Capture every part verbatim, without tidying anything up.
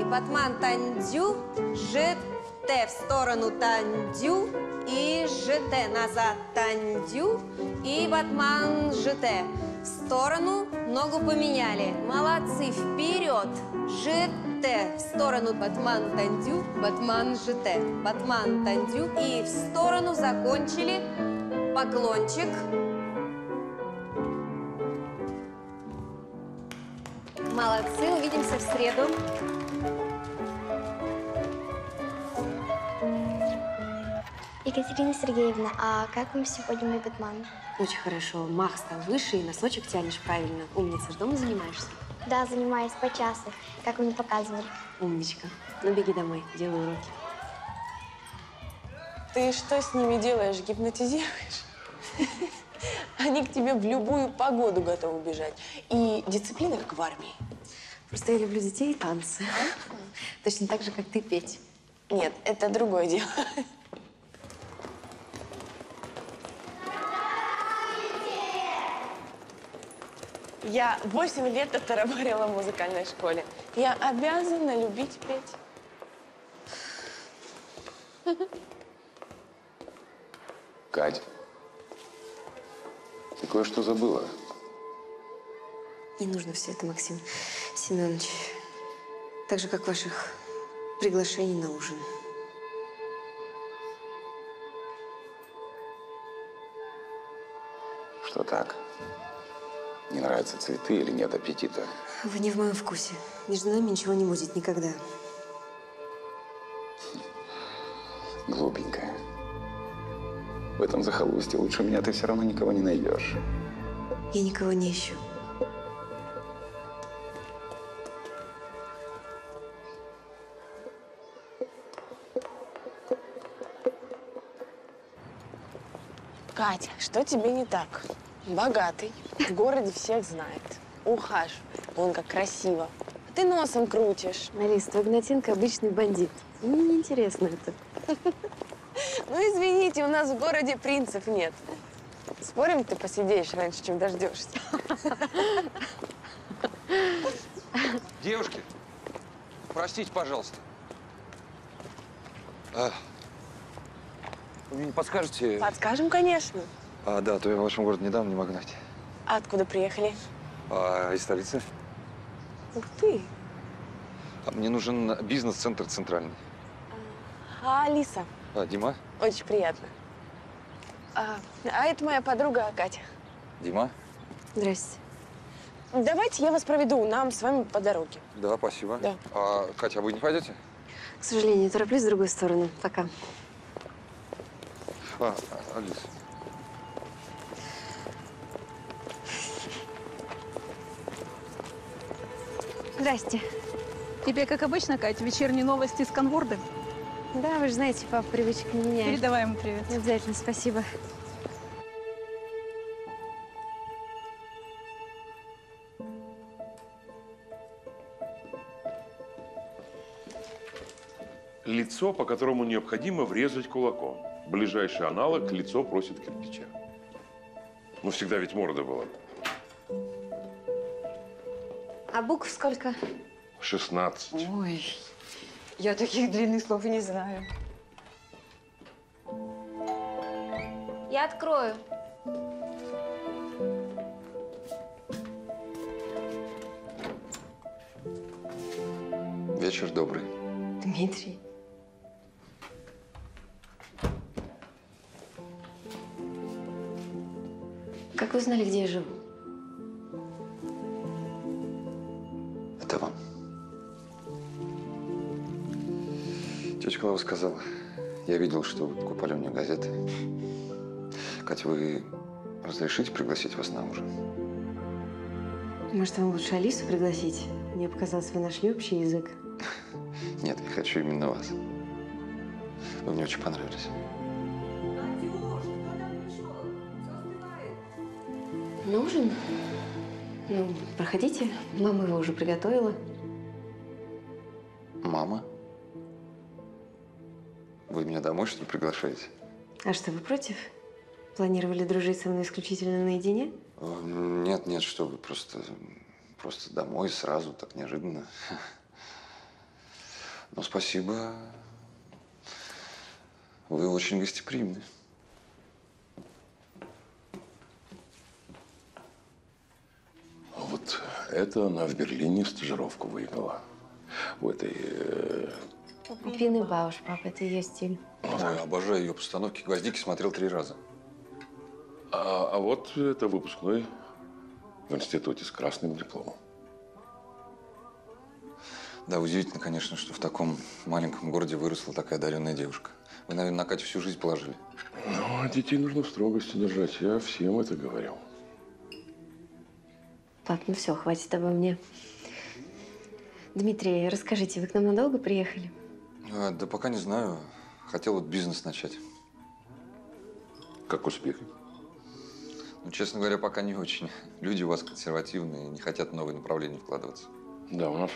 батман тандю, жет те в сторону тандю и жете назад тандю и батман жете. В сторону ногу поменяли. Молодцы, вперед. Жете в сторону батман тандю, батман жете, батман тандю и в сторону закончили. Поклончик. Молодцы, увидимся в среду. Екатерина Сергеевна, а как вам сегодня мой батман? Очень хорошо. Мах стал выше и носочек тянешь правильно. Умница. Ж дома занимаешься? Да, занимаюсь по часу, как вы мне показывали. Умничка. Ну, беги домой, делай уроки. Ты что с ними делаешь? Гипнотизируешь? Они к тебе в любую погоду готовы бежать. И дисциплина, как в армии. Просто я люблю детей и танцы. Точно так же, как ты, петь. Нет, это другое дело. Я восемь лет отработала в музыкальной школе. Я обязана любить петь. Кать, ты кое-что забыла. Не нужно все это, Максим Семенович. Так же, как ваших приглашений на ужин. Что так? Не нравятся цветы или нет аппетита? Вы не в моем вкусе. Между нами ничего не будет никогда. Глупенькая. В этом захолустье лучше меня ты все равно никого не найдешь. Я никого не ищу. Катя, что тебе не так? Богатый, в городе всех знает, ухаживает, вон как красиво. А ты носом крутишь. Алис, твой Игнатенко обычный бандит. Мне неинтересно это. Ну, извините, у нас в городе принцев нет. Спорим, ты посидеешь раньше, чем дождешься? Девушки, простите, пожалуйста. А, вы мне не подскажете? Подскажем, конечно. А, да, то я в вашем городе недавно не могу найти. А откуда приехали? А, из столицы. Ух ты. А, мне нужен бизнес-центр центральный. А, Алиса. А, Дима? Очень приятно. А, а это моя подруга Катя. Дима? Здрасте. Давайте я вас проведу, нам с вами по дороге. Да, спасибо. Да. А, Катя, а вы не пойдете? К сожалению, тороплюсь в другую сторону. Пока. А, Алис. Здрасте. Тебе, как обычно, Кать, вечерние новости с Конворды? Да, вы же знаете, папа привычек не меняет. Передавай ему привет. Обязательно, спасибо. Лицо, по которому необходимо врезать кулаком. Ближайший аналог – лицо просит кирпича. Ну, всегда ведь морда была. А букв сколько? шестнадцать. Ой, я таких длинных слов и не знаю. Я открою. Вечер добрый. Дмитрий. Как вы узнали, где я живу? Это вам. Тетя Клава сказала. Я видел, что вы покупали у нее газеты. Катя, вы разрешите пригласить вас на ужин? Может, вам лучше Алису пригласить? Мне показалось, вы нашли общий язык. Нет, я хочу именно вас. Вы мне очень понравились. На ужин? Ну, проходите. Мама его уже приготовила. Мама? Вы меня домой, что ли, приглашаете? А что, вы против? Планировали дружить со мной исключительно наедине? Нет, нет, что вы, просто, просто домой сразу, так неожиданно. Ну, спасибо. Вы очень гостеприимны. Вот это она в Берлине стажировку выиграла. У этой… э, Пины Бауш, папа, это ее стиль. Ой, обожаю ее постановки. «Гвоздики» смотрел три раза. А, а вот это выпускной в институте с красным дипломом. Да, удивительно, конечно, что в таком маленьком городе выросла такая одаренная девушка. Вы, наверное, на Катю всю жизнь положили. Ну, а детей нужно в строгости держать. Я всем это говорил. Пап, ну все, хватит обо мне. Дмитрий, расскажите, вы к нам надолго приехали? А, да пока не знаю. Хотел вот бизнес начать. Как успехи? Ну, честно говоря, пока не очень. Люди у вас консервативные, не хотят в новые направления вкладываться. Да, у нас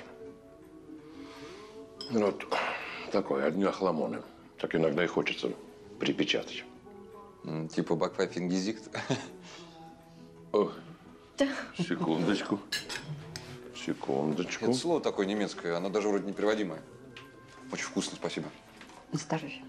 вот такое, одни охламоны. Так иногда и хочется припечатать. М, Типа бакфайфингизикт. О, секундочку. Секундочку. Это слово такое немецкое, оно даже вроде непереводимое. Очень вкусно, спасибо. На здоровье.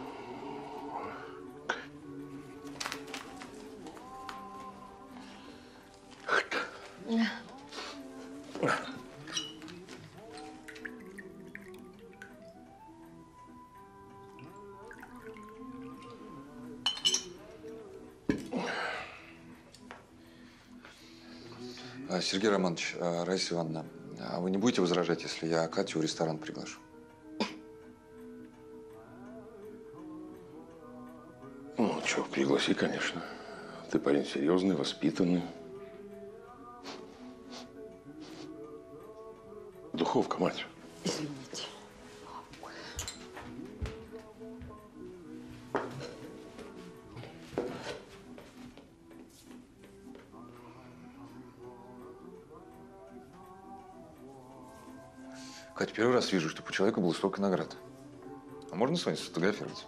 А, Сергей Романович, а, Раиса Ивановна, а вы не будете возражать, если я Катю в ресторан приглашу? Ну, что, пригласи, конечно. Ты парень серьезный, воспитанный. Духовка, мать. Извините. Катя, первый раз вижу, что по человеку было столько наград. А можно с вами сфотографироваться?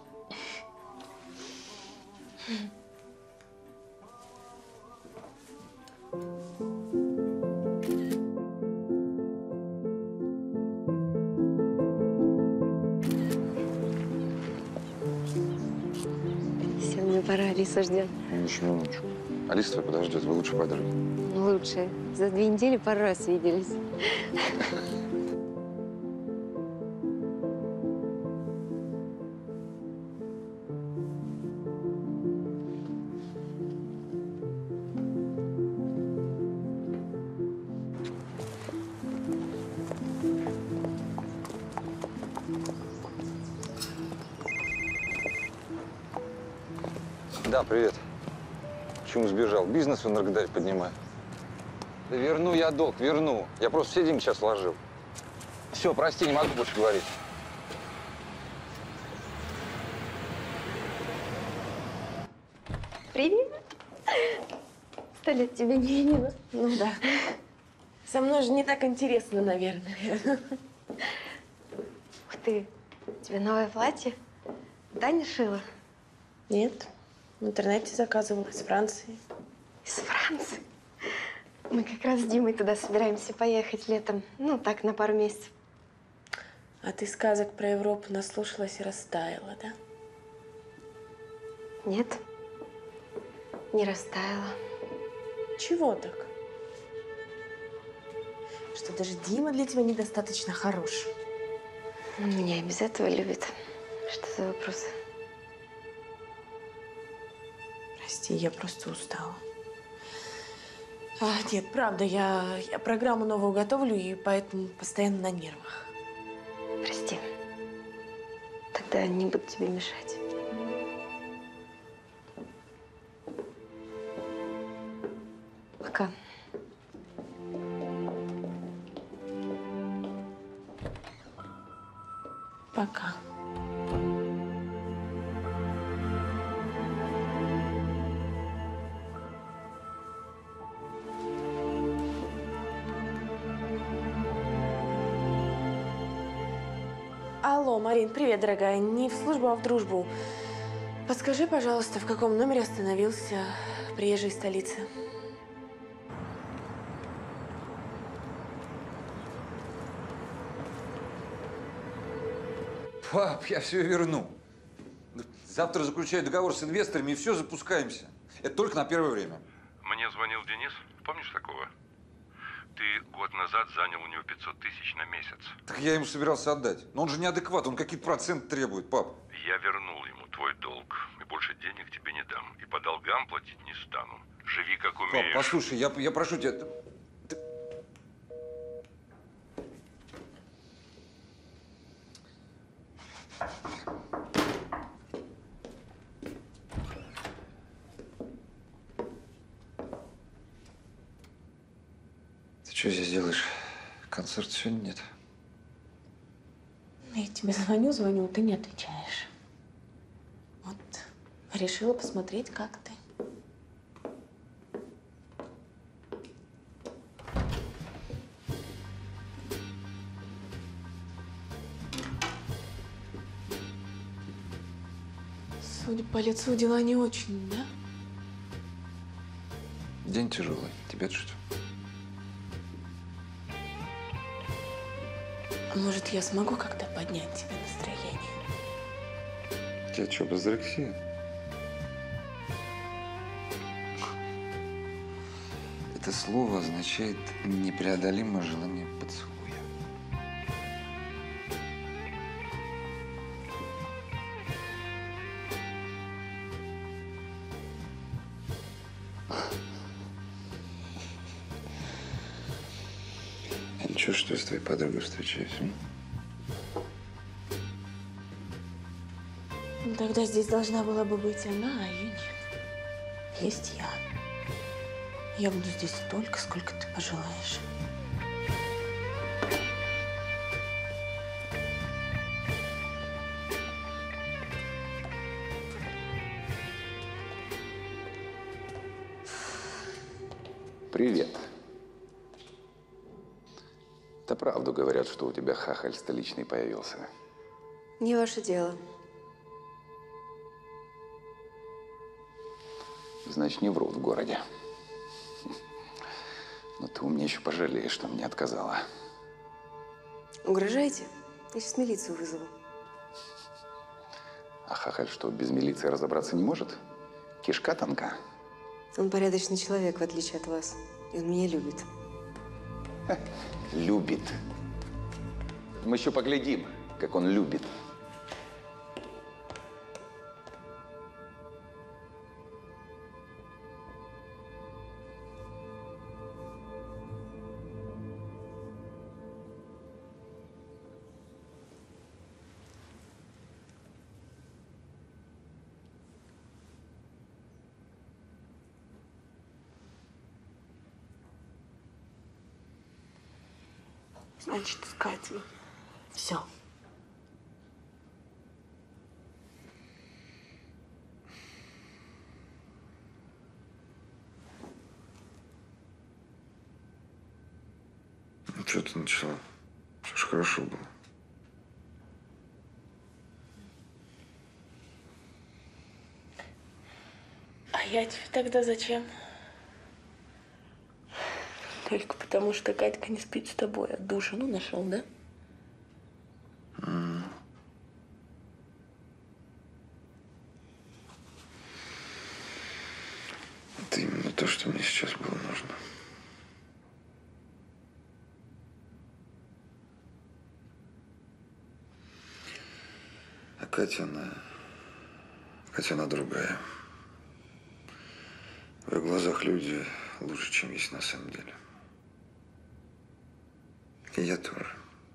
Все, мне пора, Алиса ждет. Еще минуточку. Алиса твоя подождет, вы лучше подруги. Лучше. За две недели пару раз виделись. Да, привет. Почему сбежал? Бизнес в Энергодаре поднимаю. Да верну я долг, верну. Я просто все деньги сейчас вложил. Все, прости, не могу больше говорить. Привет. Сто лет тебя не видела. Ну да. Со мной же не так интересно, наверное. Ух ты, у тебя новое платье? Таня шила? Нет, в интернете заказывала из Франции. Из Франции? Мы как раз с Димой туда собираемся поехать летом. Ну, так, на пару месяцев. А ты сказок про Европу наслушалась и растаяла, да? Нет, не растаяла. Чего так? Что даже Дима для тебя недостаточно хорош. Он меня и без этого любит. Что за вопросы? Прости, я просто устала. А, нет, правда, я, я программу новую готовлю, и поэтому постоянно на нервах. Прости. Тогда не буду тебе мешать. Пока. Пока. Алло, Марин, привет, дорогая. Не в службу, а в дружбу. Подскажи, пожалуйста, в каком номере остановился приезжий из столицы? Пап, я все верну. Завтра заключаю договор с инвесторами и все, запускаемся. Это только на первое время. Мне звонил Денис. Помнишь такого? Ты год назад занял у него пятьсот тысяч на месяц. Так я ему собирался отдать. Но он же неадекват, он какие-то проценты требует, пап. Я вернул ему твой долг. И больше денег тебе не дам. И по долгам платить не стану. Живи как Пап, умеешь. послушай, я, я прошу тебя. Ты- ты- Ты что здесь делаешь? Концерта сегодня нет. Я тебе звоню, звоню, ты не отвечаешь. Вот решила посмотреть, как ты. Судя по лицу, дела не очень, да? День тяжелый. Тебе-то что? А может, я смогу как-то поднять тебе настроение? Тебе что, базрексия? Это слово означает непреодолимое желание поцелуя. Я ничего, что я с твоей подругой встречаюсь, м? Ну, тогда здесь должна была бы быть она, а ее нет. Есть я. Я буду здесь столько, сколько ты пожелаешь. Привет. Да правду говорят, что у тебя хахаль столичный появился. Не ваше дело. Значит, не врут в городе. Но ты у меня еще пожалеешь, что мне отказала. Угрожаете? Я сейчас милицию вызову. А хахаль что, без милиции разобраться не может? Кишка тонка. Он порядочный человек, в отличие от вас. И он меня любит. Любит. Мы еще поглядим, как он любит. Значит, искать. Все. Ну, что ты начала? Все ж хорошо было. А я тебе тогда зачем? Только потому, что Катька не спит с тобой, а душу, ну, нашел, да? Mm. Это именно то, что мне сейчас было нужно. А Катя, она… Катя, она другая. В ее глазах люди лучше, чем есть на самом деле. И я тоже.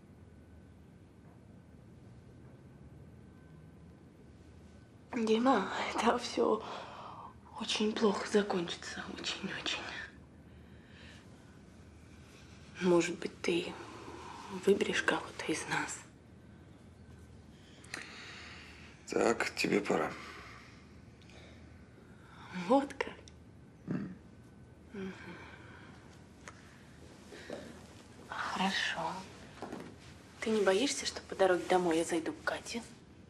Дима, это все очень плохо закончится. Очень-очень. Может быть, ты выберешь кого-то из нас? Так, тебе пора. Вот как? Mm. Угу. Хорошо. Ты не боишься, что по дороге домой я зайду к Кате?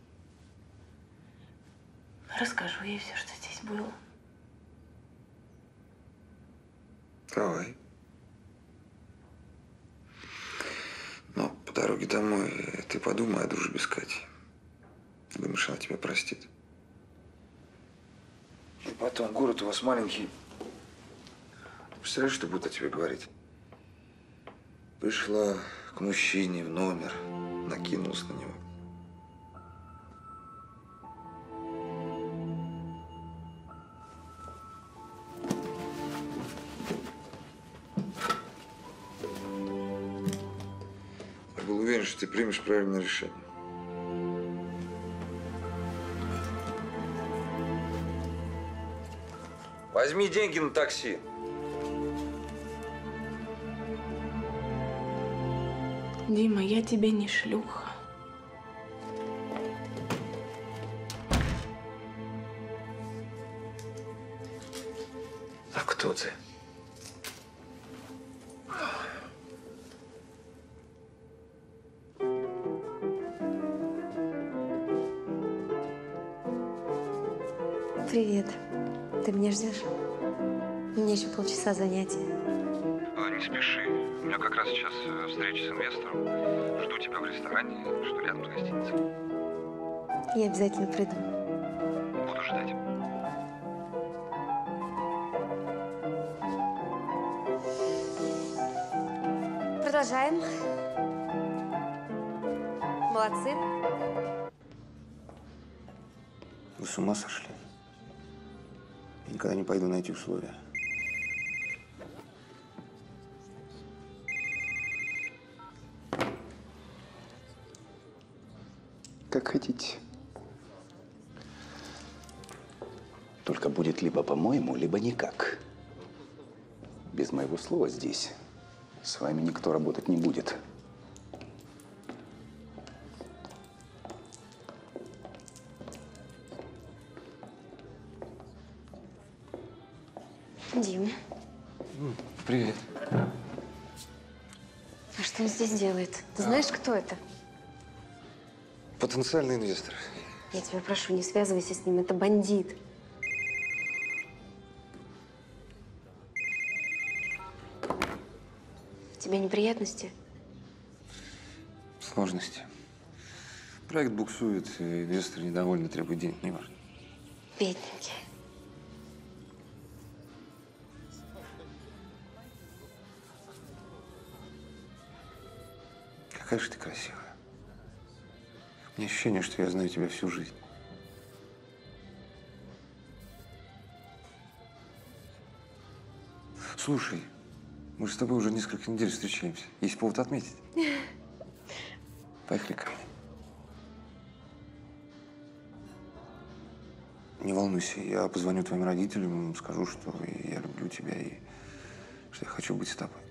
Расскажу ей все, что здесь было. Давай. Но по дороге домой ты подумай о дружбе с Катей. думаешь, она тебя простит? И потом, город у вас маленький. Представляешь, что будет о тебе говорить? Пришла к мужчине в номер, накинулась на него. Я был уверен, что ты примешь правильное решение. Возьми деньги на такси. Дима, я тебе не шлюха. А кто ты? Привет. Ты меня ждешь? У меня еще полчаса занятий. Не спеши. У меня как раз сейчас встреча с инвестором. Жду тебя в ресторане, что рядом с гостиницей. Я обязательно приду. Буду ждать. Продолжаем. Молодцы. Вы с ума сошли? Я никогда не пойду на эти условия. Как хотите. Только будет либо по-моему, либо никак. Без моего слова здесь с вами никто работать не будет. Дим, Привет. а что он здесь делает? Ты знаешь, кто это? Потенциальный инвестор. Я тебя прошу, не связывайся с ним, это бандит. У тебя неприятности? Сложности. Проект буксует, и инвесторы недовольны, требуют денег, неважно. Бедненький. Какая же ты красивая. У меня ощущение, что я знаю тебя всю жизнь. Слушай, мы же с тобой уже несколько недель встречаемся. Есть повод отметить. Поехали ко мне. Не волнуйся, я позвоню твоим родителям, скажу, что я люблю тебя и что я хочу быть с тобой.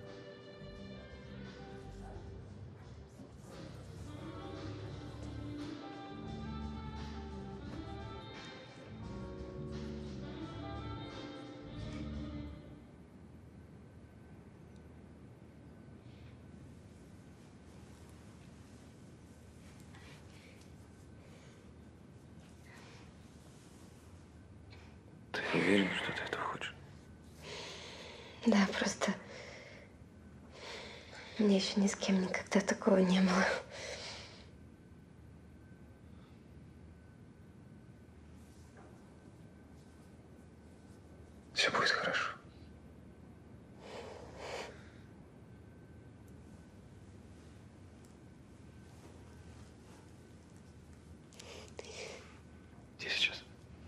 Ты уверена, что ты этого хочешь? Да, просто у меня еще ни с кем никогда такого не было. Все будет хорошо. Где сейчас?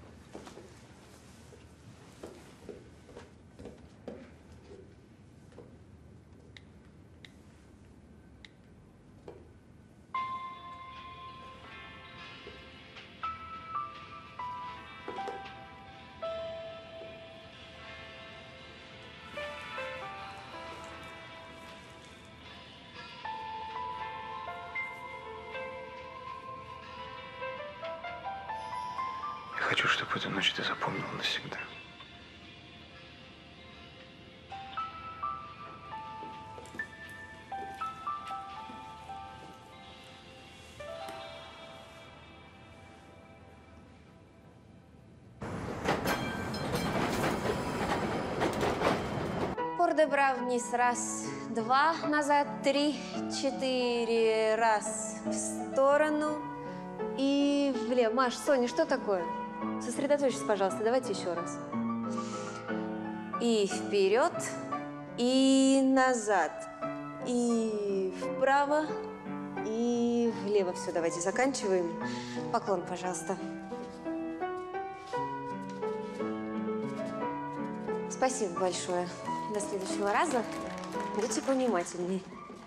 Я хочу, чтобы эту ночь ты запомнила навсегда. Пордебра вниз. Раз, два, назад, три, четыре. Раз, в сторону. и влево. Маш, Соня, что такое? Сосредоточьтесь, пожалуйста, давайте еще раз. И вперед, и назад, и вправо, и влево. Все, давайте заканчиваем. Поклон, пожалуйста. Спасибо большое. До следующего раза будьте повнимательнее.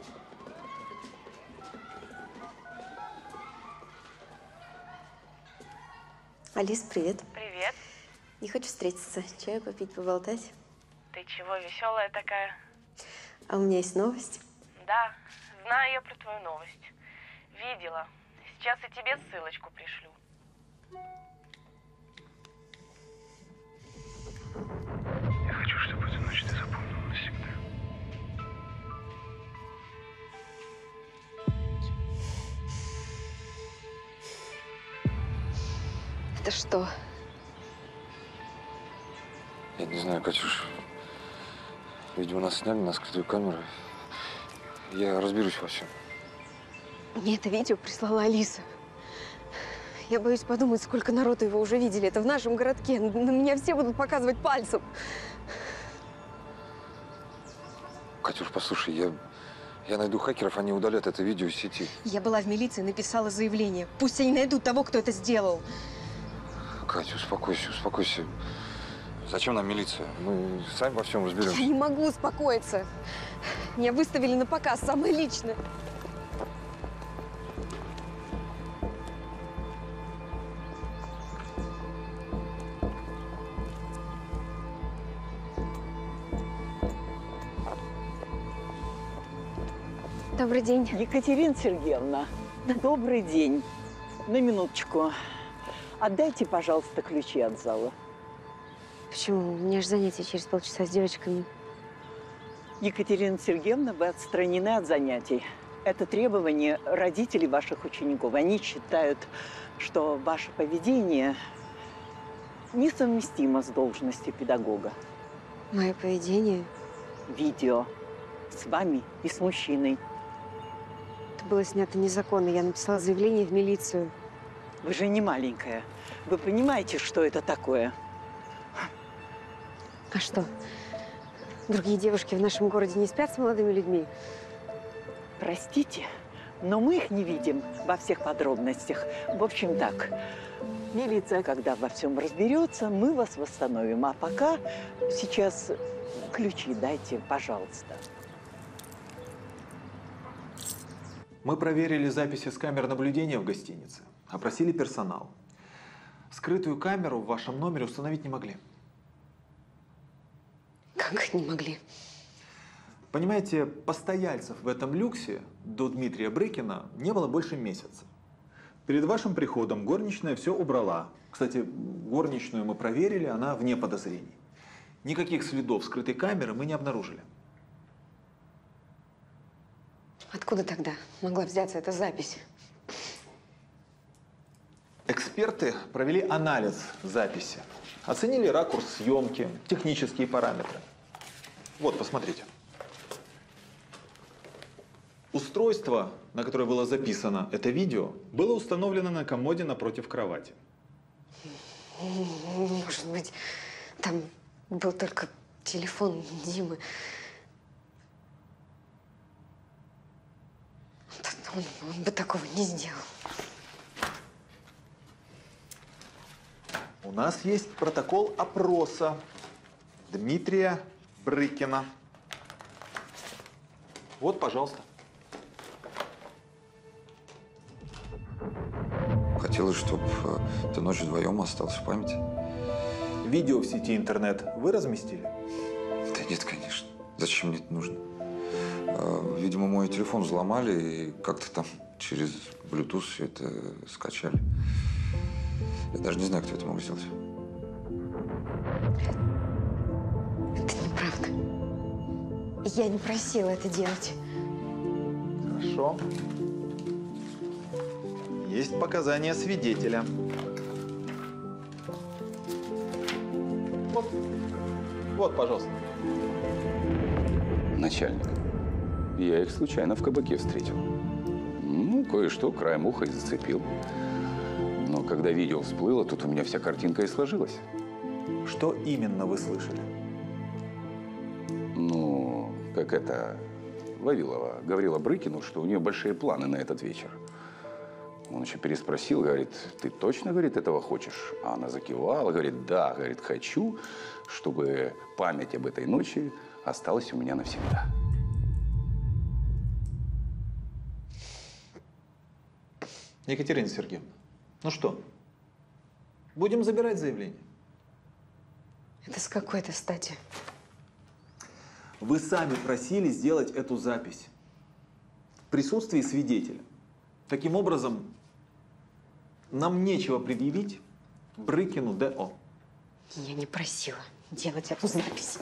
Алис, привет. Привет. Не хочешь встретиться? Чаю попить, поболтать? Ты чего, веселая такая? А у меня есть новость. Да, знаю я про твою новость. Видела. Сейчас и тебе ссылочку пришлю. Я хочу, чтобы эту ночь ты запомнила навсегда. Это что? Я не знаю, Катюш. Видимо, нас сняли на скрытую камеру. Я разберусь во всем. Мне это видео прислала Алиса. Я боюсь подумать, сколько народу его уже видели. Это в нашем городке. На меня все будут показывать пальцем. Катюш, послушай, я, я найду хакеров, они удалят это видео из сети. Я была в милиции, написала заявление. Пусть они найдут того, кто это сделал. Катя, успокойся, успокойся. Зачем нам милиция? Мы сами во всем разберемся. Я не могу успокоиться. Меня выставили на показ, самое личное. Добрый день. Екатерина Сергеевна, добрый день. На минуточку. Отдайте, пожалуйста, ключи от зала. Почему? У меня же занятие через полчаса с девочками. Екатерина Сергеевна, вы отстранены от занятий. Это требование родителей ваших учеников. Они считают, что ваше поведение несовместимо с должностью педагога. Мое поведение? Видео с вами и с мужчиной. Это было снято незаконно. Я написала заявление в милицию. Вы же не маленькая. Вы понимаете, что это такое? А что? Другие девушки в нашем городе не спят с молодыми людьми? Простите, но мы их не видим во всех подробностях. В общем, так. Милиция, когда во всем разберется, мы вас восстановим. А пока сейчас ключи дайте, пожалуйста. Мы проверили записи с камер наблюдения в гостинице, опросили персонал. Скрытую камеру в вашем номере установить не могли. Как не могли? Понимаете, постояльцев в этом люксе до Дмитрия Брыкина не было больше месяца. Перед вашим приходом горничная все убрала. Кстати, горничную мы проверили, она вне подозрений. Никаких следов скрытой камеры мы не обнаружили. Откуда тогда могла взяться эта запись? Эксперты провели анализ записи. Оценили ракурс съемки, технические параметры. Вот, посмотрите. Устройство, на которое было записано это видео, было установлено на комоде напротив кровати. Может быть, там был только телефон Димы. Он, он бы такого не сделал. У нас есть протокол опроса Дмитрия Брыкина. Вот, пожалуйста. Хотелось, чтобы эта ночь вдвоем осталась в памяти. Видео в сети интернет вы разместили? Да нет, конечно. Зачем мне это нужно? Видимо, мой телефон взломали и как-то там через Bluetooth все это скачали. Я даже не знаю, кто это мог сделать. Это неправда. Я не просила это делать. Хорошо. Есть показания свидетеля. Вот, вот, пожалуйста. Начальник. Я их случайно в кабаке встретил. Ну, кое-что краем уха и зацепил. когда видео всплыло, тут у меня вся картинка и сложилась. Что именно вы слышали? Ну, как это, Вавилова говорила Брыкину, что у нее большие планы на этот вечер. Он еще переспросил, говорит, ты точно, говорит, этого хочешь? А она закивала, говорит, да, говорит, хочу, чтобы память об этой ночи осталась у меня навсегда. Екатерина Сергеевна, ну что, будем забирать заявление? Это с какой-то стати? Вы сами просили сделать эту запись в присутствии свидетеля. Таким образом, нам нечего предъявить Брыкину ДО. Я не просила делать эту запись.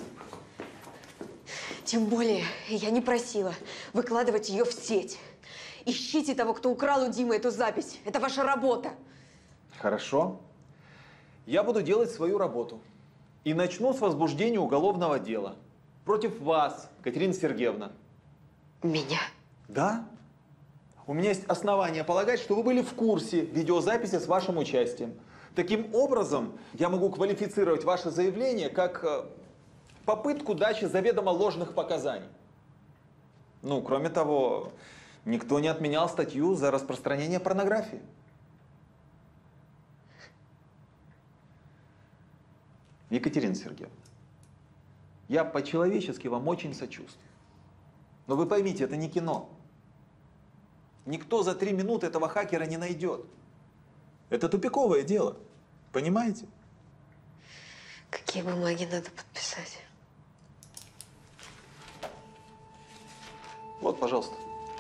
Тем более, я не просила выкладывать ее в сеть. Ищите того, кто украл у Димы эту запись. Это ваша работа. Хорошо. Я буду делать свою работу. И начну с возбуждения уголовного дела. Против вас, Катерина Сергеевна. Меня? Да. У меня есть основания полагать, что вы были в курсе видеозаписи с вашим участием. Таким образом, я могу квалифицировать ваше заявление как э, попытку дачи заведомо ложных показаний. Ну, кроме того, никто не отменял статью за распространение порнографии. Екатерина Сергеевна, я по-человечески вам очень сочувствую. Но вы поймите, это не кино. Никто за три минуты этого хакера не найдет. Это тупиковое дело. Понимаете? Какие бумаги надо подписать? Вот, пожалуйста.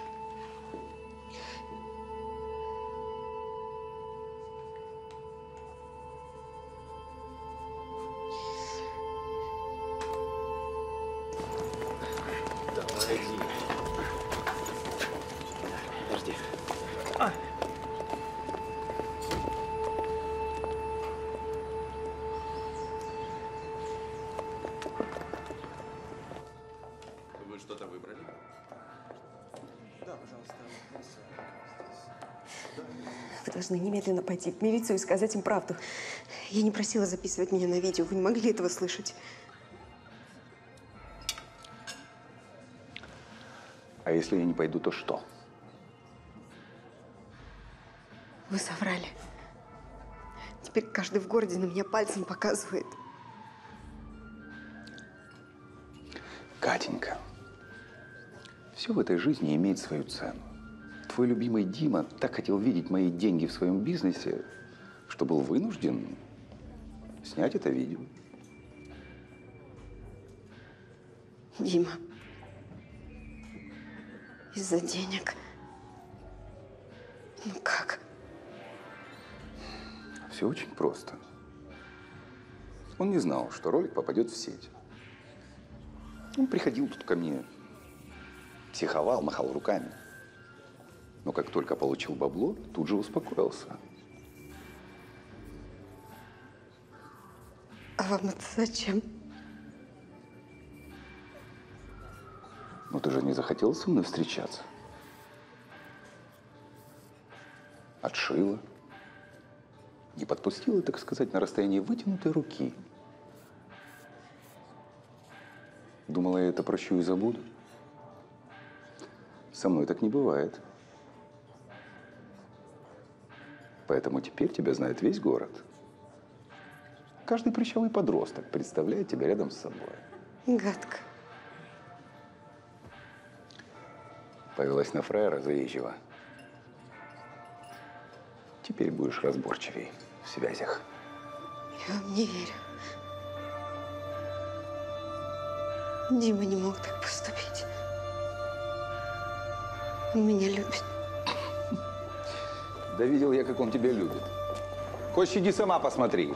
Подожди. Вы что-то выбрали? Да, пожалуйста. Вы должны немедленно пойти в милицию и сказать им правду. Я не просила записывать меня на видео. Вы не могли этого слышать. А если я не пойду, то что? Вы соврали. Теперь каждый в городе на меня пальцем показывает. Катенька, все в этой жизни имеет свою цену. Твой любимый Дима так хотел видеть мои деньги в своем бизнесе, что был вынужден снять это видео. Дима, из-за денег. Ну как? Все очень просто. Он не знал, что ролик попадет в сеть. Он приходил тут ко мне, психовал, махал руками. Но как только получил бабло, тут же успокоился. А вам это зачем? Но ты же не захотел со мной встречаться? Отшила. Не подпустила, так сказать, на расстоянии вытянутой руки. Думала, я это прощу и забуду? Со мной так не бывает. Поэтому теперь тебя знает весь город. Каждый прыщавый подросток представляет тебя рядом с собой. Гадко. Повелась на фраера заезжего. Теперь будешь разборчивей в связях. Я вам не верю. Дима не мог так поступить. Он меня любит. Да видел я, как он тебя любит. Хочешь, иди сама посмотри.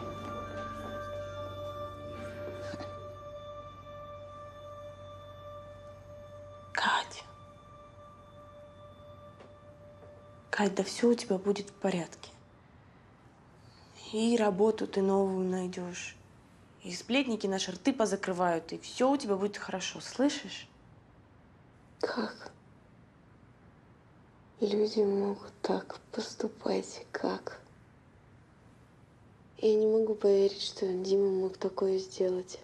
Катя. Кать, да все у тебя будет в порядке. И работу ты новую найдешь. И сплетники наши рты позакрывают, и все у тебя будет хорошо, слышишь? Как? Люди могут так поступать, как? Я не могу поверить, что Дима мог такое сделать.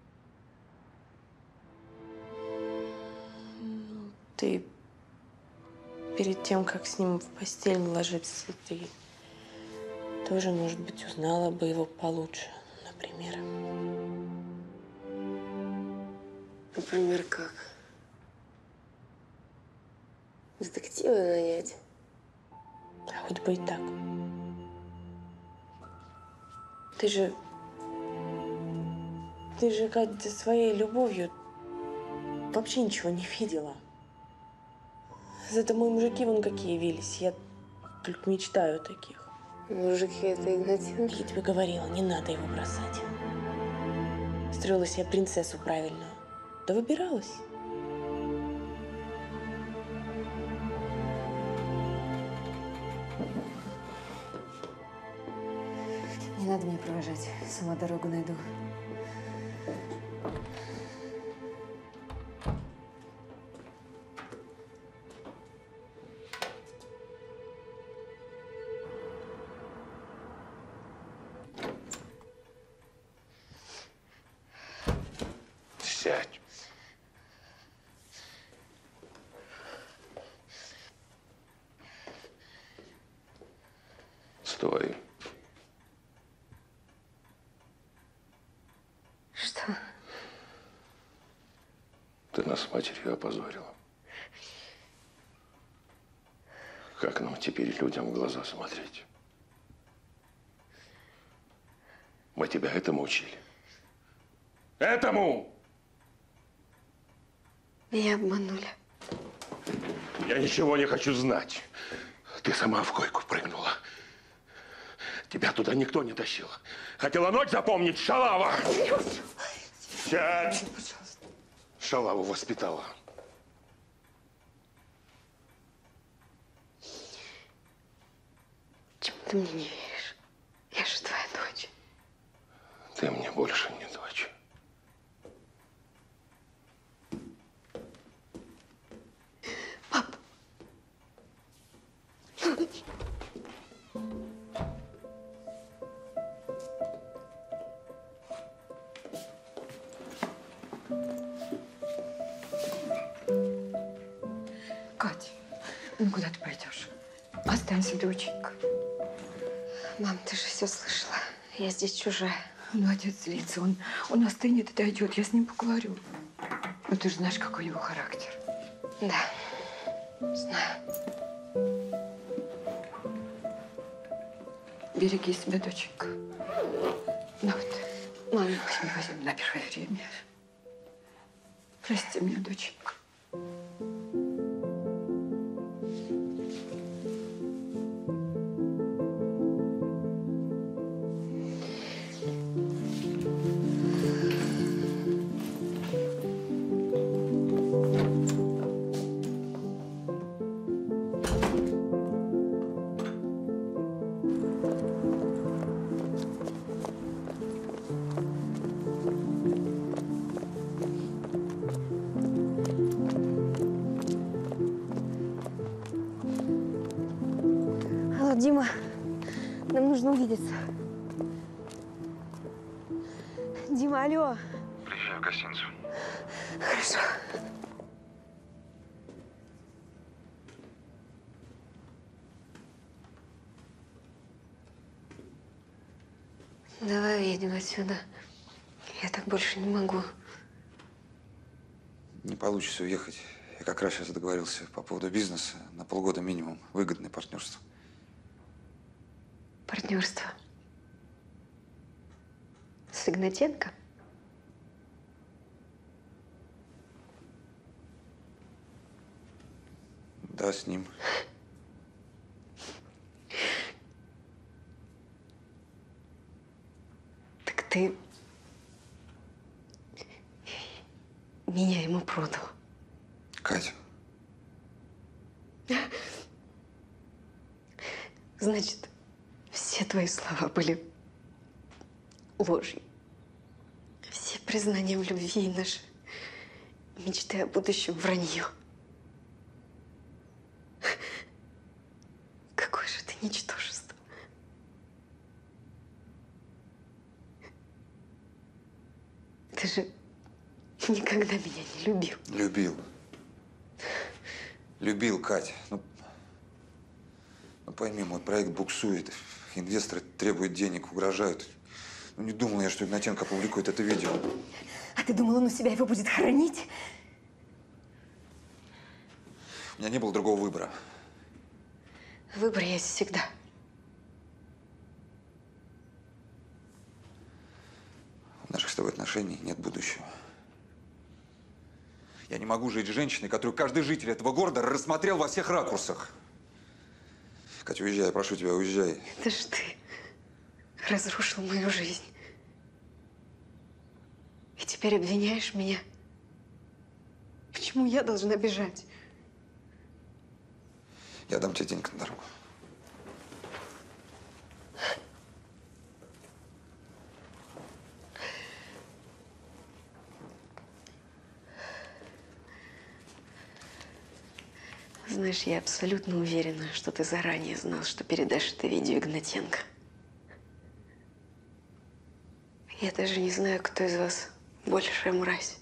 Ну, ты перед тем, как с ним в постель ложиться, ты тоже, может быть, узнала бы его получше, например. Например, как? Детектива нанять? А хоть бы и так. Ты же... Ты же, Катя, своей любовью вообще ничего не видела. Зато мои мужики вон какие явились. Я только мечтаю о таких. Мужики, это Игнатьев? Я тебе говорила, не надо его бросать. Строила себе принцессу правильную. Да выбиралась. Не надо меня провожать. Сама дорогу найду. Сядь. Стой. Что? Ты нас с матерью опозорила. Как нам теперь людям в глаза смотреть? Мы тебя этому учили. Этому! Меня обманули. Я ничего не хочу знать. Ты сама в койку прыгнула. Тебя туда никто не тащил. Хотела ночь запомнить, шалава! Сядь! Шалаву воспитала. Почему ты мне не веришь? Я же твоя дочь. Ты мне больше не дочь. Катя, ну куда ты пойдешь? Останься, доченька. Мам, ты же все слышала. Я здесь чужая. Ну, отец злится, он, он остынет и дойдет, я с ним поговорю. Ну, ты же знаешь, какой у него характер. Да, знаю. Береги себя, доченька. Ну вот, мам, возьми, возьми на первое время. Прости меня, доченька. Алло, Дима, нам нужно увидеться. Дима, алло. Приезжай в гостиницу. Хорошо. Давай уедем отсюда. Я так больше не могу. Не получится уехать. Я как раз сейчас договорился по поводу бизнеса. На полгода минимум. Выгодное партнерство. Партнерство. С Игнатенко? Да, с ним. Так ты меня ему продал. Катя. Значит, все твои слова были ложью. Все признания в любви и наши мечты о будущем вранье. Какое же ты ничтожество. Ты же никогда меня не любил. Любил. Любил, Кать. Ну, ну пойми, мой проект буксует. Инвесторы требуют денег, угрожают. Ну, не думал я, что Игнатенко опубликует это видео. А ты думал, он у себя его будет хоронить? У меня не было другого выбора. Выбор есть всегда. В наших с тобой отношениях нет будущего. Я не могу жить с женщиной, которую каждый житель этого города рассмотрел во всех ракурсах. Катя, уезжай, прошу тебя, уезжай. Это ж ты разрушил мою жизнь. И теперь обвиняешь меня? Почему я должна бежать? Я дам тебе денег на дорогу. Знаешь, я абсолютно уверена, что ты заранее знал, что передашь это видео Игнатенко. Я даже не знаю, кто из вас большая мразь.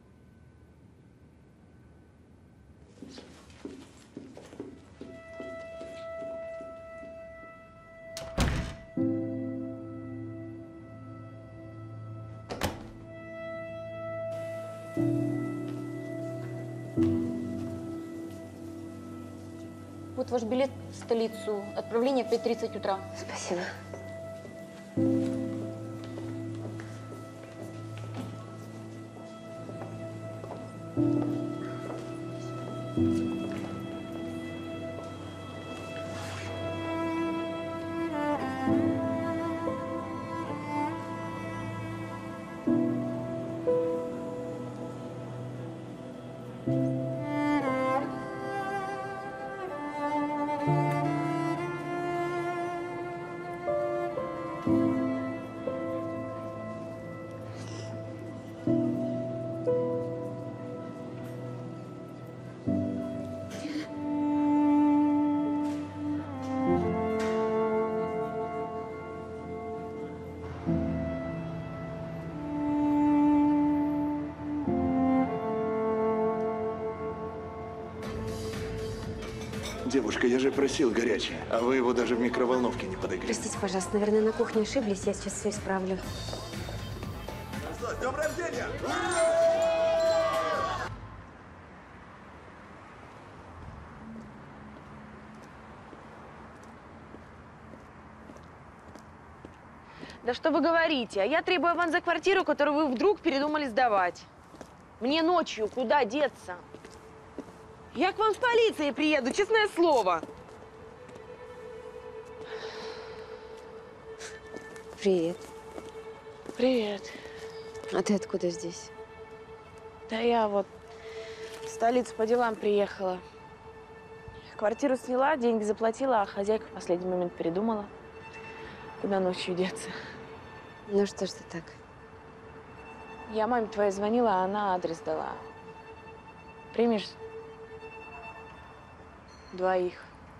Вот ваш билет в столицу. Отправление в пять тридцать утра. Спасибо. Девушка, я же просил горячее, а вы его даже в микроволновке не подогрели. Простите, пожалуйста, наверное, на кухне ошиблись. Я сейчас все исправлю. С днем рождения! Да что вы говорите? А я требую аванс за квартиру, которую вы вдруг передумали сдавать. Мне ночью куда деться? Я к вам с полицией приеду, честное слово. Привет. Привет. А ты откуда здесь? Да я вот в столицу по делам приехала. Квартиру сняла, деньги заплатила, а хозяйка в последний момент передумала. Куда ночью деться? Ну что ж ты так? Я маме твоей звонила, а она адрес дала. Примешь двоих?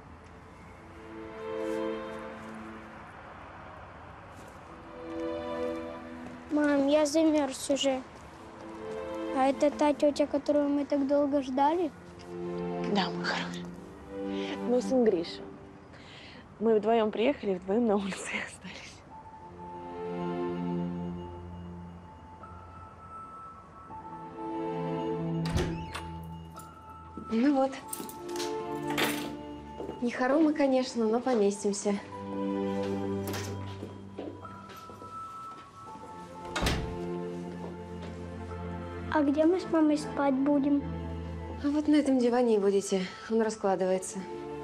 Мам, я замерз уже. А это та тетя, которую мы так долго ждали? Да, мой хороший. Мой сын Гриша. Мы вдвоем приехали, вдвоем на улице и остались. Ну вот. Не хоромы, конечно, но поместимся. А где мы с мамой спать будем? А вот на этом диване и будете. Он раскладывается.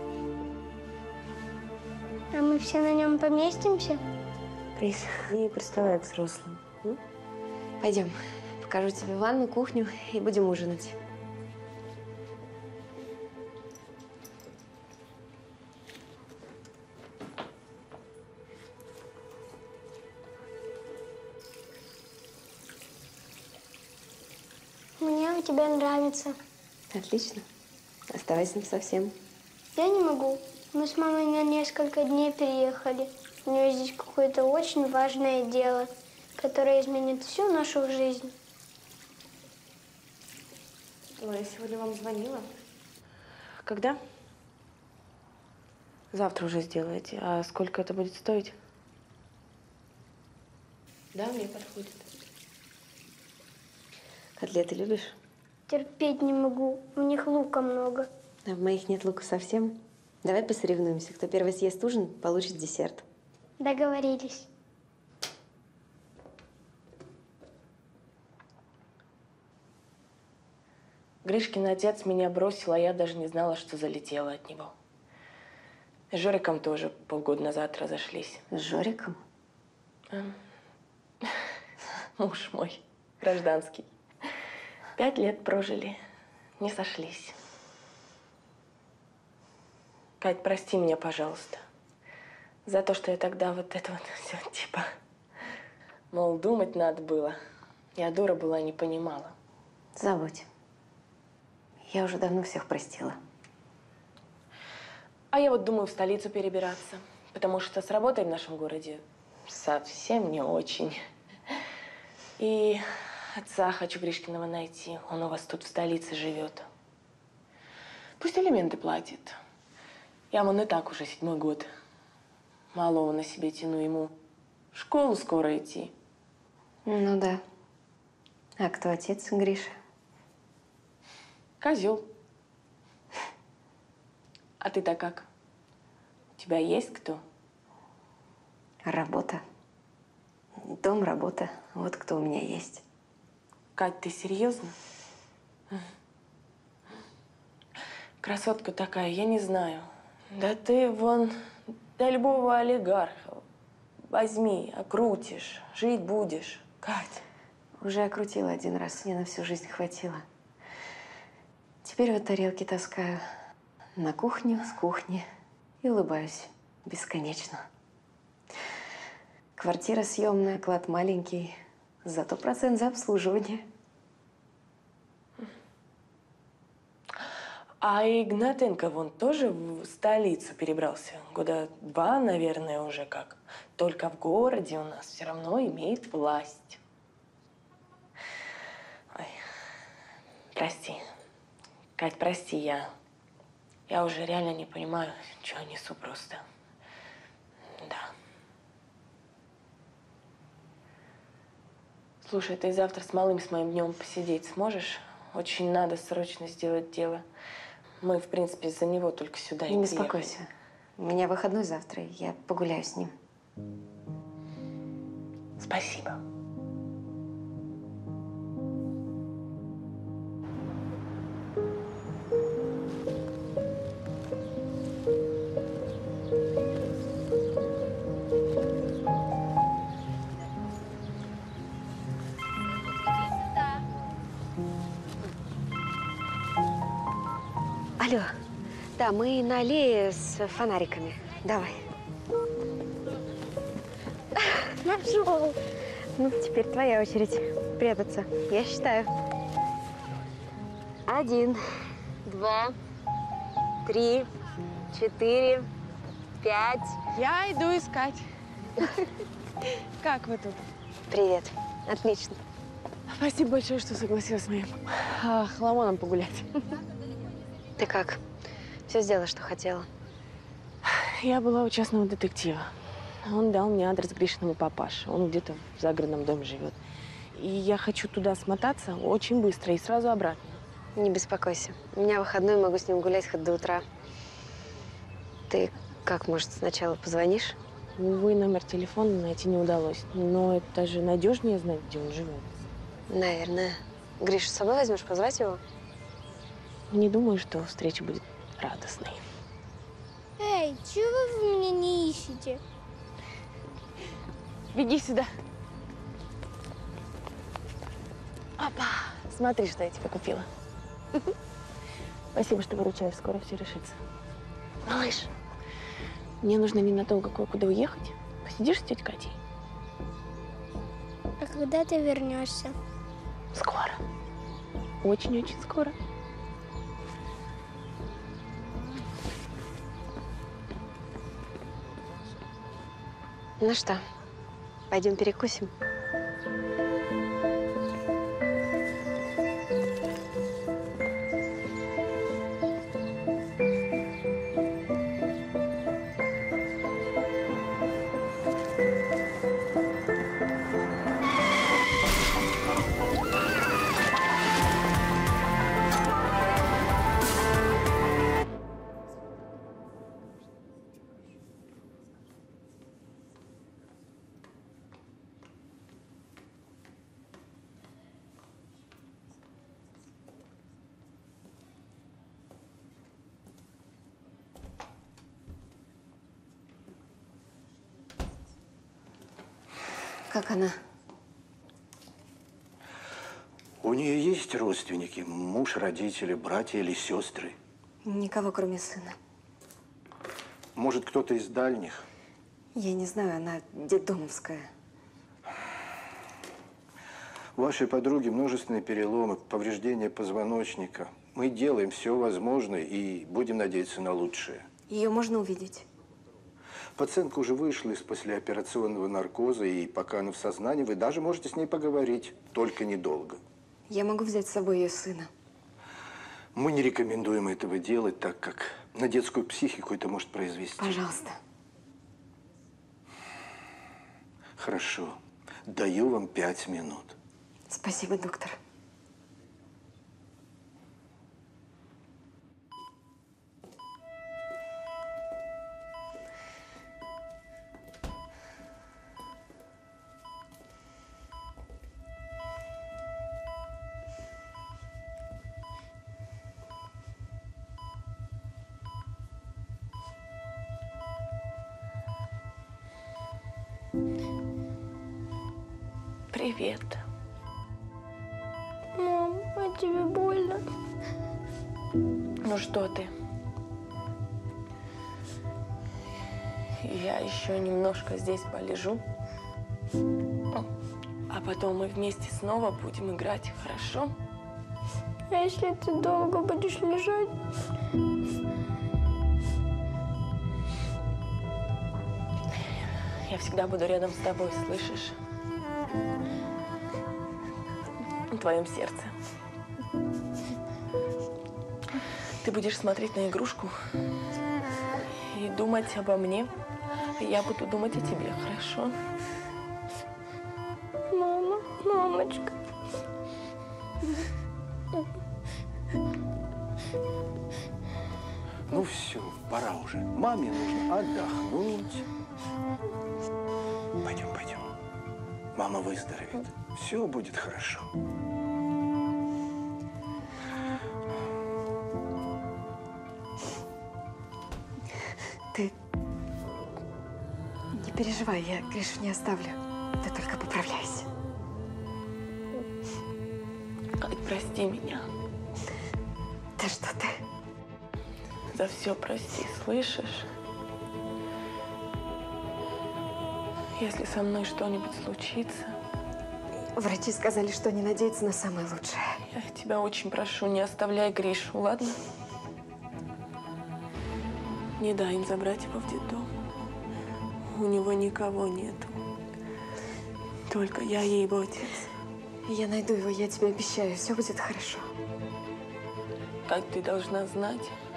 А мы все на нем поместимся? Крис, не приставай к взрослым. М? Пойдем. Покажу тебе ванну, кухню и будем ужинать. Мне у тебя нравится. Отлично. Оставайся совсем. Я не могу. Мы с мамой на несколько дней переехали. У нее здесь какое-то очень важное дело, которое изменит всю нашу жизнь. Ой, я сегодня вам звонила. Когда? Завтра уже сделаете. А сколько это будет стоить? Да, мне подходит. Котлеты любишь? Терпеть не могу. У них лука много. А в моих нет лука совсем. Давай посоревнуемся. Кто первый съест ужин, получит десерт. Договорились. Гришкин отец меня бросил, а я даже не знала, что залетела от него. С Жориком тоже полгода назад разошлись. С Жориком? А. Муж мой, гражданский. Пять лет прожили, не сошлись. Кать, прости меня, пожалуйста, за то, что я тогда вот это вот все, типа, мол, думать надо было. Я дура была, не понимала. Забудь. Я уже давно всех простила. А я вот думаю в столицу перебираться, потому что с работой в нашем городе совсем не очень. И отца хочу Гришкиного найти. Он у вас тут в столице живет. Пусть алименты платит. Я вон и так уже седьмой год. Малого на себе тяну, ему в школу скоро идти. Ну да. А кто отец Гриша? Козел. А ты-то как? У тебя есть кто? Работа. Дом, работа. Вот кто у меня есть. Кать, ты серьезно? Красотка такая, я не знаю. Да ты вон, да любого олигарха возьми, окрутишь, жить будешь. Кать. Уже окрутила один раз, мне на всю жизнь хватило. Теперь вот тарелки таскаю на кухню, с кухни и улыбаюсь бесконечно. Квартира съемная, клад маленький, зато процент за обслуживание. А Игнатенко вон тоже в столицу перебрался. Года два, наверное, уже как. Только в городе у нас все равно имеет власть. Ой, прости. Кать, прости, я... Я уже реально не понимаю, что я несу просто. Да. Слушай, ты завтра с малым, с моим днем посидеть сможешь? Очень надо срочно сделать дело. Мы, в принципе, из-за него только сюда и Не приехали. беспокойся. У меня выходной завтра, я погуляю с ним. Спасибо. Алло. Да, мы на аллее с фонариками. Давай. Нашел. Ну, теперь твоя очередь прятаться. Я считаю. Один, два, три, четыре, пять. Я иду искать. Как вы тут? Привет. Отлично. Спасибо большое, что согласилась с моим а, хламоном погулять. Ты как? Все сделала, что хотела? Я была у частного детектива. Он дал мне адрес Гришиного папаши. Он где-то в загородном доме живет. И я хочу туда смотаться очень быстро и сразу обратно. Не беспокойся. У меня выходной, могу с ним гулять хоть до утра. Ты как, может, сначала позвонишь? Увы, номер телефона найти не удалось. Но это же надежнее знать, где он живет. Наверное. Гришу с собой возьмешь, позвать его? Не думаю, что встреча будет радостной. Эй, чего вы меня не ищете? Беги сюда. Опа! Смотри, что я тебе купила. Спасибо, что выручаешь. Скоро все решится. Малыш, мне нужно ненадолго кое-куда уехать. Посидишь с тетей Катей? А когда ты вернешься? Скоро. Очень-очень скоро. Ну что, пойдем перекусим? Как она? У нее есть родственники? Муж, родители, братья или сестры? Никого, кроме сына. Может, кто-то из дальних? Я не знаю, она детдомовская. У вашей подруги множественные переломы, повреждения позвоночника. Мы делаем все возможное и будем надеяться на лучшее. Ее можно увидеть? Пациентка уже вышла из послеоперационного наркоза, и пока она в сознании, вы даже можете с ней поговорить, только недолго. Я могу взять с собой ее сына. Мы не рекомендуем этого делать, так как на детскую психику это может произвести. Пожалуйста. Хорошо. Даю вам пять минут. Спасибо, доктор. Привет. Мам, а тебе больно? Ну что ты? Я еще немножко здесь полежу. А потом мы вместе снова будем играть, хорошо? А если ты долго будешь лежать? Я всегда буду рядом с тобой, слышишь? В твоем сердце. Ты будешь смотреть на игрушку и думать обо мне. А я буду думать о тебе, хорошо? Мама, мамочка. Ну все, пора уже. Маме нужно отдохнуть. Пойдем, пойдем. Мама выздоровеет. Все будет хорошо. Ты не переживай, я Гришу не оставлю. Ты только поправляйся. Кать, прости меня. Да что ты? За все прости, слышишь? Если со мной что-нибудь случится… Врачи сказали, что не надеются на самое лучшее. Я тебя очень прошу, не оставляй Гришу, ладно? Не дай им забрать его в детдом. У него никого нету. Только я и его отец. Я найду его, я тебе обещаю, все будет хорошо. Как ты должна знать,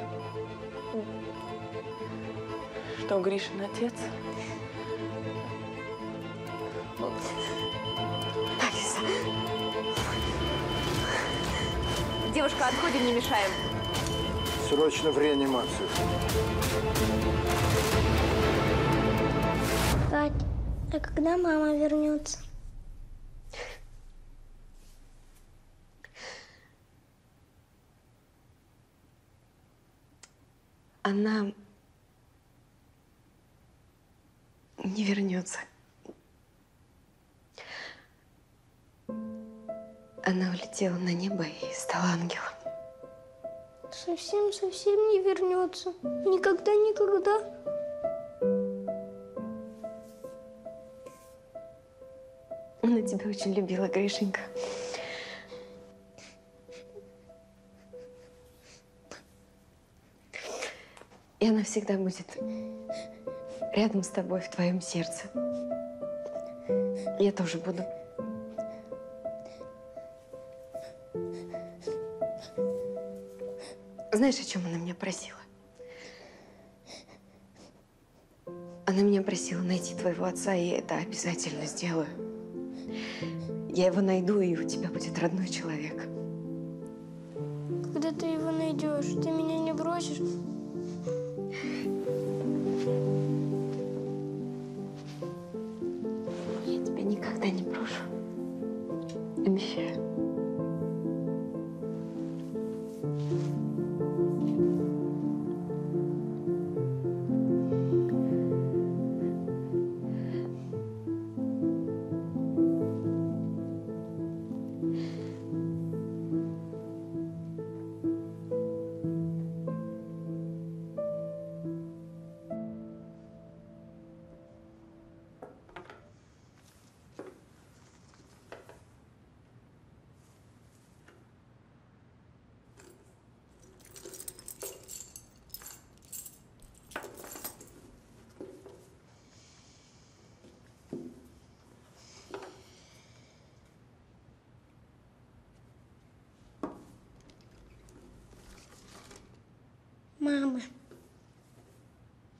что Гришин отец… Алиса. Девушка, отходим, не мешаем. Срочно в реанимацию. Кать, а когда мама вернется? Она не вернется. Она улетела на небо и стала ангелом. Совсем-совсем не вернется. Никогда-никогда. Она тебя очень любила, Гришенька. И она всегда будет рядом с тобой в твоем сердце. Я тоже буду. Знаешь, о чем она меня просила? Она меня просила найти твоего отца, и я это обязательно сделаю. Я его найду, и у тебя будет родной человек. Когда ты его найдешь, ты меня не бросишь? Я тебя никогда не брошу. Обещаю.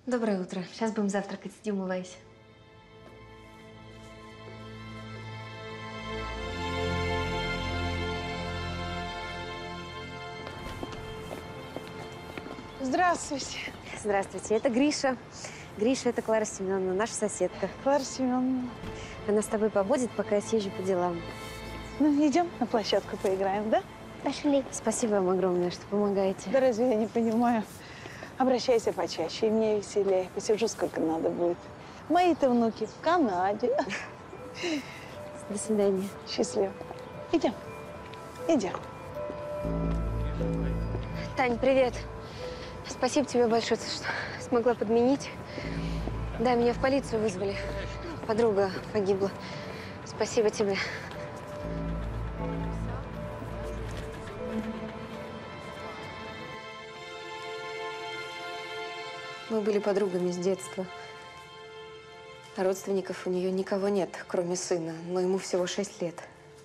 Доброе утро. Сейчас будем завтракать. Иди умывайся. Здравствуйте. Здравствуйте, это Гриша. Гриша, это Клара Семеновна, наша соседка. Клара Семеновна. Она с тобой побудет, пока я съезжу по делам. Ну, идем на площадку поиграем, да? Пошли. Спасибо вам огромное, что помогаете. Да разве я не понимаю? Обращайся почаще, и мне веселее. Посижу, сколько надо будет. Мои-то внуки в Канаде. До свидания. Счастливо. Идем. Идем. Тань, привет. Спасибо тебе большое, что смогла подменить. Да, меня в полицию вызвали. Подруга погибла. Спасибо тебе. Мы были подругами с детства. А родственников у нее никого нет, кроме сына. Но ему всего шесть лет.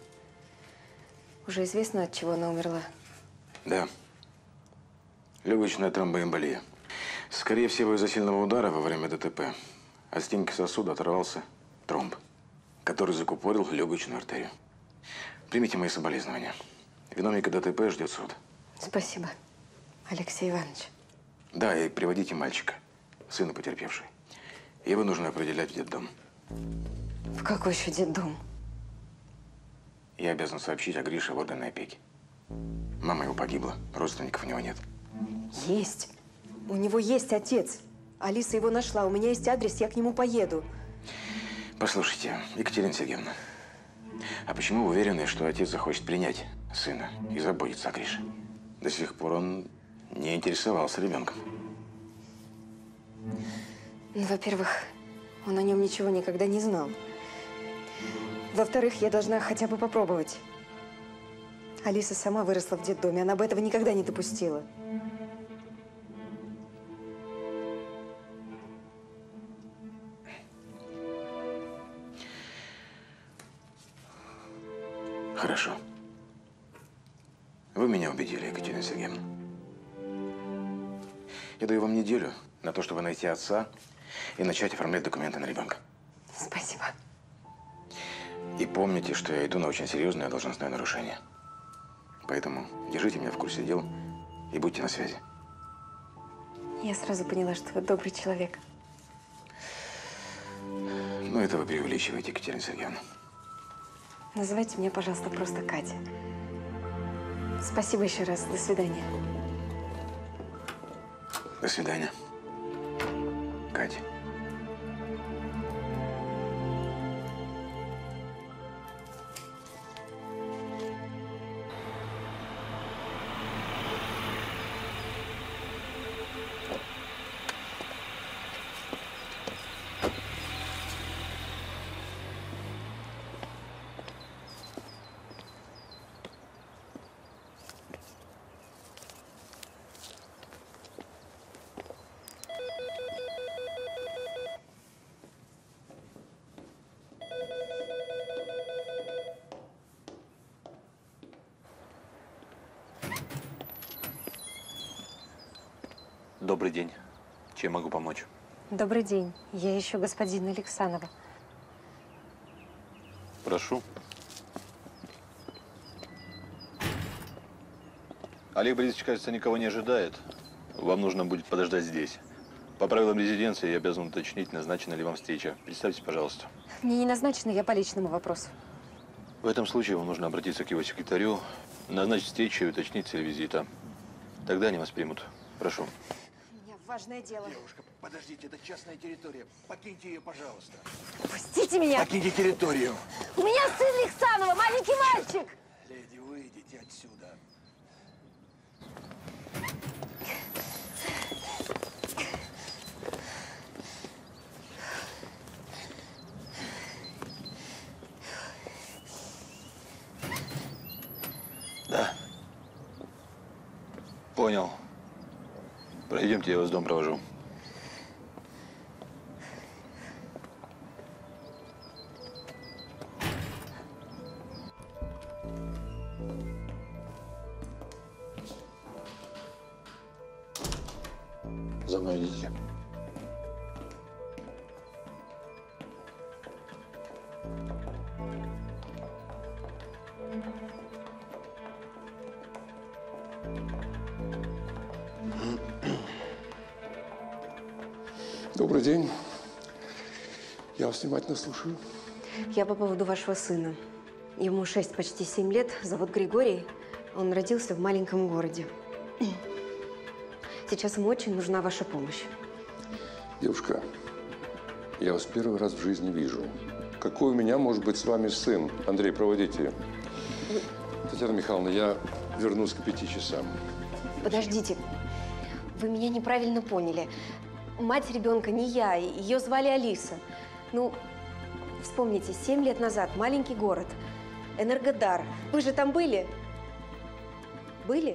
Уже известно, от чего она умерла? Да. Легочная тромбоэмболия. Скорее всего, из-за сильного удара во время ДТП от стенки сосуда оторвался тромб, который закупорил легочную артерию. Примите мои соболезнования. Виновника ДТП ждет суд. Спасибо, Алексей Иванович. Да, и приводите мальчика, сына потерпевшей. Его нужно определять в детдом. В какой еще детдом? Я обязан сообщить о Грише в органы опеки. Мама его погибла, родственников у него нет. Есть. У него есть отец. Алиса его нашла. У меня есть адрес, я к нему поеду. Послушайте, Екатерина Сергеевна, а почему вы уверены, что отец захочет принять сына и заботиться о Грише? До сих пор он не интересовался ребенком. Ну, во-первых, он о нем ничего никогда не знал. Во-вторых, я должна хотя бы попробовать. Алиса сама выросла в детдоме, она бы этого никогда не допустила. Хорошо. Вы меня убедили, Екатерина Сергеевна. Я даю вам неделю на то, чтобы найти отца и начать оформлять документы на ребенка. Спасибо. И помните, что я иду на очень серьезное должностное нарушение. Поэтому держите меня в курсе дел и будьте на связи. Я сразу поняла, что вы добрый человек. Ну, это вы преувеличиваете, Екатерина Сергеевна. Называйте меня, пожалуйста, просто Катя. Спасибо еще раз. До свидания. До свидания, Катя. Добрый день. Чем могу помочь? Добрый день. Я ищу господина Александрова. Прошу. Олег Борисович, кажется, никого не ожидает. Вам нужно будет подождать здесь. По правилам резиденции я обязан уточнить, назначена ли вам встреча. Представьтесь, пожалуйста. Мне не назначено, я по личному вопросу. В этом случае вам нужно обратиться к его секретарю, назначить встречу и уточнить цель визита. Тогда они вас примут. Прошу. У меня важное дело. Девушка, подождите, это частная территория. Покиньте ее, пожалуйста. Пустите меня! Покиньте территорию. У меня сын Лихсанова, маленький мальчик! Леди, выйдите отсюда. Да. Понял. Пройдемте, я вас в дом провожу. За мной идите. Добрый день. Я вас внимательно слушаю. Я по поводу вашего сына. Ему шесть, почти семь лет, зовут Григорий. Он родился в маленьком городе. Сейчас ему очень нужна ваша помощь. Девушка, я вас первый раз в жизни вижу. Какой у меня может быть с вами сын? Андрей, проводите. Татьяна Михайловна, я вернусь к пяти часам. Подождите, вы меня неправильно поняли. Мать ребенка не я, ее звали Алиса. Ну, вспомните, семь лет назад маленький город, Энергодар. Вы же там были? Были?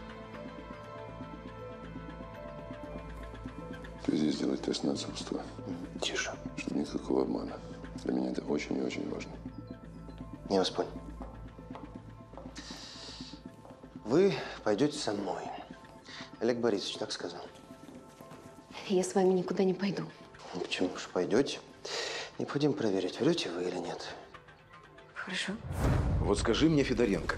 Ты здесь сделай тест на отцовство. Тише. Чтобы никакого обмана. Для меня это очень и очень важно. Я вас понял. Вы пойдете со мной. Олег Борисович так сказал. Я с вами никуда не пойду. Ну, почему же пойдете? Необходимо проверить, врете вы или нет. Хорошо. Вот скажи мне, Федоренко,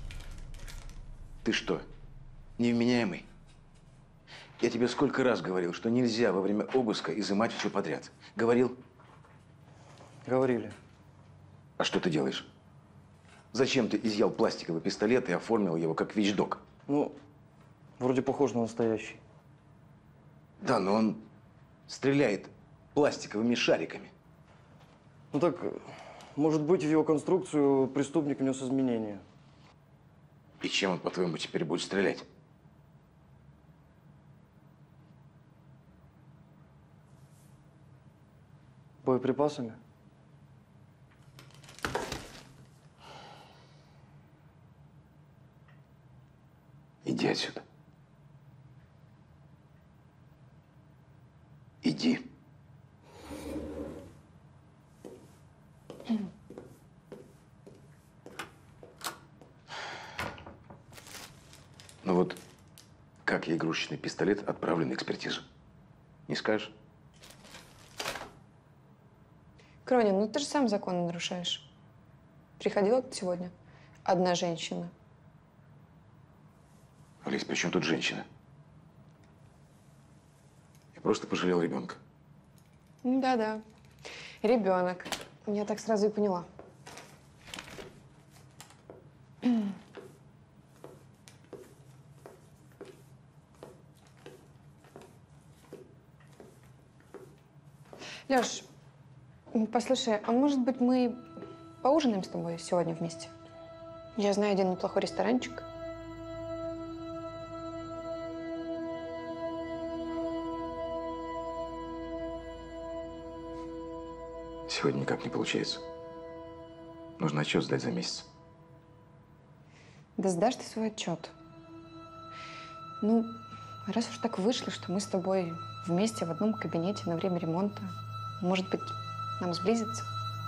ты что, невменяемый? Я тебе сколько раз говорил, что нельзя во время обыска изымать все подряд. Говорил? Говорили. А что ты делаешь? Зачем ты изъял пластиковый пистолет и оформил его как вещдок? Ну, вроде похож на настоящий. Да, но он стреляет пластиковыми шариками. Ну так, может быть, в его конструкцию преступник внес изменения. И чем он, по-твоему, теперь будет стрелять? Боеприпасами? Иди отсюда. Иди. Ну вот, как я игрушечный пистолет отправлю на экспертизу? Не скажешь? Кронин, ну ты же сам законы нарушаешь. Приходила тут сегодня одна женщина. Олесь, при чем тут женщина? Я просто пожалел ребенка. Да-да, ребенок. Я так сразу и поняла. Лёш, послушай, а может быть мы поужинаем с тобой сегодня вместе? Я знаю один неплохой ресторанчик. Сегодня никак не получается. Нужно отчет сдать за месяц. Да сдашь ты свой отчет. Ну, раз уж так вышло, что мы с тобой вместе в одном кабинете на время ремонта, может быть, нам сблизиться?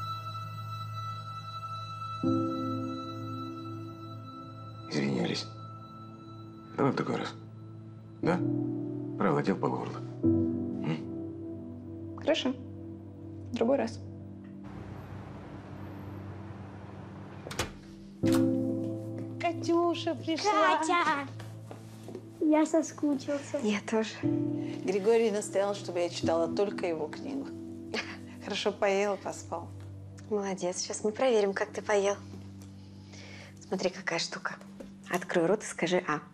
Извини, Олесь. Давай в другой раз. Да? Правило дел по горло. М? Хорошо. В другой раз. Катюша пришла. Катя! Я соскучился. Я тоже. Григорий настоял, чтобы я читала только его книгу. Хорошо поел, поспал. Молодец. Сейчас мы проверим, как ты поел. Смотри, какая штука. Открой рот и скажи «А».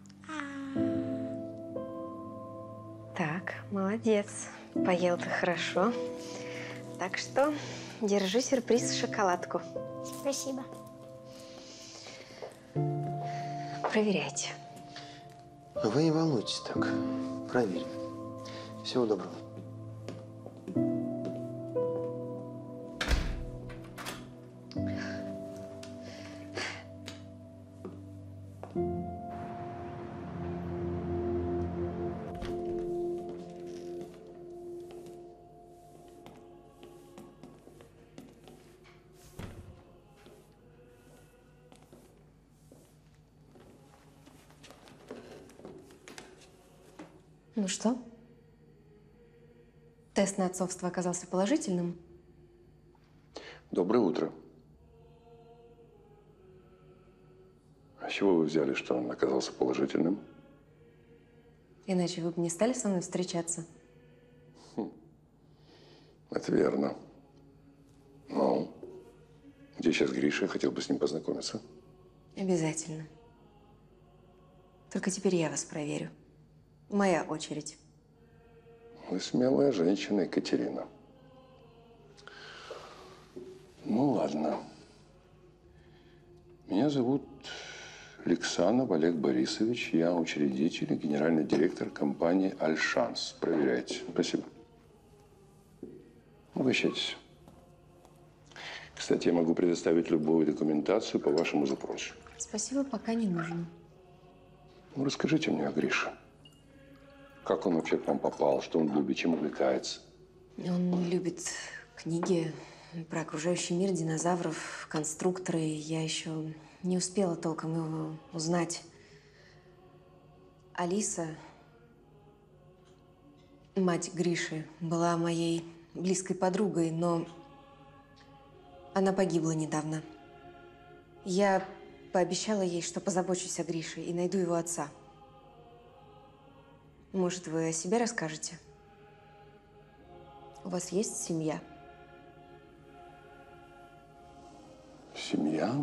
Так, молодец. Поел ты хорошо. Так что держи сюрприз, шоколадку. Спасибо. Проверяйте. Вы не волнуйтесь так. Проверим. Всего доброго. Ну что? Тест на отцовство оказался положительным? Доброе утро. А с чего вы взяли, что он оказался положительным? Иначе вы бы не стали со мной встречаться. Хм. Это верно. Ну, где сейчас Гриша? Я хотел бы с ним познакомиться. Обязательно. Только теперь я вас проверю. Моя очередь. Вы смелая женщина, Екатерина. Ну, ладно. Меня зовут Александров Олег Борисович. Я учредитель и генеральный директор компании «Альшанс». Проверяйте. Спасибо. Угощайтесь. Кстати, я могу предоставить любую документацию по вашему запросу. Спасибо, пока не нужно. Ну, расскажите мне о Грише. Как он вообще к вам попал? Что он любит? Чем увлекается? Он любит книги про окружающий мир, динозавров, конструкторы. Я еще не успела толком его узнать. Алиса, мать Гриши, была моей близкой подругой, но она погибла недавно. Я пообещала ей, что позабочусь о Грише и найду его отца. Может, вы о себе расскажете? У вас есть семья? Семья?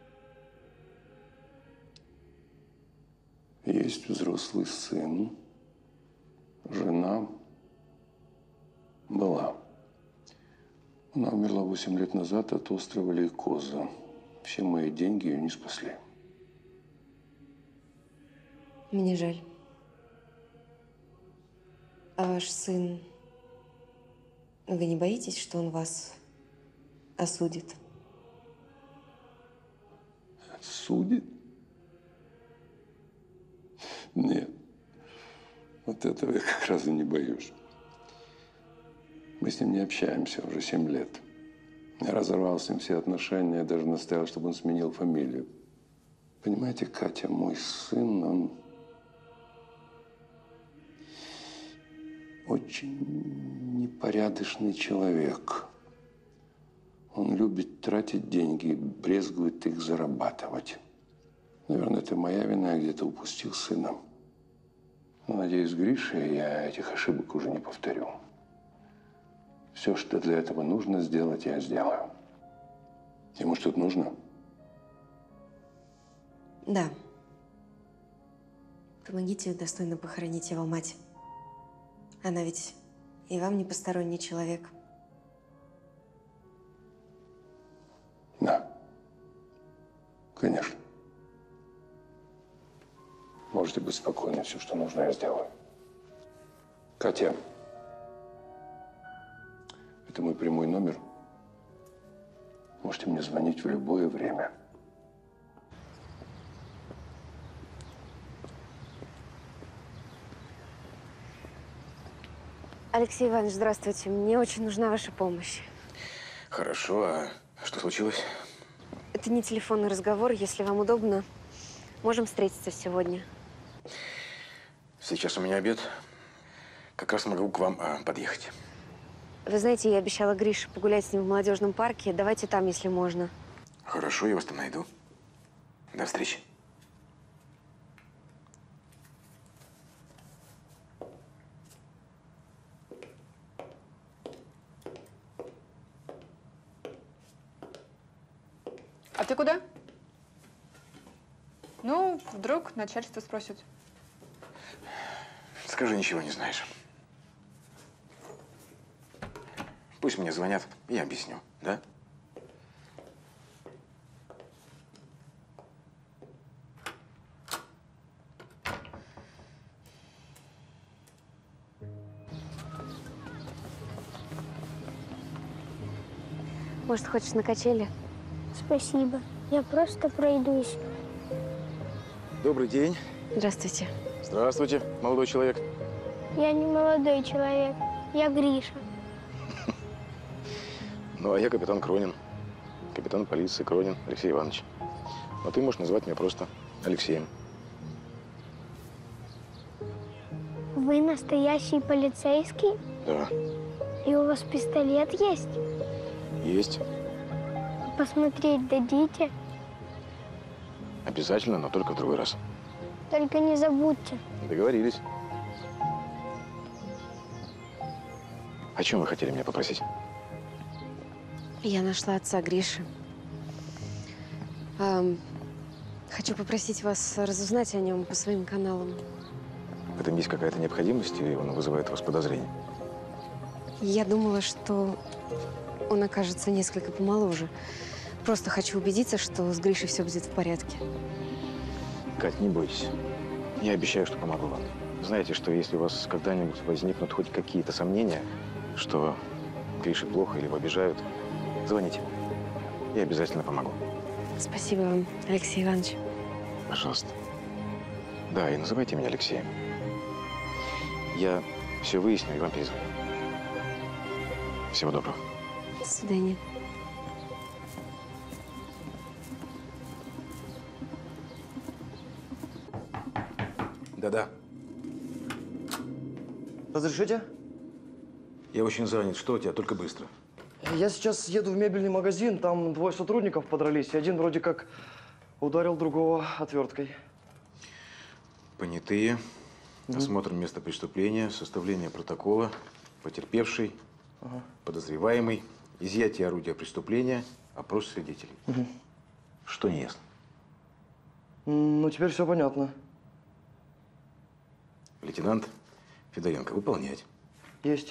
Есть взрослый сын. Жена была. Она умерла восемь лет назад от острого лейкоза. Все мои деньги ее не спасли. Мне жаль. А ваш сын, вы не боитесь, что он вас осудит? Судит? Нет. Вот этого я как раз и не боюсь. Мы с ним не общаемся уже семь лет. Я разорвал с ним все отношения, я даже настоял, чтобы он сменил фамилию. Понимаете, Катя, мой сын, он очень непорядочный человек. Он любит тратить деньги, брезгует их зарабатывать. Наверное, это моя вина, я где-то упустил сына. Но, надеюсь, Гриша, я этих ошибок уже не повторю. Все, что для этого нужно сделать, я сделаю. Ему что-то нужно? Да. Помогите достойно похоронить его мать. Она ведь и вам не посторонний человек. Да. Конечно. Можете быть спокойны, все, что нужно, я сделаю. Катя, это мой прямой номер. Можете мне звонить в любое время. Алексей Иванович, здравствуйте. Мне очень нужна ваша помощь. Хорошо, а что случилось? Это не телефонный разговор. Если вам удобно, можем встретиться сегодня. Сейчас у меня обед. Как раз могу к вам а, подъехать. Вы знаете, я обещала Грише погулять с ним в молодежном парке. Давайте там, если можно. Хорошо, я вас там найду. До встречи. А ты куда? Ну, вдруг начальство спросит. Скажи, ничего не знаешь. Пусть мне звонят, я объясню, да? Может, хочешь на качели? Спасибо. Я просто пройдусь. Добрый день. Здравствуйте. Здравствуйте, молодой человек. Я не молодой человек. Я Гриша. Ну, а я капитан Кронин. Капитан полиции Кронин Алексей Иванович. Но ты можешь назвать меня просто Алексеем. Вы настоящий полицейский? Да. И у вас пистолет есть? Есть. Посмотреть дадите? Обязательно, но только в другой раз. Только не забудьте. Договорились. О чем вы хотели меня попросить? Я нашла отца Гриши. Ам, хочу попросить вас разузнать о нем по своим каналам. В этом есть какая-то необходимость, или он вызывает у вас подозрения? Я думала, что он окажется несколько помоложе. Просто хочу убедиться, что с Гришей все будет в порядке. Кать, не бойтесь. Я обещаю, что помогу вам. Знаете, что если у вас когда-нибудь возникнут хоть какие-то сомнения, что Грише плохо или его обижают, звоните. Я обязательно помогу. Спасибо вам, Алексей Иванович. Пожалуйста. Да, и называйте меня Алексеем. Я все выясню и вам перезвоню. Всего доброго. До свидания. Да-да. Разрешите? Я очень занят. Что у тебя? Только быстро. Я сейчас еду в мебельный магазин, там двое сотрудников подрались, и один вроде как ударил другого отверткой. Понятые. Угу. Осмотр места преступления, составление протокола, потерпевший, ага. подозреваемый, изъятие орудия преступления, опрос свидетелей. Угу. Что не ясно? Ну, теперь все понятно. Лейтенант Федоренко, выполнять. Есть.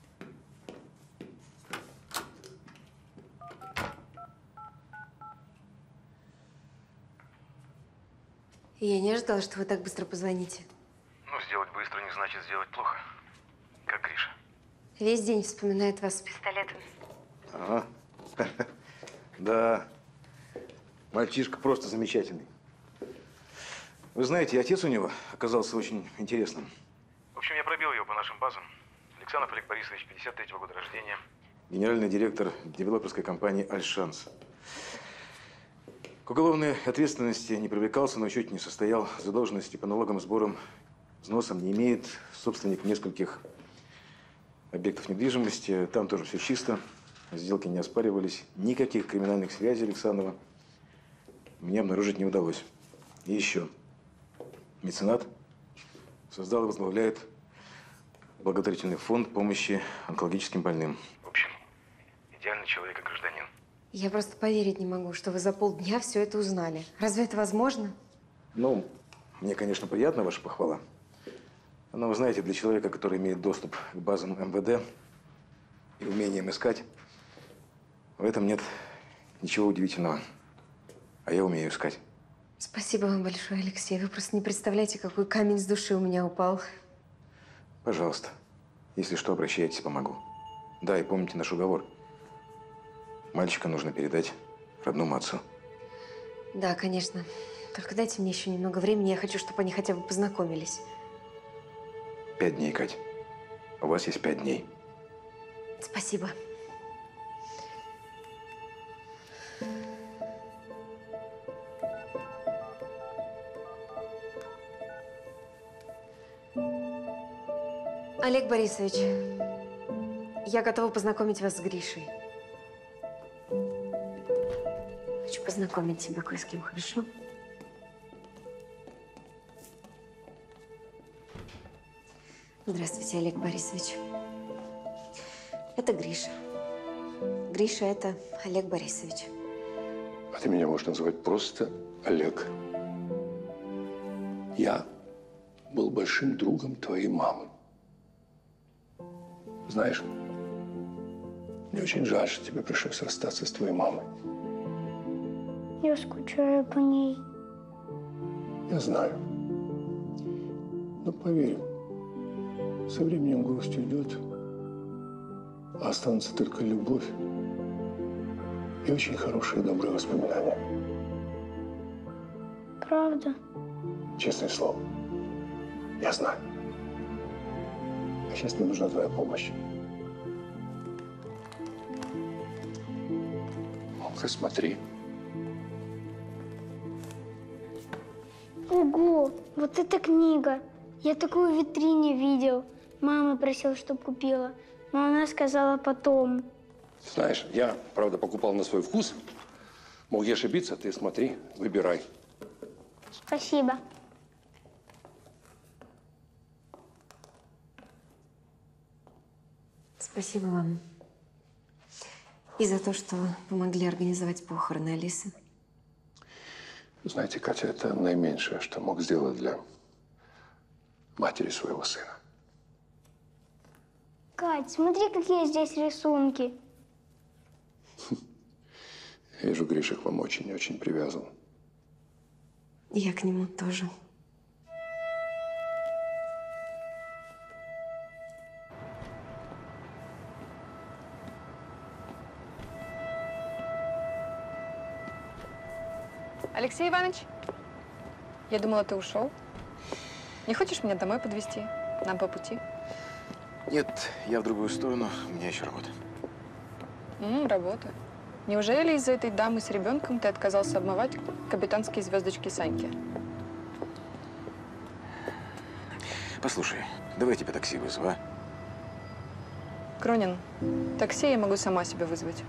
Я не ожидала, что вы так быстро позвоните. Ну, сделать быстро не значит сделать плохо. Как Гриша? Весь день вспоминает вас с пистолетом. Ага. Да. Мальчишка просто замечательный. Вы знаете, отец у него оказался очень интересным. В общем, я пробил его по нашим базам. Александр Олег Борисович, пятьдесят третьего года рождения. Генеральный директор девелоперской компании «Альшанс». К уголовной ответственности не привлекался, но чуть не состоял. Задолженности по налогам, сборам, взносам не имеет. Собственник нескольких объектов недвижимости. Там тоже все чисто. Сделки не оспаривались. Никаких криминальных связей Александрова мне обнаружить не удалось. И еще. Меценат создал и возглавляет благотворительный фонд помощи онкологическим больным. В общем, идеальный человек и гражданин. Я просто поверить не могу, что вы за полдня все это узнали. Разве это возможно? Ну, мне, конечно, приятна ваша похвала. Но вы знаете, для человека, который имеет доступ к базам эм вэ дэ и умением искать, в этом нет ничего удивительного. А я умею искать. Спасибо вам большое, Алексей. Вы просто не представляете, какой камень с души у меня упал. Пожалуйста. Если что, обращайтесь, помогу. Да, и помните наш уговор. Мальчика нужно передать родному отцу. Да, конечно. Только дайте мне еще немного времени. Я хочу, чтобы они хотя бы познакомились. Пять дней, Кать. У вас есть пять дней. Спасибо. Олег Борисович, я готова познакомить вас с Гришей. Хочу познакомить тебя кое с кем, хорошо? Здравствуйте, Олег Борисович. Это Гриша. Гриша – это Олег Борисович. А ты меня можешь называть просто Олег. Я был большим другом твоей мамы. Знаешь, мне очень жаль, что тебе пришлось расстаться с твоей мамой. Я скучаю по ней. Я знаю. Но поверь, со временем грусть уйдет, а останутся только любовь и очень хорошие добрые воспоминания. Правда? Честное слово. Я знаю. А сейчас мне нужна твоя помощь. Ну-ка, смотри. Ого, вот эта книга. Я такую в витрине видел. Мама просила, чтобы купила. Но она сказала потом. Знаешь, я, правда, покупал на свой вкус. Мог я ошибиться, ты смотри, выбирай. Спасибо. Спасибо вам. И за то, что помогли организовать похороны Алисы. Знаете, Катя, это наименьшее, что мог сделать для матери своего сына. Кать, смотри, какие здесь рисунки. Я вижу, Гриша к вам очень-очень привязан. Я к нему тоже. Алексей Иванович, я думала, ты ушел. Не хочешь меня домой подвезти? Нам по пути. Нет, я в другую сторону, у меня еще работа. М, работа. Неужели из-за этой дамы с ребенком ты отказался обмывать капитанские звездочки Саньки? Послушай, давай я тебе такси вызову, а? Кронин, такси я могу сама себе вызвать.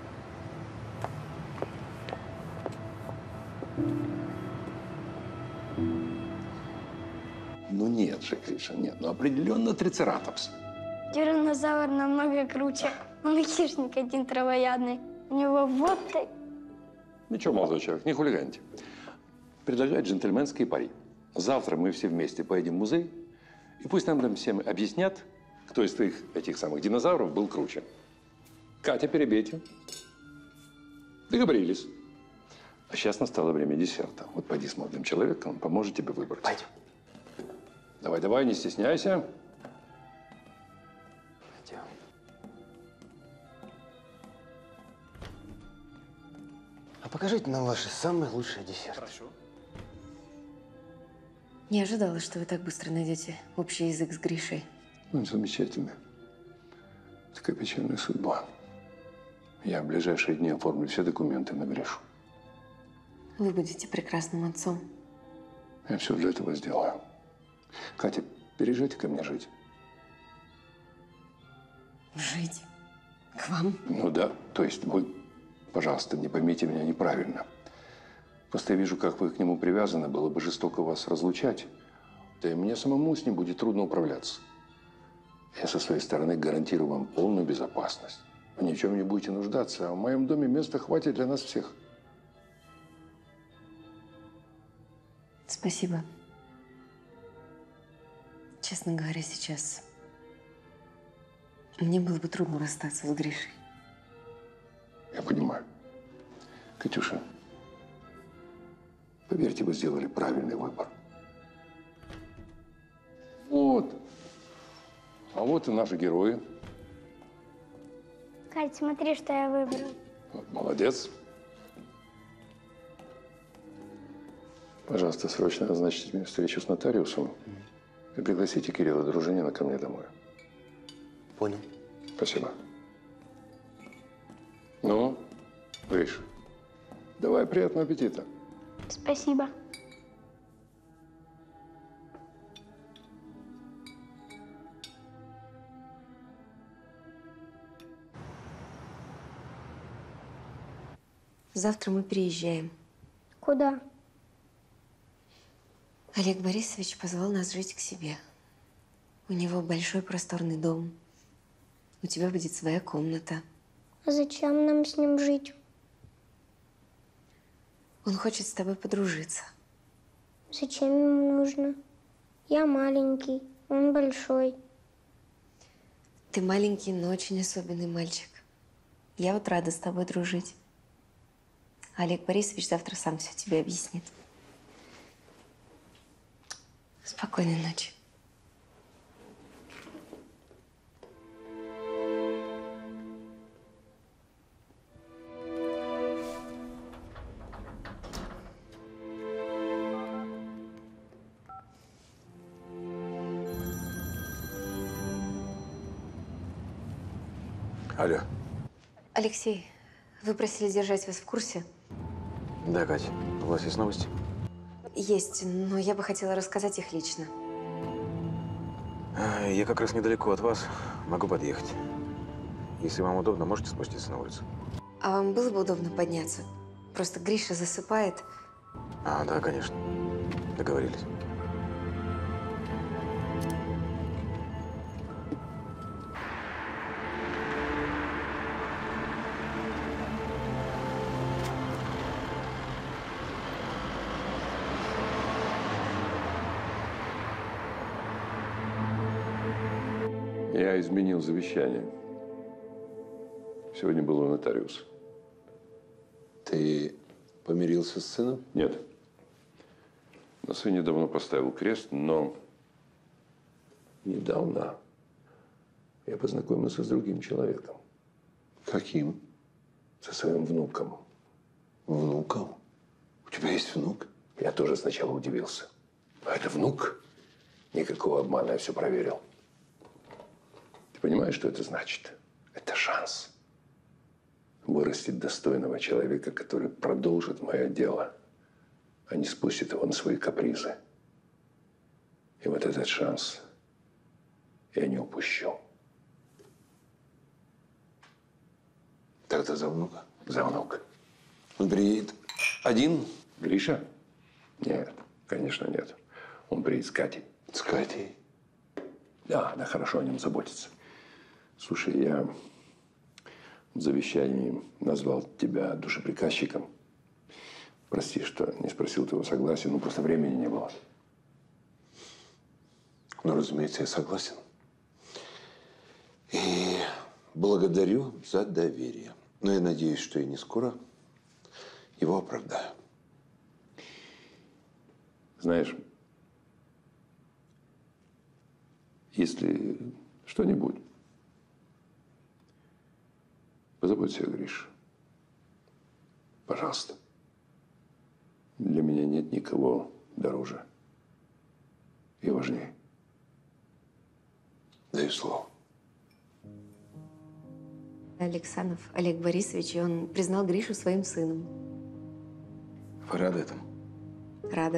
Ну нет же, Гриша, нет. Ну определенно трицератопс. Тираннозавр намного круче. Он хищник один травоядный. У него вот так. Ничего, молодой человек, не хулиганьте. Предлагаю джентльменские пари. Завтра мы все вместе поедем в музей, и пусть нам там всем объяснят, кто из твоих этих самых динозавров был круче. Катя, перебейте. Договорились. А сейчас настало время десерта. Вот пойди с молодым человеком, он поможет тебе выбрать. Пойдем. Давай, давай, не стесняйся. Пойдем. А покажите нам ваши самые лучшие десерты. Хорошо. Не ожидала, что вы так быстро найдете общий язык с Гришей. Он замечательный. Такая печальная судьба. Я в ближайшие дни оформлю все документы на Гришу. Вы будете прекрасным отцом. Я все для этого сделаю. Катя, переезжайте ко мне жить. Жить? К вам? Ну да, то есть вы, пожалуйста, не поймите меня неправильно. Просто я вижу, как вы к нему привязаны, было бы жестоко вас разлучать. Да и мне самому с ним будет трудно управляться. Я со своей стороны гарантирую вам полную безопасность. Вы ни в чем не будете нуждаться, а в моем доме места хватит для нас всех. Спасибо. Честно говоря, сейчас мне было бы трудно расстаться с Гришей. Я понимаю. Катюша, поверьте, вы сделали правильный выбор. Вот. А вот и наши герои. Кать, смотри, что я выбрал. Вот, молодец. Пожалуйста, срочно назначьте мне встречу с нотариусом и пригласите Кирилла Дружинина ко мне домой. Понял. Спасибо. Ну, Гриш, давай, приятного аппетита. Спасибо. Завтра мы переезжаем. Куда? Олег Борисович позвал нас жить к себе. У него большой просторный дом. У тебя будет своя комната. А зачем нам с ним жить? Он хочет с тобой подружиться. Зачем ему нужно? Я маленький, он большой. Ты маленький, но очень особенный мальчик. Я вот рада с тобой дружить. Олег Борисович завтра сам все тебе объяснит. Спокойной ночи. Алло. Алексей, вы просили держать вас в курсе? Да, Катя, у вас есть новости? Есть, но я бы хотела рассказать их лично. А, Я как раз недалеко от вас, могу подъехать. Если вам удобно, можете спуститься на улицу. А вам было бы удобно подняться? Просто Гриша засыпает. А, да, конечно. Договорились. Я изменил завещание. Сегодня был у нотариуса. Ты помирился с сыном? Нет. На сыне давно поставил крест, но недавно я познакомился с другим человеком. Каким? Со своим внуком. Внуком? У тебя есть внук? Я тоже сначала удивился. А это внук? Никакого обмана, я все проверил. Ты понимаешь, что это значит? Это шанс. Вырастить достойного человека, который продолжит мое дело, а не спустит его на свои капризы. И вот этот шанс я не упущу. Тогда за внука? За внука. Он приедет один? Гриша? Нет, конечно, нет. Он приедет с Катей. С Катей? Да, она хорошо о нем заботится. Слушай, я в завещании назвал тебя душеприказчиком. Прости, что не спросил твоего согласия, ну просто времени не было. Ну, разумеется, я согласен. И благодарю за доверие. Но я надеюсь, что я не скоро его оправдаю. Знаешь, если что-нибудь, позаботься о Грише. Пожалуйста. Для меня нет никого дороже и важнее. Даю слово. Александров Олег Борисович, и он признал Гришу своим сыном. Вы рады этому? Рада.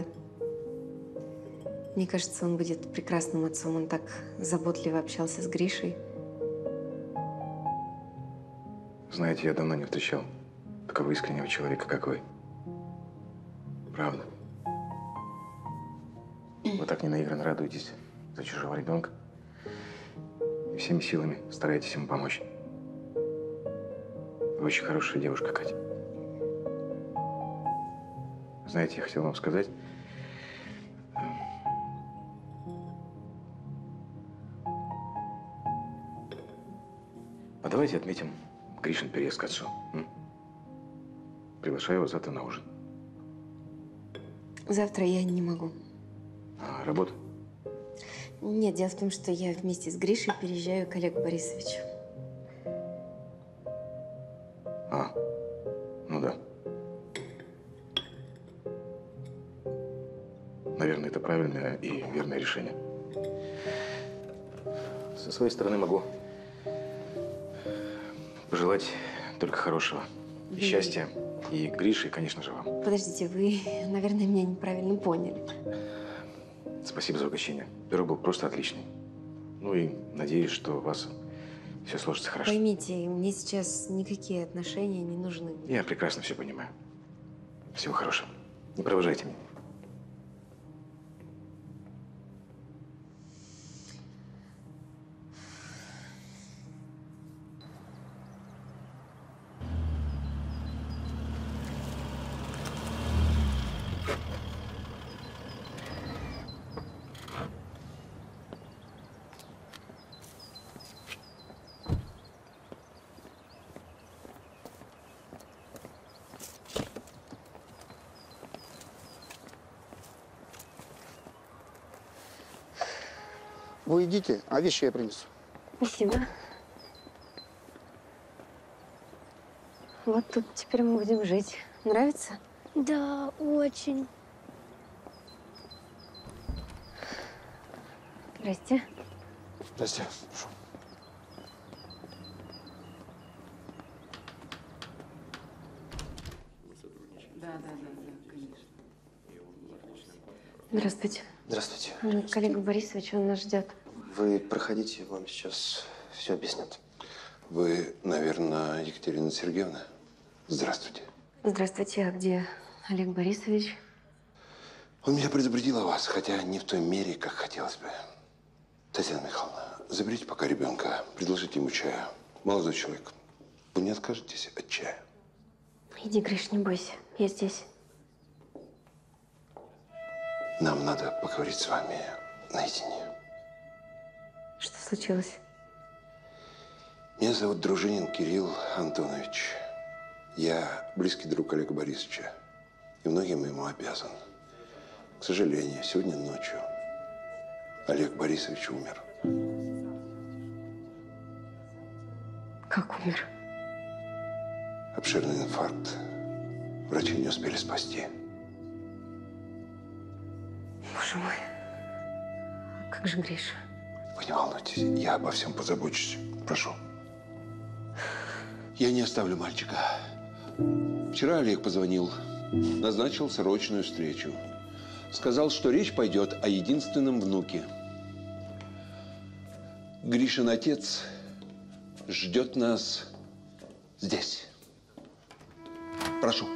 Мне кажется, он будет прекрасным отцом. Он так заботливо общался с Гришей. Знаете, я давно не встречал такого искреннего человека, как вы. Правда. Вы так ненаигранно радуетесь за чужого ребенка и всеми силами стараетесь ему помочь. Вы очень хорошая девушка, Катя. Знаете, я хотел вам сказать, а давайте отметим Гришин переезд к отцу. М? Приглашаю его завтра на ужин. Завтра я не могу. А, работа? Нет, дело в том, что я вместе с Гришей переезжаю к Олегу Борисовичу. А, ну да. Наверное, это правильное и верное решение. Со своей стороны могу пожелать только хорошего. И счастья. И Грише, и, конечно же, вам. Подождите, вы, наверное, меня неправильно поняли. Спасибо за угощение. Пирог был просто отличный. Ну и надеюсь, что у вас все сложится хорошо. Поймите, мне сейчас никакие отношения не нужны. Я прекрасно все понимаю. Всего хорошего. Не провожайте меня. Вы идите, а вещи я принесу. Спасибо. Вот тут теперь мы будем жить. Нравится? Да, очень. Здрасте. Здрасте. Прошу. Да, да, да, да, конечно. Здравствуйте. Здравствуйте. К Олегу Борисовичу, он нас ждет. Вы проходите, вам сейчас все объяснят. Вы, наверное, Екатерина Сергеевна? Здравствуйте. Здравствуйте, а где Олег Борисович? Он меня предупредил о вас, хотя не в той мере, как хотелось бы. Татьяна Михайловна, заберите пока ребенка, предложите ему чая. Молодой человек, вы не откажетесь от чая? Иди, Гриш, не бойся, я здесь. Нам надо поговорить с вами наедине. Что случилось? Меня зовут Дружинин Кирилл Антонович. Я близкий друг Олега Борисовича. И многим ему обязан. К сожалению, сегодня ночью Олег Борисович умер. Как умер? Обширный инфаркт. Врачи не успели спасти. Боже мой. Как же Гриша? Вы не волнуйтесь, я обо всем позабочусь. Прошу. Я не оставлю мальчика. Вчера Олег позвонил, назначил срочную встречу. Сказал, что речь пойдет о единственном внуке. Гришин отец ждет нас здесь. Прошу.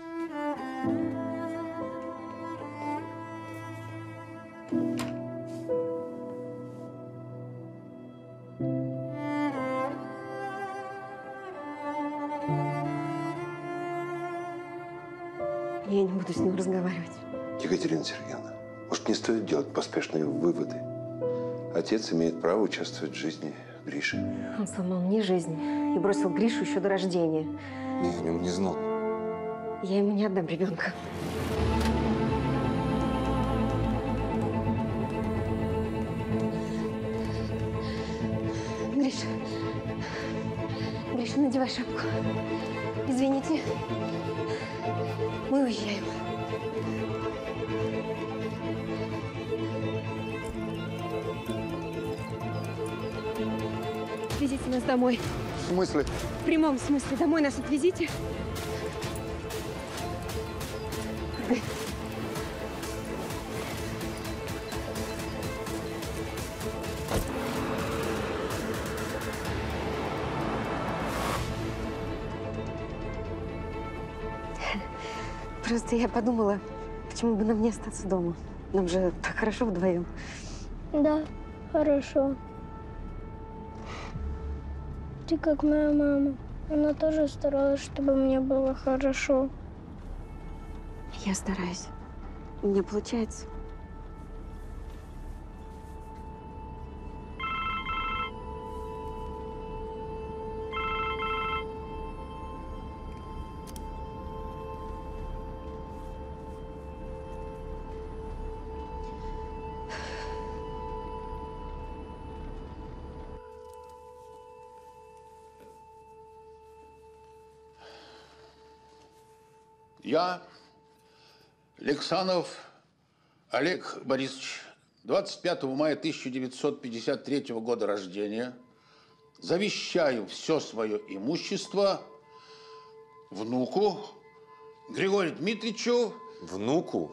Я не буду с ним разговаривать. Екатерина Сергеевна, может, не стоит делать поспешные выводы? Отец имеет право участвовать в жизни Гриши. Он сломал мне жизнь и бросил Гришу еще до рождения. Я о нем не знал. Я ему не отдам ребенка. Гриша, Гриша, надевай шапку. Извините, мы уезжаем. Отвезите нас домой. В смысле? В прямом смысле. Домой нас отвезите. Просто я подумала, почему бы нам не остаться дома. Нам же так хорошо вдвоем. Да, хорошо. Ты как моя мама. Она тоже старалась, чтобы мне было хорошо. Я стараюсь. У меня получается. Я, Александров Олег Борисович, двадцать пятого мая тысяча девятьсот пятьдесят третьего года рождения, завещаю все свое имущество внуку Григорию Дмитриевичу. Внуку?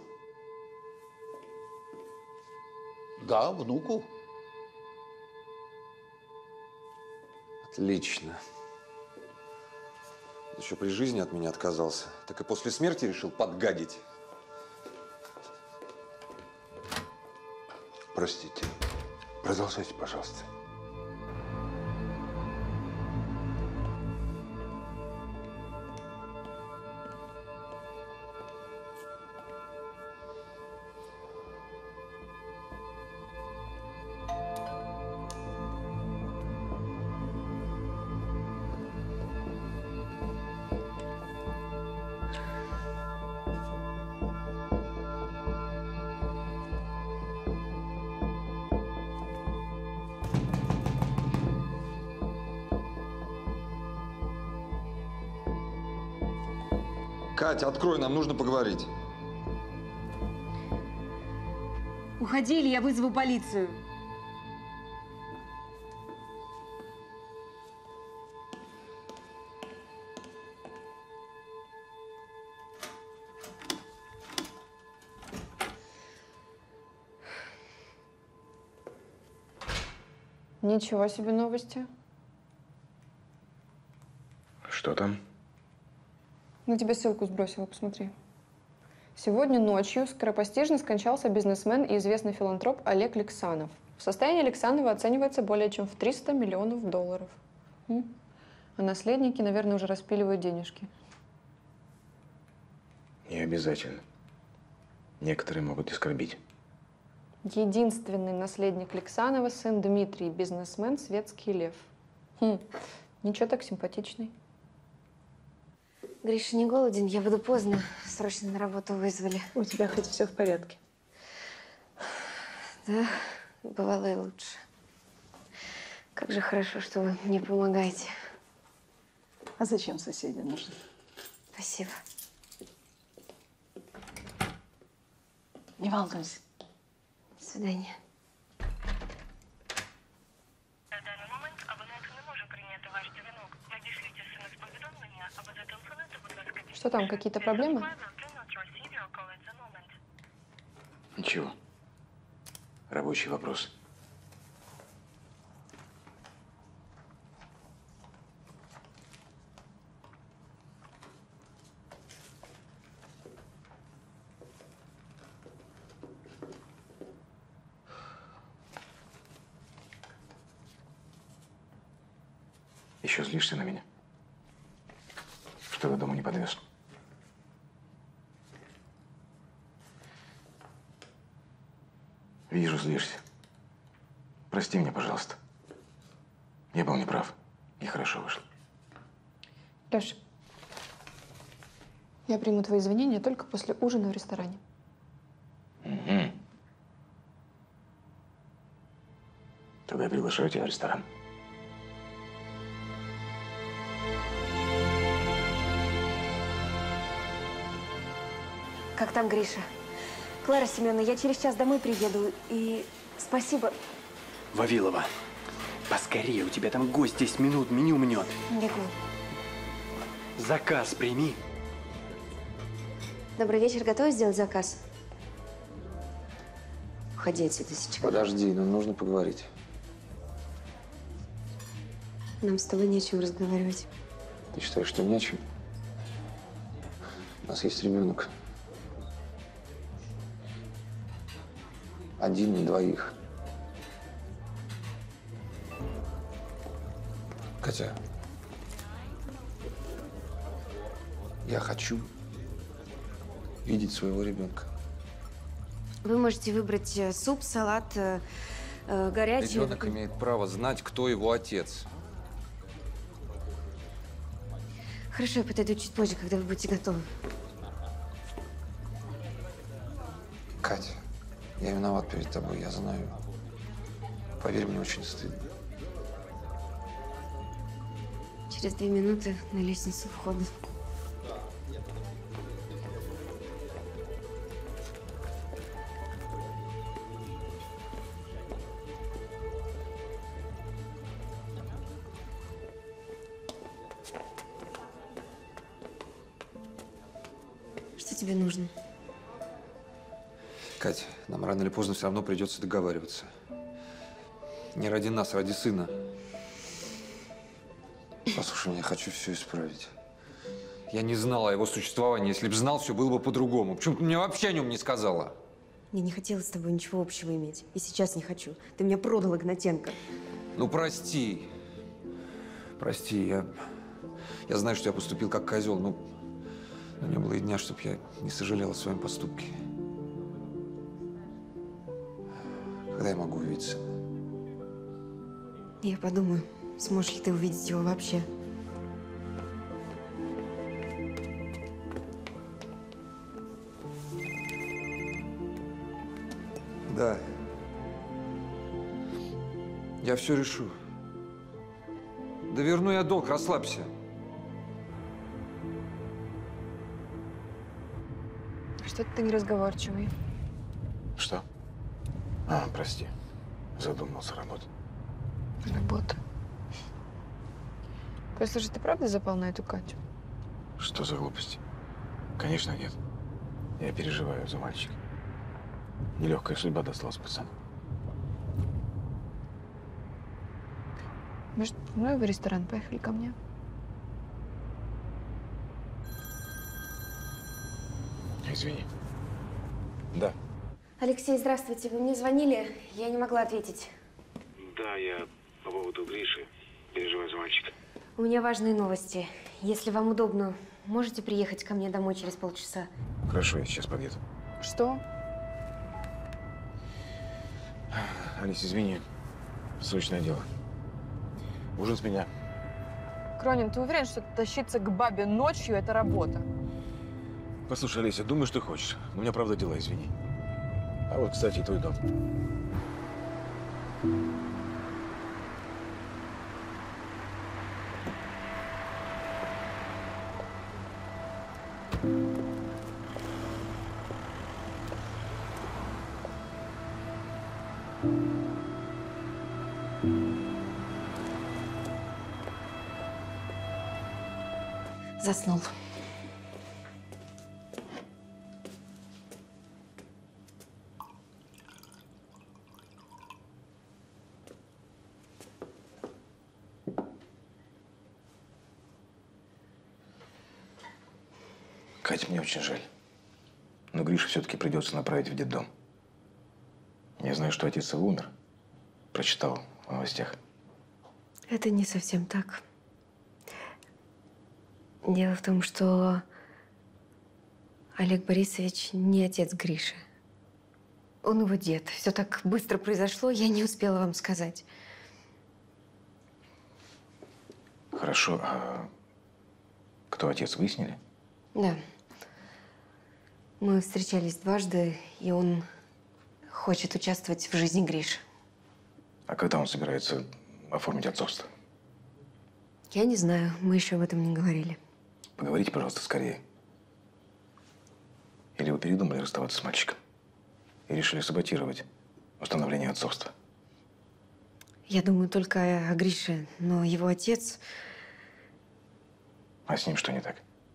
Да, внуку. Отлично. Еще при жизни от меня отказался, так и после смерти решил подгадить. Простите. Продолжайте, пожалуйста. Катя, открой, нам нужно поговорить. Уходи, или я вызову полицию. Ничего себе новости. Что там? Ну, тебе ссылку сбросила, посмотри. Сегодня ночью скоропостижно скончался бизнесмен и известный филантроп Олег Лексанов. Состояние Лексанова оценивается более чем в триста миллионов долларов. М? А наследники, наверное, уже распиливают денежки. Не обязательно. Некоторые могут оскорбить. Единственный наследник Лексанова – сын Дмитрий, бизнесмен, светский лев. Хм, ничего, так симпатичный. Гриша не голоден, я буду поздно. Срочно на работу вызвали. У тебя хоть все в порядке? Да, бывало и лучше. Как же хорошо, что вы мне помогаете. А зачем соседи нужны? Спасибо. Не волнуйся. До свидания. Что там, какие-то проблемы? Ничего. Рабочий вопрос. Еще злишься на меня? Что до дома не подвез? Вижу, злишься. Прости меня, пожалуйста. Я был неправ. И хорошо вышло. Леша, я приму твои извинения только после ужина в ресторане. Угу. Тогда я приглашаю тебя в ресторан. Как там Гриша? Клара Семеновна, я через час домой приеду. И спасибо. Вавилова, поскорее, у тебя там гость десять минут, меню мнет. Бегу. Заказ прими. Добрый вечер. Готовы сделать заказ? Уходи отсюда сейчас. Подожди, нам нужно поговорить. Нам с тобой не о чем разговаривать. Ты считаешь, что не о чем? У нас есть ребенок. Один, не двоих. Катя, я хочу видеть своего ребенка. Вы можете выбрать э, суп, салат, э, э, горячий. Ребенок имеет право знать, кто его отец. Хорошо, я подойду чуть позже, когда вы будете готовы. Катя, я виноват перед тобой, я знаю. Поверь, мне очень стыдно. Через две минуты на лестницу входа. Что тебе нужно? Катя, нам рано или поздно все равно придется договариваться. Не ради нас, ради сына. Послушай, я хочу все исправить. Я не знала о его существовании. Если бы знал, все было бы по-другому. Почему ты мне вообще о нем не сказала? Мне не хотелось с тобой ничего общего иметь. И сейчас не хочу. Ты меня продал, Игнатенко. Ну, прости. Прости, я… Я знаю, что я поступил как козел, но… но не было и дня, чтобы я не сожалел о своем поступке. Когда я могу увидеться? Я подумаю, сможешь ли ты увидеть его вообще. Да. Я все решу. Да верну я долг, расслабься. Что-то ты неразговорчивый. Что? А, прости. Задумался работать. Работа. Послушай, ты правда запал на эту Катю? Что за глупости? Конечно, нет. Я переживаю за мальчика. Нелегкая судьба досталась пацану. Может, ну в ресторан поехали ко мне? Извини. Да. Алексей, здравствуйте. Вы мне звонили? Я не могла ответить. Да, я по поводу Гриши переживаю за мальчика. У меня важные новости. Если вам удобно, можете приехать ко мне домой через полчаса? Хорошо, я сейчас подъеду. Что? Алис, извини. Срочное дело. Ужин с меня. Кронин, ты уверен, что тащиться к бабе ночью – это работа? Послушай, Олеся, думай, что хочешь. Но у меня, правда, дела, извини. А вот, кстати, и твой дом. Заснул. Катя, мне очень жаль. Но Гришу все-таки придется направить в детдом. Я знаю, что отец его умер. Прочитал в новостях. Это не совсем так. Дело в том, что Олег Борисович не отец Гриши. Он его дед. Все так быстро произошло, я не успела вам сказать. Хорошо, а кто отец, выяснили? Да. Мы встречались дважды, и он хочет участвовать в жизни Гриши. А когда он собирается оформить отцовство? Я не знаю, мы еще об этом не говорили. Поговорите, пожалуйста, скорее. Или вы передумали расставаться с мальчиком? И решили саботировать установление отцовства? Я думаю только о Грише, но его отец… А с ним что не так?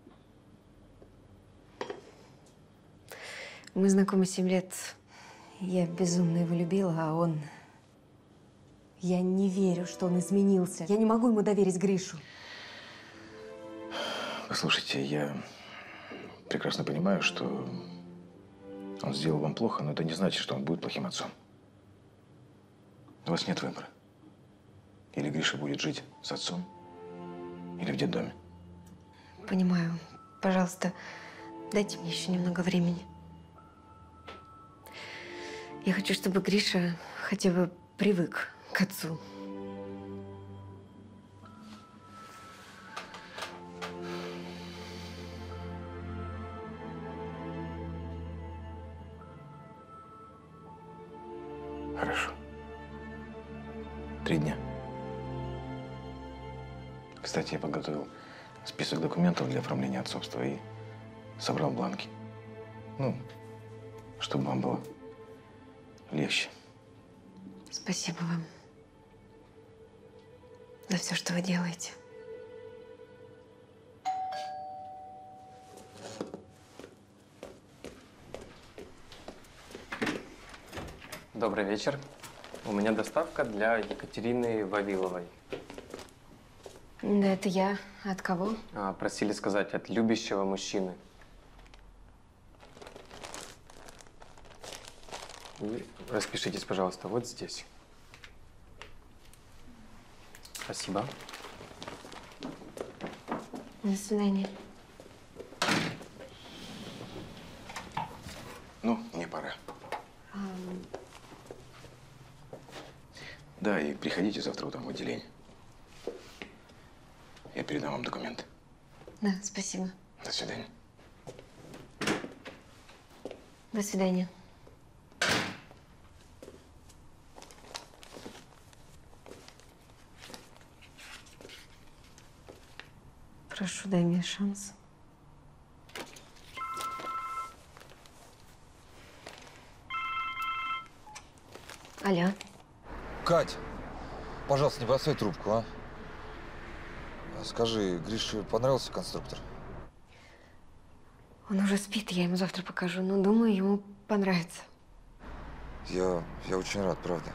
Мы знакомы семь лет. Я безумно его любила, а он… Я не верю, что он изменился. Я не могу ему доверить Гришу. Послушайте, я прекрасно понимаю, что он сделал вам плохо, но это не значит, что он будет плохим отцом. У вас нет выбора. Или Гриша будет жить с отцом, или в детдоме. Понимаю. Пожалуйста, дайте мне еще немного времени. Я хочу, чтобы Гриша хотя бы привык к отцу. Хорошо. Три дня. Кстати, я подготовил список документов для оформления отцовства и собрал бланки. Ну, чтобы вам было легче. Спасибо вам за все, что вы делаете. Добрый вечер. У меня доставка для Екатерины Вавиловой. Да, это я. От кого? А, просили сказать, от любящего мужчины. И распишитесь, пожалуйста, вот здесь. Спасибо. До свидания. Ну, мне пора. Ам, Да, и приходите завтра утром в отделение. Я передам вам документы. Да, спасибо. До свидания. До свидания. Прошу, дай мне шанс. Алло. Кать, пожалуйста, не бросай трубку, а? Скажи, Грише понравился конструктор? Он уже спит, я ему завтра покажу, но думаю, ему понравится. Я, я очень рад, правда.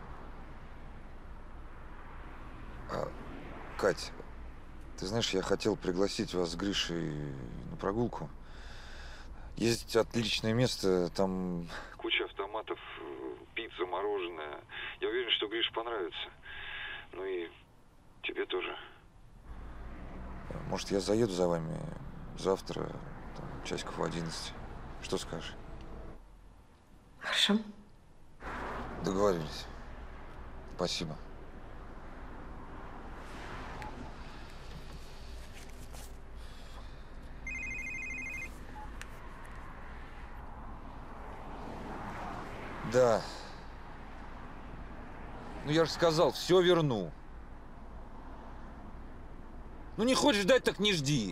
А, Кать, ты знаешь, я хотел пригласить вас с Гришей на прогулку. Есть отличное место, там куча автоматов, пицца, мороженое. Я уверен, что Грише понравится. Ну и тебе тоже. Может, я заеду за вами завтра, там, часиков в одиннадцать. Что скажешь? Хорошо. Договорились. Спасибо. Да. Ну я же сказал, все верну. Ну не хочешь ждать, так не жди.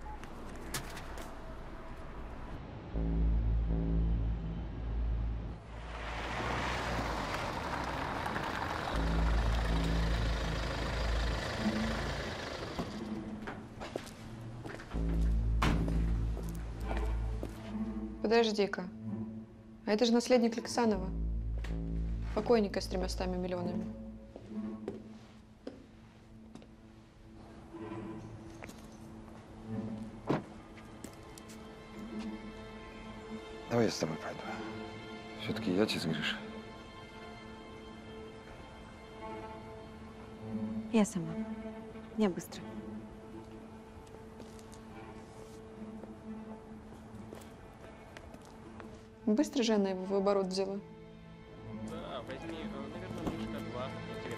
Подожди-ка. А это же наследник Александрова. Покойника с тремястами миллионами. Давай я с тобой пойду. Все-таки я отец Гриша. Я сама. Я быстро. Быстро же она его в оборот взяла. Да, возьми, наверное, лучше как два. Тебе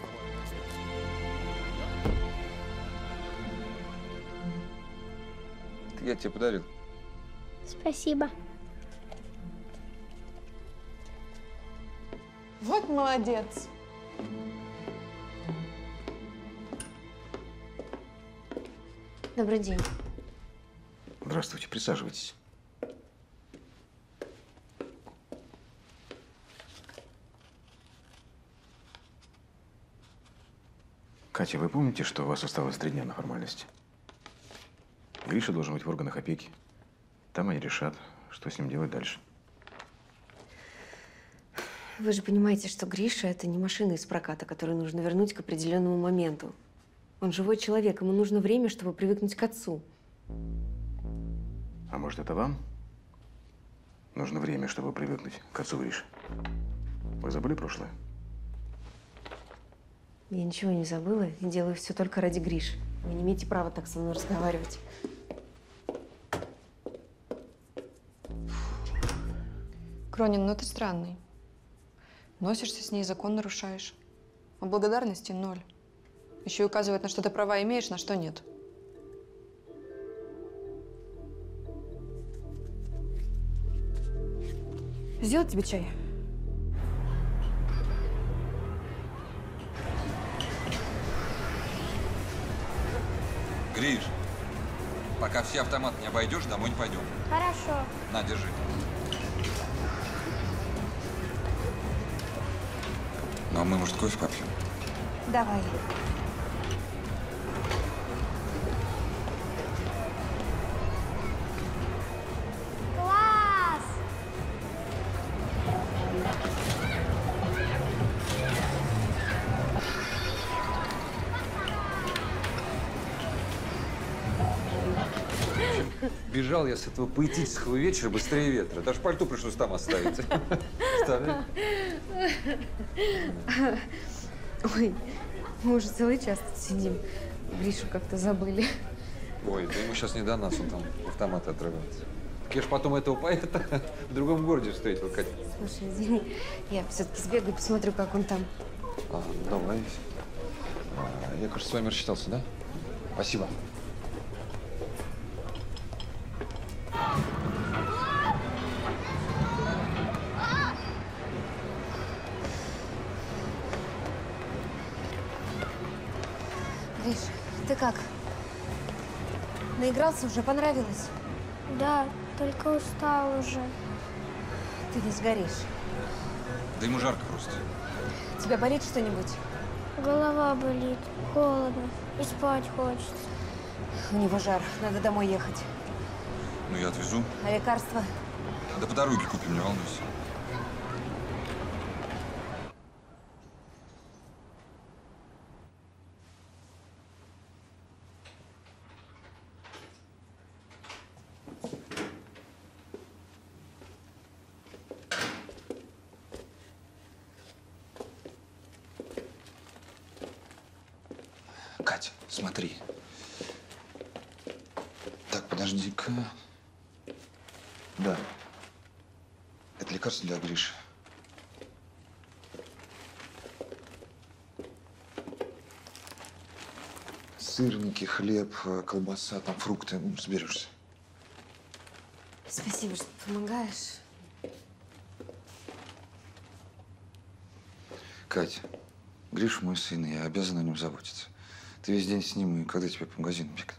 Я тебе подарил. Спасибо. Вот молодец. Добрый день. Здравствуйте, присаживайтесь. Катя, вы помните, что у вас осталось три дня на формальности? Гриша должен быть в органах опеки. Там они решат, что с ним делать дальше. Вы же понимаете, что Гриша – это не машина из проката, которую нужно вернуть к определенному моменту. Он живой человек, ему нужно время, чтобы привыкнуть к отцу. А может, это вам нужно время, чтобы привыкнуть к отцу Гриши? Вы забыли прошлое? Я ничего не забыла и делаю все только ради Гриши. Вы не имеете права так со мной разговаривать. Кронин, ну ты странный. Носишься с ней, закон нарушаешь. А благодарности ноль. Еще и указывает, на что ты права имеешь, на что нет. Сделать тебе чай? Гриш, пока все автоматы не обойдешь, домой не пойдем. Хорошо. На, держи. Ну, а мы, может, кофе попьем? Давай. Класс! Бежал я с этого поэтического вечера быстрее ветра. Даже пальто пришлось там оставить. Представляешь? Ой, мы уже целый час тут сидим. Гришу как-то забыли. Ой, да ему сейчас не до нас, он там автоматы отрывается. Так я ж потом этого поэта в другом городе встретил, Катя. Слушай, извини, я все-таки сбегаю, посмотрю, как он там. А, давай. А, я, кажется, с вами рассчитался, да? Спасибо. Гриш, ты как? Наигрался уже? Понравилось? Да, только устал уже. Ты весь горишь. Да ему жарко просто. Тебя болит что-нибудь? Голова болит, холодно и спать хочется. У него жар, надо домой ехать. Ну, я отвезу. А лекарства? Да по дороге купим, не волнуйся. Катя, смотри. Так, подожди-ка. Да. Это лекарство для Гриши. Сырники, хлеб, колбаса, там фрукты. Ну, разберешься. Спасибо, что помогаешь. Кать, Гриш мой сын, и я обязан о нем заботиться. Ты весь день с ним, и когда тебе по магазинам бегать?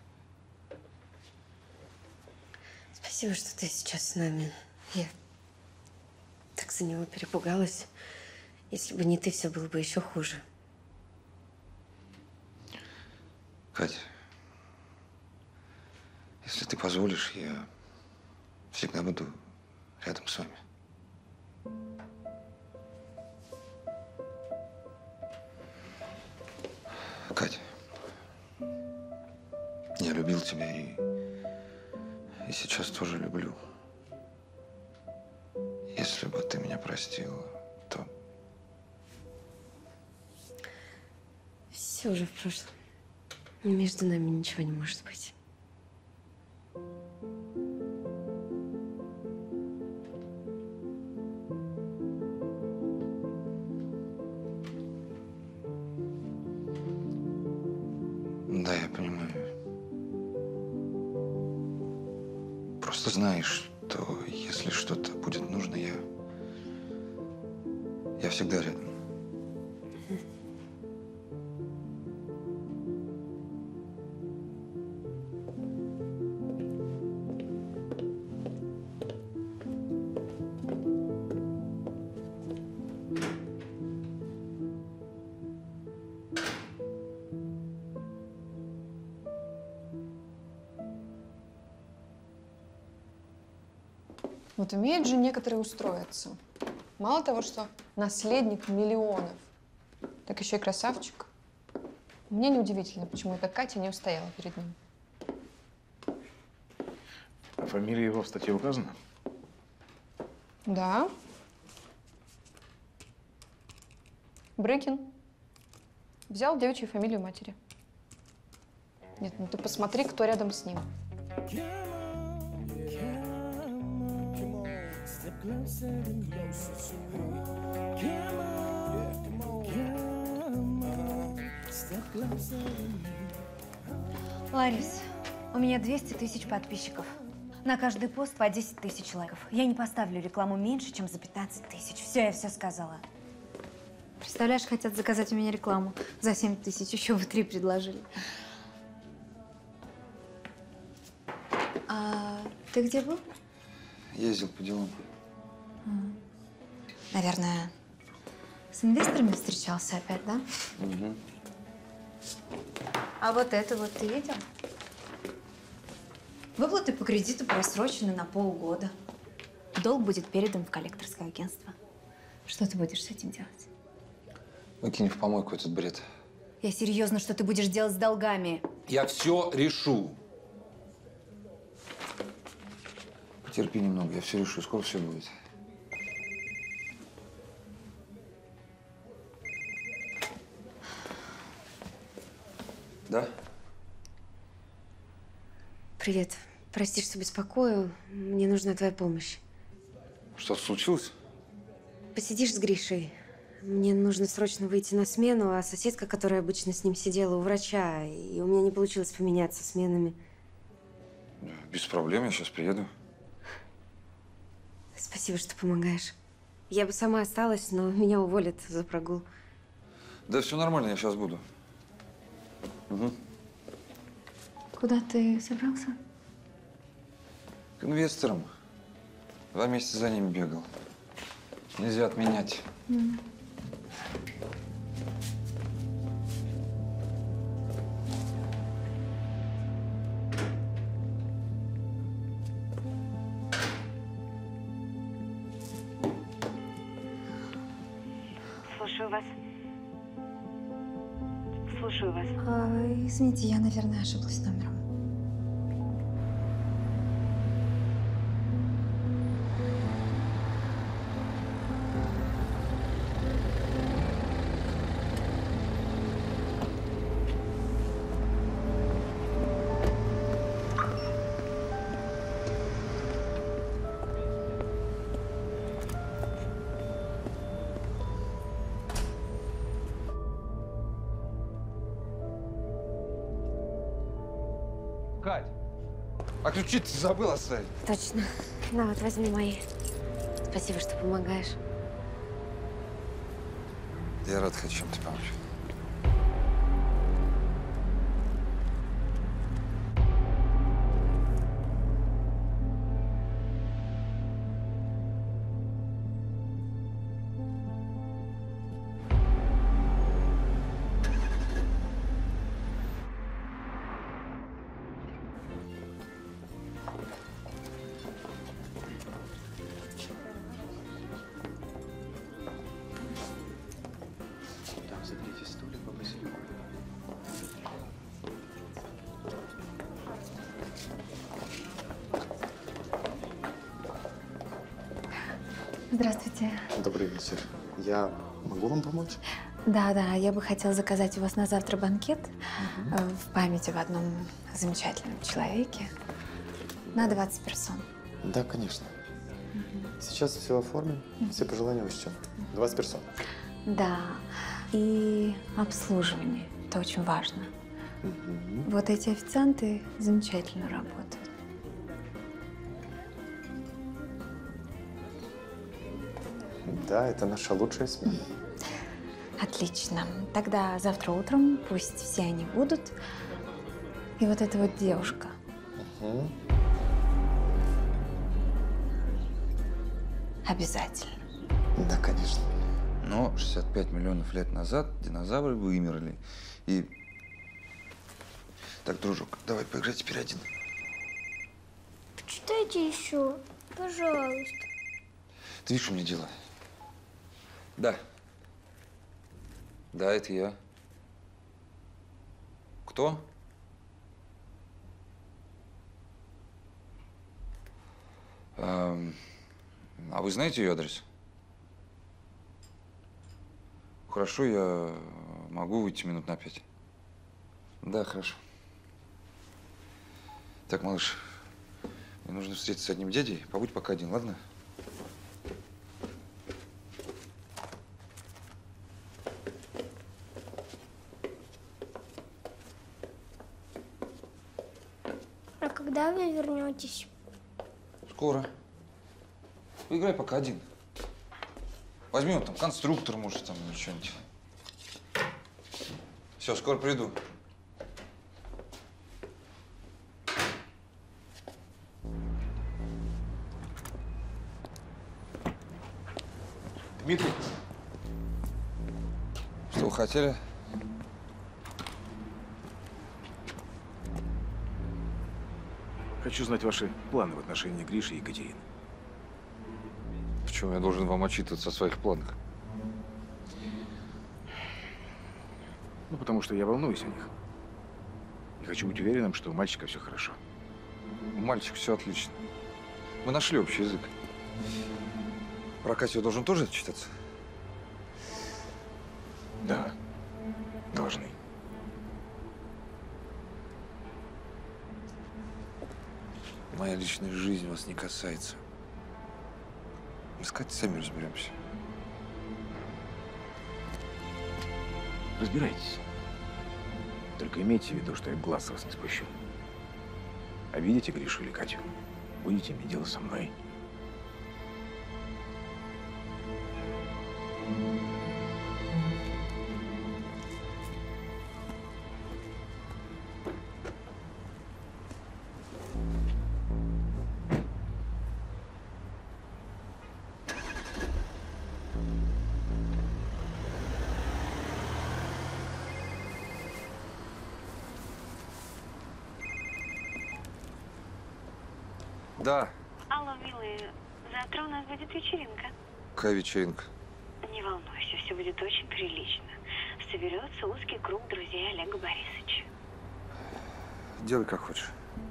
Спасибо, что ты сейчас с нами. Я так за него перепугалась. Если бы не ты, все было бы еще хуже. Кать, если ты позволишь, я всегда буду рядом с вами. Катя, я любил тебя и, и сейчас тоже люблю. Если бы ты меня простила, то… Все уже в прошлом. Между нами ничего не может быть. Да, я понимаю. Просто знаешь, что если что-то будет нужно, я… Я всегда рядом. Вот умеют же некоторые устроиться. Мало того, что наследник миллионов, так еще и красавчик. Мне неудивительно, почему эта Катя не устояла перед ним. А фамилия его в статье указана? Да. Брыкин. Взял девичью фамилию матери. Нет, ну ты посмотри, кто рядом с ним. Ларис, у меня двести тысяч подписчиков. На каждый пост по десять тысяч лайков. Я не поставлю рекламу меньше, чем за пятнадцать тысяч. Все, я все сказала. Представляешь, хотят заказать у меня рекламу за семь тысяч. Еще вы три предложили. А ты где был? Ездил по делам. Наверное, с инвесторами встречался опять, да? Угу. А вот это вот ты видел? Выплаты по кредиту просрочены на полгода. Долг будет передан в коллекторское агентство. Что ты будешь с этим делать? Выкинь в помойку этот бред. Я серьезно, что ты будешь делать с долгами? Я все решу. Потерпи немного, я все решу, скоро все будет. Да? Привет. Прости, что беспокою. Мне нужна твоя помощь. Что-то случилось? Посидишь с Гришей? Мне нужно срочно выйти на смену, а соседка, которая обычно с ним сидела у врача, и у меня не получилось поменяться сменами. Без проблем, я сейчас приеду. Спасибо, что помогаешь. Я бы сама осталась, но меня уволят за прогул. Да все нормально, я сейчас буду. Угу. Куда ты собрался? К инвесторам. Два месяца за ними бегал. Нельзя отменять. Mm. Слушаю вас. Слушаю вас. А, извините, я, наверное, ошиблась номером. Кать, а ключи ты забыл оставить? Точно. На, вот возьми мои. Спасибо, что помогаешь. Я рад хоть чем-то помочь. Здравствуйте. Добрый вечер. Я могу вам помочь? Да, да, я бы хотела заказать у вас на завтра банкет э, в память об одном замечательном человеке на двадцать персон. Да, конечно. Сейчас все оформим, все пожелания учтем. двадцать персон. Да, и обслуживание, это очень важно. Вот эти официанты замечательно работают. Да, это наша лучшая смена. Отлично. Тогда завтра утром пусть все они будут. И вот эта вот девушка. Угу. Обязательно. Да, конечно. Но шестьдесят пять миллионов лет назад динозавры вымерли. И… Так, дружок, давай поиграй теперь один. Почитайте еще, пожалуйста. Ты видишь, у меня дела. Да. Да, это я. Кто? Эм, а вы знаете ее адрес? Хорошо, я могу выйти минут на пять. Да, хорошо. Так, малыш, мне нужно встретиться с одним дядей. Побудь пока один, ладно? А когда вы вернетесь? Скоро. Поиграй пока один. Возьми вот там конструктор, может, там или что-нибудь. Все, скоро приду. Дмитрий. Что вы хотели? Хочу знать ваши планы в отношении Гриши и Екатерины. Почему я должен вам отчитываться о своих планах? Ну, потому что я волнуюсь о них. И хочу быть уверенным, что у мальчика все хорошо. У мальчика все отлично. Мы нашли общий язык. Про Катю я должен тоже отчитаться? Да, должны. Моя личная жизнь вас не касается. Мы с Катей сами разберемся. Разбирайтесь. Только имейте в виду, что я глаз с вас не спущу. А видите Гришу или Катю, будете иметь дело со мной. Да. Алло, милые, завтра у нас будет вечеринка. Какая вечеринка? Не волнуйся, все будет очень прилично. Соберется узкий круг друзей Олега Борисовича. Делай как хочешь.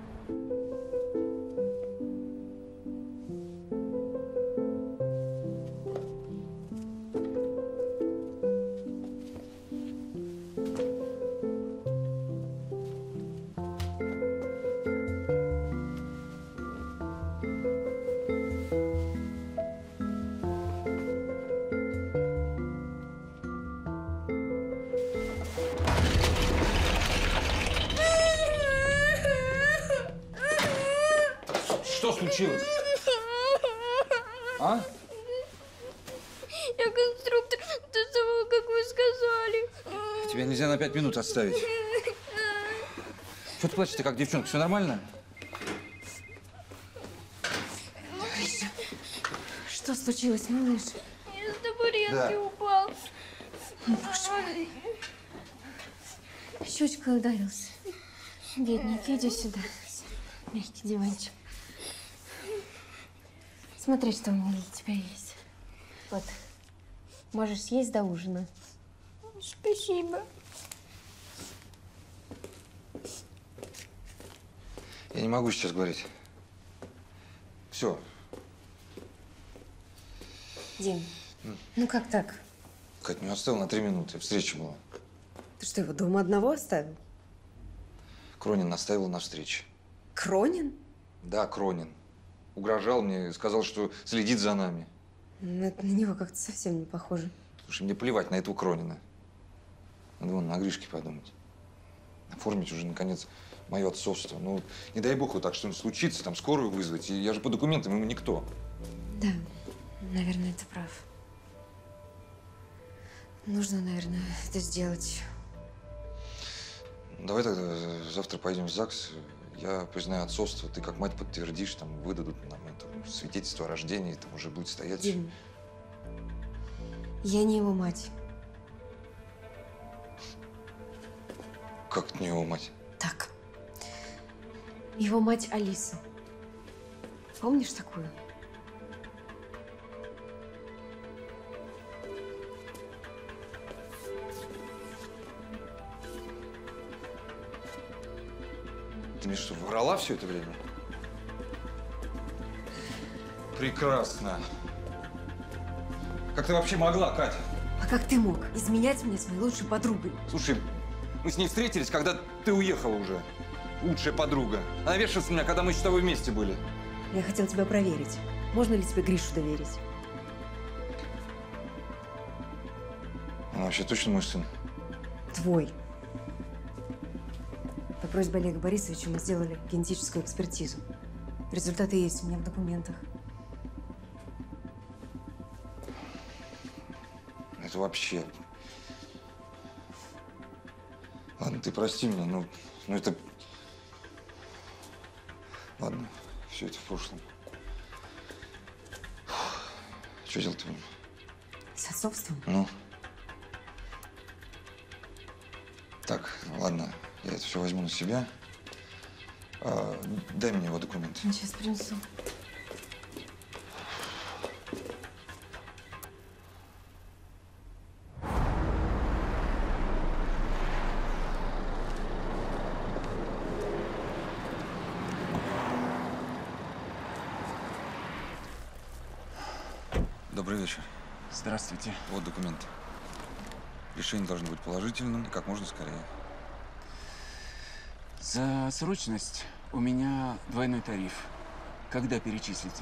Что случилось? А? Я конструктор до самого как вы сказали. Тебя нельзя на пять минут оставить. Что ты плачешь? Ты как девчонка? Все нормально? Что случилось, малыш? Я с табуретки Да. упал. Боже мой. Щечкой ударился. Бедненький, иди сюда. Мягкий диванчик. Смотри, что у меня для тебя есть. Вот. Можешь съесть до ужина. Спасибо. Я не могу сейчас говорить. Все. Дим, ну как так? Кать, ну оставил на три минуты. Встреча была. Ты что, его дома одного оставил? Кронин наставил на встрече. Кронин? Да, Кронин. Угрожал мне, сказал, что следит за нами. Ну, это на него как-то совсем не похоже. Слушай, мне плевать на этого Кронина. Надо вон на Гришке подумать. Оформить уже, наконец, мое отцовство. Ну, не дай бог вот так что-нибудь случится, там скорую вызвать. И я же по документам ему никто. Да, наверное, ты прав. Нужно, наверное, это сделать. Давай тогда завтра пойдем в ЗАГС. Я признаю отцовство, ты как мать подтвердишь, там выдадут нам это свидетельство о рождении, там уже будет стоять. Дим, я не его мать. Как это не его мать? Так. Его мать Алиса. Помнишь такую? Ты мне что, врала все это время? Прекрасно. Как ты вообще могла, Катя? А как ты мог изменять мне с моей лучшей подругой? Слушай, мы с ней встретились, когда ты уехала уже. Лучшая подруга. Она вешалась на меня, когда мы с тобой вместе были. Я хотел тебя проверить. Можно ли тебе Гришу доверить? Он вообще точно мой сын? Твой. По просьбе Олега Борисовича мы сделали генетическую экспертизу. Результаты есть у меня в документах. Это вообще… Ладно, ты прости меня, но, но это… Ладно, все это в прошлом. Что делать будем? С отцовством? Ну? Так, ладно, я это все возьму на себя. А, дай мне его документы. Сейчас принесу. Добрый вечер. Здравствуйте. Вот документы. Решение должно быть положительным и как можно скорее. За срочность у меня двойной тариф. Когда перечислите?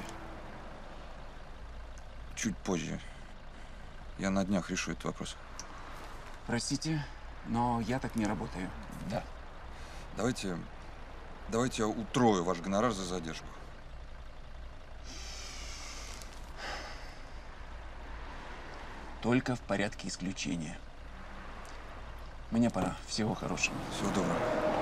Чуть позже. Я на днях решу этот вопрос. Простите, но я так не работаю. Да. Давайте, давайте я утрою ваш гонорар за задержку. Только в порядке исключения. Мне пора. Всего хорошего. Всего доброго.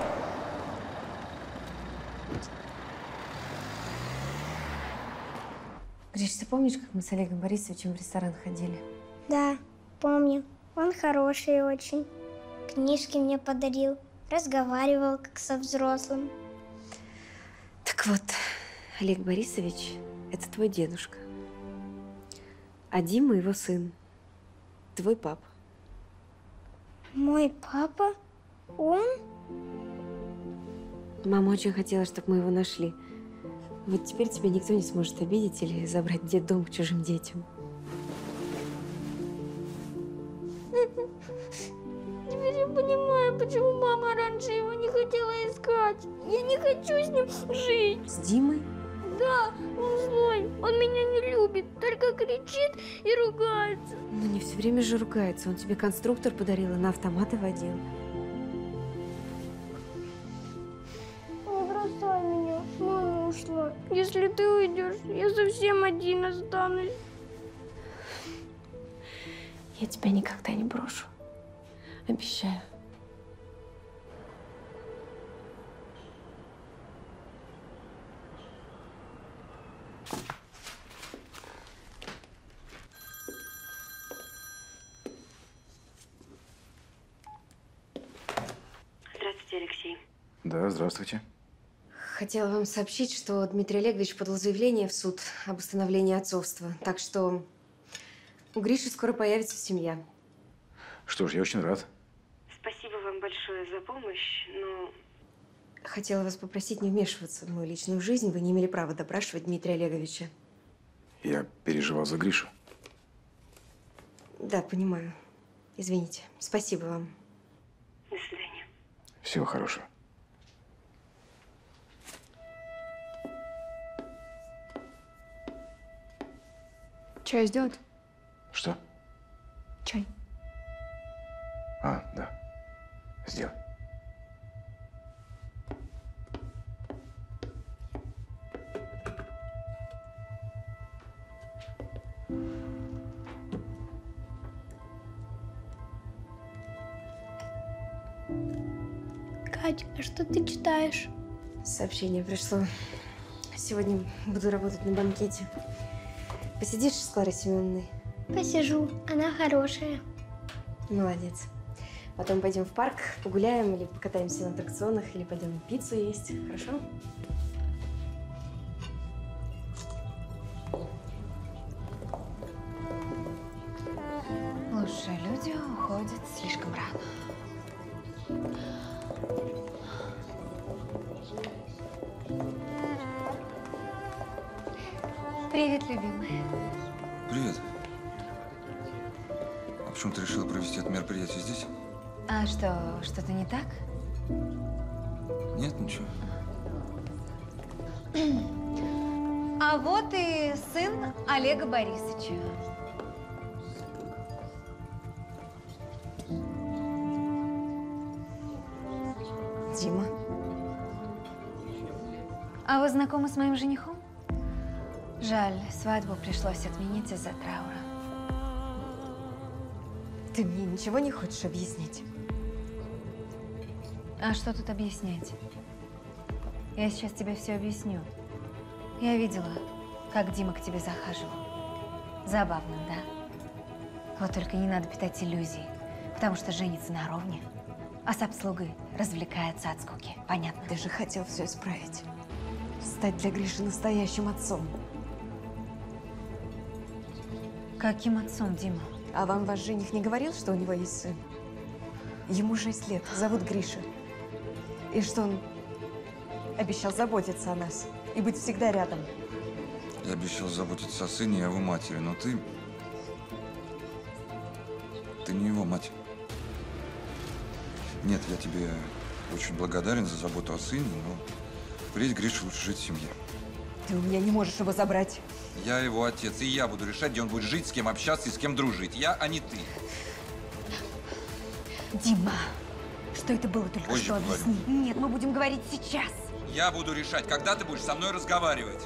Гриш, ты помнишь, как мы с Олегом Борисовичем в ресторан ходили? Да, помню. Он хороший очень. Книжки мне подарил. Разговаривал, как со взрослым. Так вот, Олег Борисович – это твой дедушка. А Дима – его сын. Твой папа. Мой папа? Он? Мама очень хотела, чтобы мы его нашли. Вот теперь тебя никто не сможет обидеть или забрать в детдом к чужим детям. Теперь я понимаю, почему мама раньше его не хотела искать. Я не хочу с ним жить. С Димой? Да, он злой. Он меня не любит, только кричит и ругается. Ну не все время же ругается. Он тебе конструктор подарил и на автоматы водил. Не бросай меня. Мама ушла. Если ты уйдешь, я совсем один останусь. Я тебя никогда не брошу. Обещаю. Здравствуйте, Алексей. Да, здравствуйте. Хотела вам сообщить, что Дмитрий Олегович подал заявление в суд об установлении отцовства. Так что у Гриши скоро появится семья. Что ж, я очень рад. Спасибо вам большое за помощь, но… Хотела вас попросить не вмешиваться в мою личную жизнь. Вы не имели права допрашивать Дмитрия Олеговича. Я переживал за Гришу. Да, понимаю. Извините. Спасибо вам. До свидания. Всего хорошего. Чай сделать? Что? Чай. А, да. Сделай. Кать, а что ты читаешь? Сообщение пришло. Сегодня буду работать на банкете. Посидишь с Кларой Семеновной? Посижу. Она хорошая. Молодец. Потом пойдем в парк, погуляем, или покатаемся на аттракционах, или пойдем пиццу есть. Хорошо? Лучшие люди уходят слишком рано. Привет, любимая. Привет. А почему ты решила провести это мероприятие здесь? А что, что-то не так? Нет, ничего. А вот и сын Олега Борисовича. Дима. А вы знакомы с моим женихом? Жаль, свадьбу пришлось отменить из-за траура. Ты мне ничего не хочешь объяснить? А что тут объяснять? Я сейчас тебе все объясню. Я видела, как Дима к тебе захаживал. Забавно, да? Вот только не надо питать иллюзий, потому что женится на ровне, а с обслугой развлекается от скуки. Понятно? Ты же хотел все исправить. Стать для Гриши настоящим отцом. Каким отцом, Дима? А вам ваш жених не говорил, что у него есть сын? Ему шесть лет, зовут Гриша. И что он обещал заботиться о нас и быть всегда рядом. Я обещал заботиться о сыне и о его матери, но ты… Ты не его мать. Нет, я тебе очень благодарен за заботу о сыне, но впредь Грише лучше жить в семье. Ты у меня не можешь его забрать. Я его отец, и я буду решать, где он будет жить, с кем общаться и с кем дружить. Я, а не ты. Дима, что это было только Позже что? поговорим. Объясни. Нет, мы будем говорить сейчас. Я буду решать, когда ты будешь со мной разговаривать.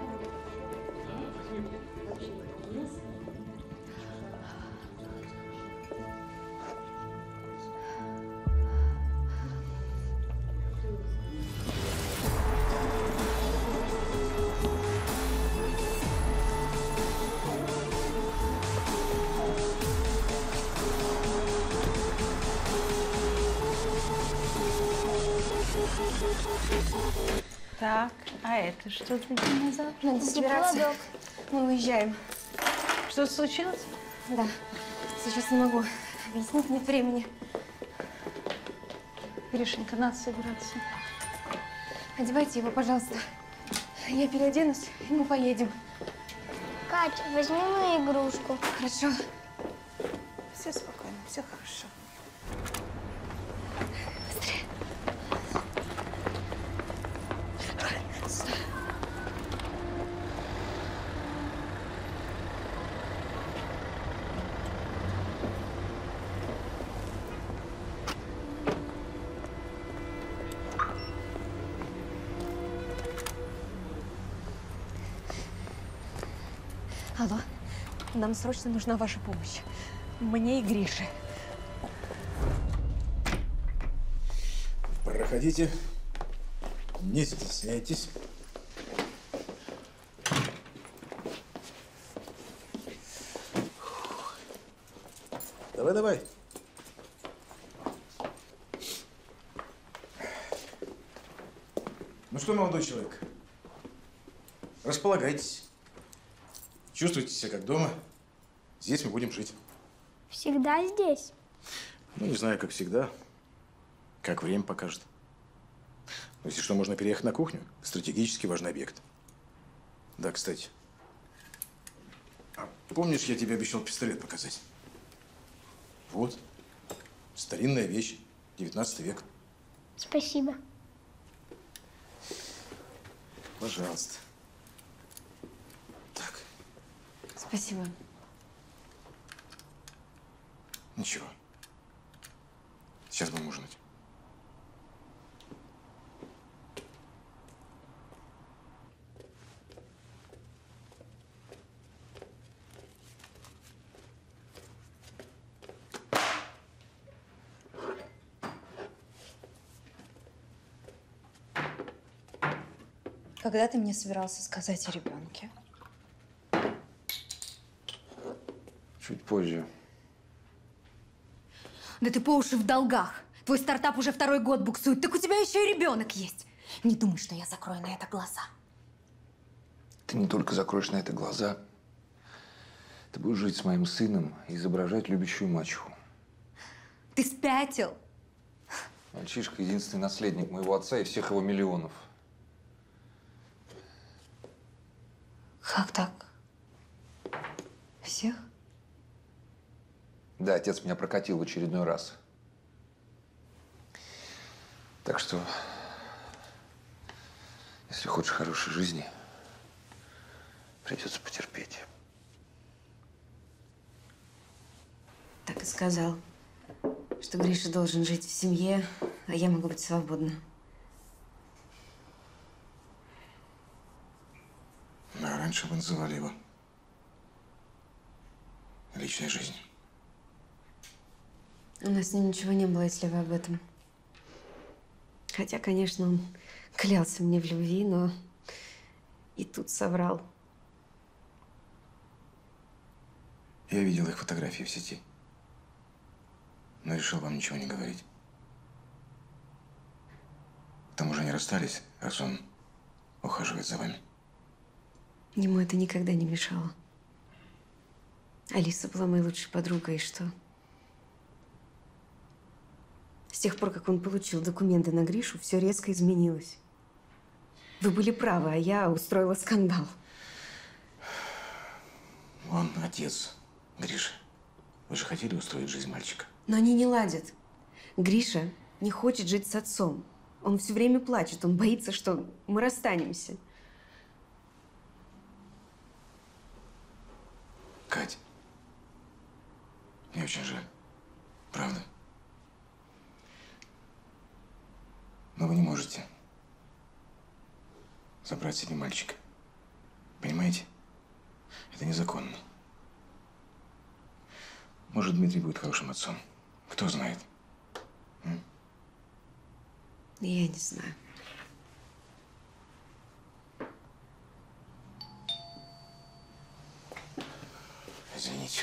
Так, а это что за динозавр? Надо собираться. Мы уезжаем. Что-то случилось? Да. Сейчас не могу. Объяснить нет времени. Гришенька, надо собираться. Одевайте его, пожалуйста. Я переоденусь, и мы поедем. Кать, возьми мою игрушку. Хорошо. Все спокойно, все хорошо. Быстрее. Алло, нам срочно нужна ваша помощь. Мне и Грише. Проходите. Не стесняйтесь. Давай, давай. Ну что, молодой человек, располагайтесь. Чувствуйте себя как дома. Здесь мы будем жить. Всегда здесь? Ну, не знаю, как всегда. Как время покажет. Но если что, можно переехать на кухню. Стратегически важный объект. Да, кстати. А помнишь, я тебе обещал пистолет показать? Вот. Старинная вещь. девятнадцатый век. Спасибо. Пожалуйста. Спасибо. Ничего. Сейчас будем ужинать. Когда ты мне собирался сказать о ребенке? Чуть позже. Да ты по уши в долгах. Твой стартап уже второй год буксует. Так у тебя еще и ребенок есть. Не думай, что я закрою на это глаза. Ты не только закроешь на это глаза, ты будешь жить с моим сыном и изображать любящую мачеху. Ты спятил. Мальчишка – единственный наследник моего отца и всех его миллионов. Как так? Всех? Да, отец меня прокатил в очередной раз. Так что, если хочешь хорошей жизни, придется потерпеть. Так и сказал, что Гриша должен жить в семье, а я могу быть свободна. Да, раньше вы называли его личной жизнью. У нас с ним ничего не было, если вы об этом. Хотя, конечно, он клялся мне в любви, но и тут соврал. Я видел их фотографии в сети, но решил вам ничего не говорить. К тому же они расстались, раз он ухаживает за вами. Ему это никогда не мешало. Алиса была моей лучшей подругой, и что? С тех пор, как он получил документы на Гришу, все резко изменилось. Вы были правы, а я устроила скандал. Он отец Гриши. Вы же хотели устроить жизнь мальчика? Но они не ладят. Гриша не хочет жить с отцом. Он все время плачет, он боится, что мы расстанемся. Кать, мне очень жаль. Правда? Но вы не можете забрать себе мальчика. Понимаете? Это незаконно. Может, Дмитрий будет хорошим отцом. Кто знает? М? Я не знаю. Извините.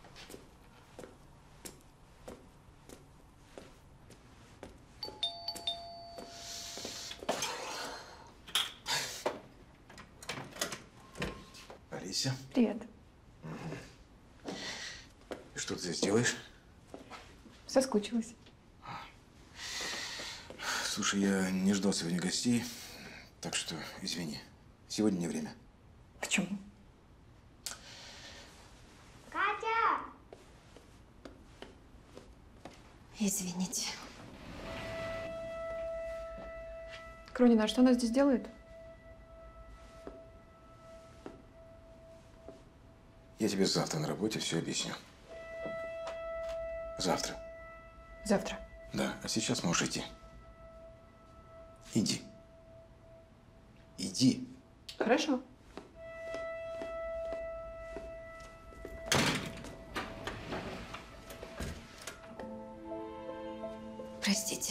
Алися. Привет. И что ты здесь делаешь? Соскучилась. Слушай, я не ждал сегодня гостей, так что извини. Сегодня не время. Почему? Катя! Извините. Кронина, а что она здесь делает? Я тебе завтра на работе все объясню. Завтра. Завтра. Да, а сейчас можешь идти. Иди. Иди. Хорошо. Простите.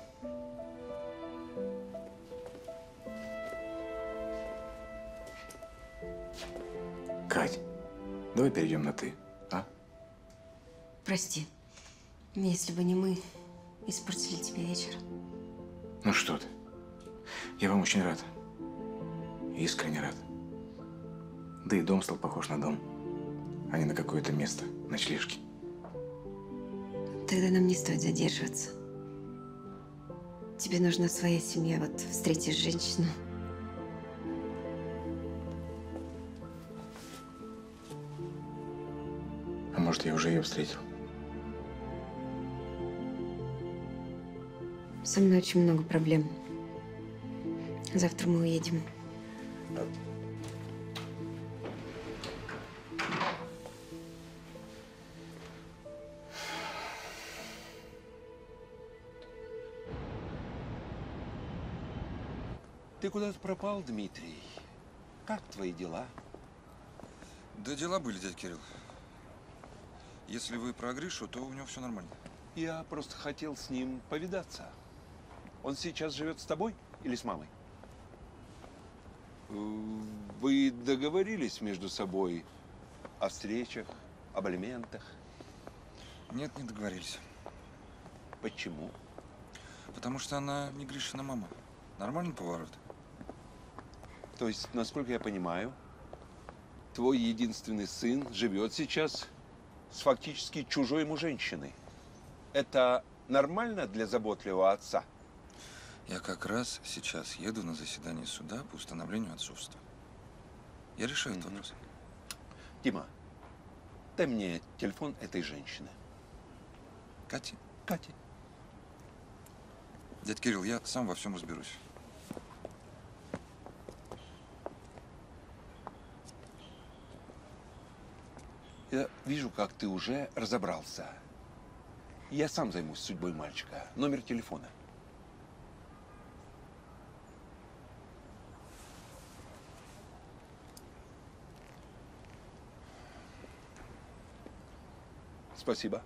Кать, давай перейдем на «ты», а? Прости. Если бы не мы, испортили тебе вечер. Ну что ты. Я вам очень рад. Искренне рад. Да и дом стал похож на дом, а не на какое-то место ночлежки. Тогда нам не стоит задерживаться. Тебе нужна своя семья, вот встретишь женщину. А может, я уже ее встретил? Со мной очень много проблем. Завтра мы уедем. Ты куда-то пропал, Дмитрий. Как твои дела? Да дела были, дядя Кирилл. Если вы про Гришу, то у него все нормально. Я просто хотел с ним повидаться. Он сейчас живет с тобой или с мамой? Вы договорились между собой о встречах, об алиментах? Нет, не договорились. Почему? Потому что она не Гришина мама. Нормальный поворот. То есть, насколько я понимаю, твой единственный сын живет сейчас с фактически чужой ему женщиной. Это нормально для заботливого отца? Я как раз сейчас еду на заседание суда по установлению отцовства. Я решаю этот вопрос. Дима, дай мне телефон этой женщины. Кати? Кати. Дядь Кирилл, я сам во всем разберусь. Я вижу, как ты уже разобрался. Я сам займусь судьбой мальчика. Номер телефона. Спасибо.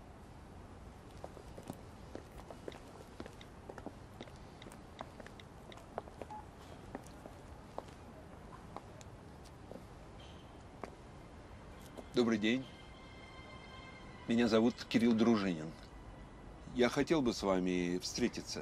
Добрый день. Меня зовут Кирилл Дружинин. Я хотел бы с вами встретиться.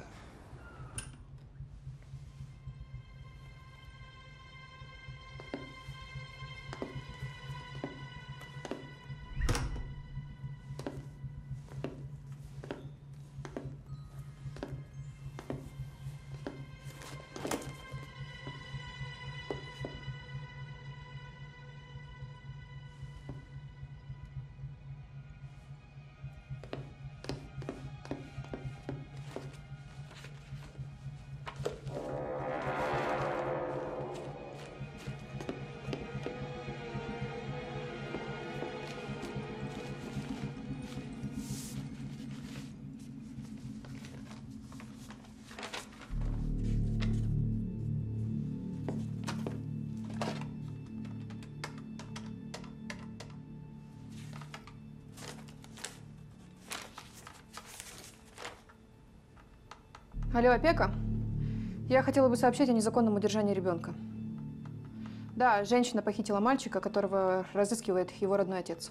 Алло, опека? Я хотела бы сообщить о незаконном удержании ребенка. Да, женщина похитила мальчика, которого разыскивает его родной отец.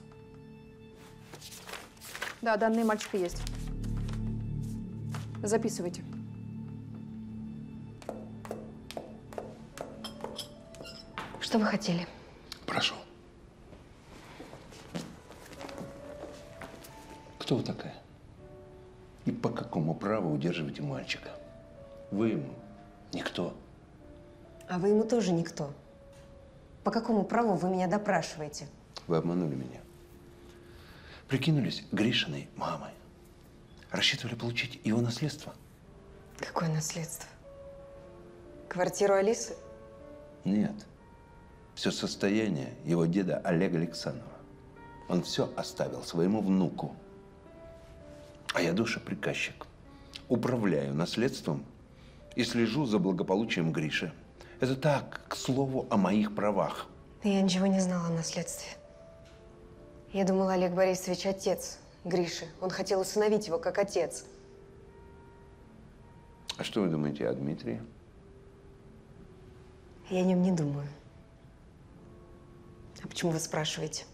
Да, данные мальчика есть. Записывайте. Что вы хотели? Прошу. Кто вы такая? И по какому праву удерживаете мальчика? Вы ему никто. А вы ему тоже никто. По какому праву вы меня допрашиваете? Вы обманули меня. Прикинулись Гришиной мамой. Рассчитывали получить его наследство? Какое наследство? Квартиру Алисы? Нет. Все состояние его деда Олега Александрова. Он все оставил своему внуку. А я душеприказчик. Управляю наследством и слежу за благополучием Гриши. Это так, к слову о моих правах. Я ничего не знала о наследстве. Я думала, Олег Борисович отец Гриши. Он хотел усыновить его как отец. А что вы думаете о Дмитрии? Я о нем не думаю. А почему вы спрашиваете?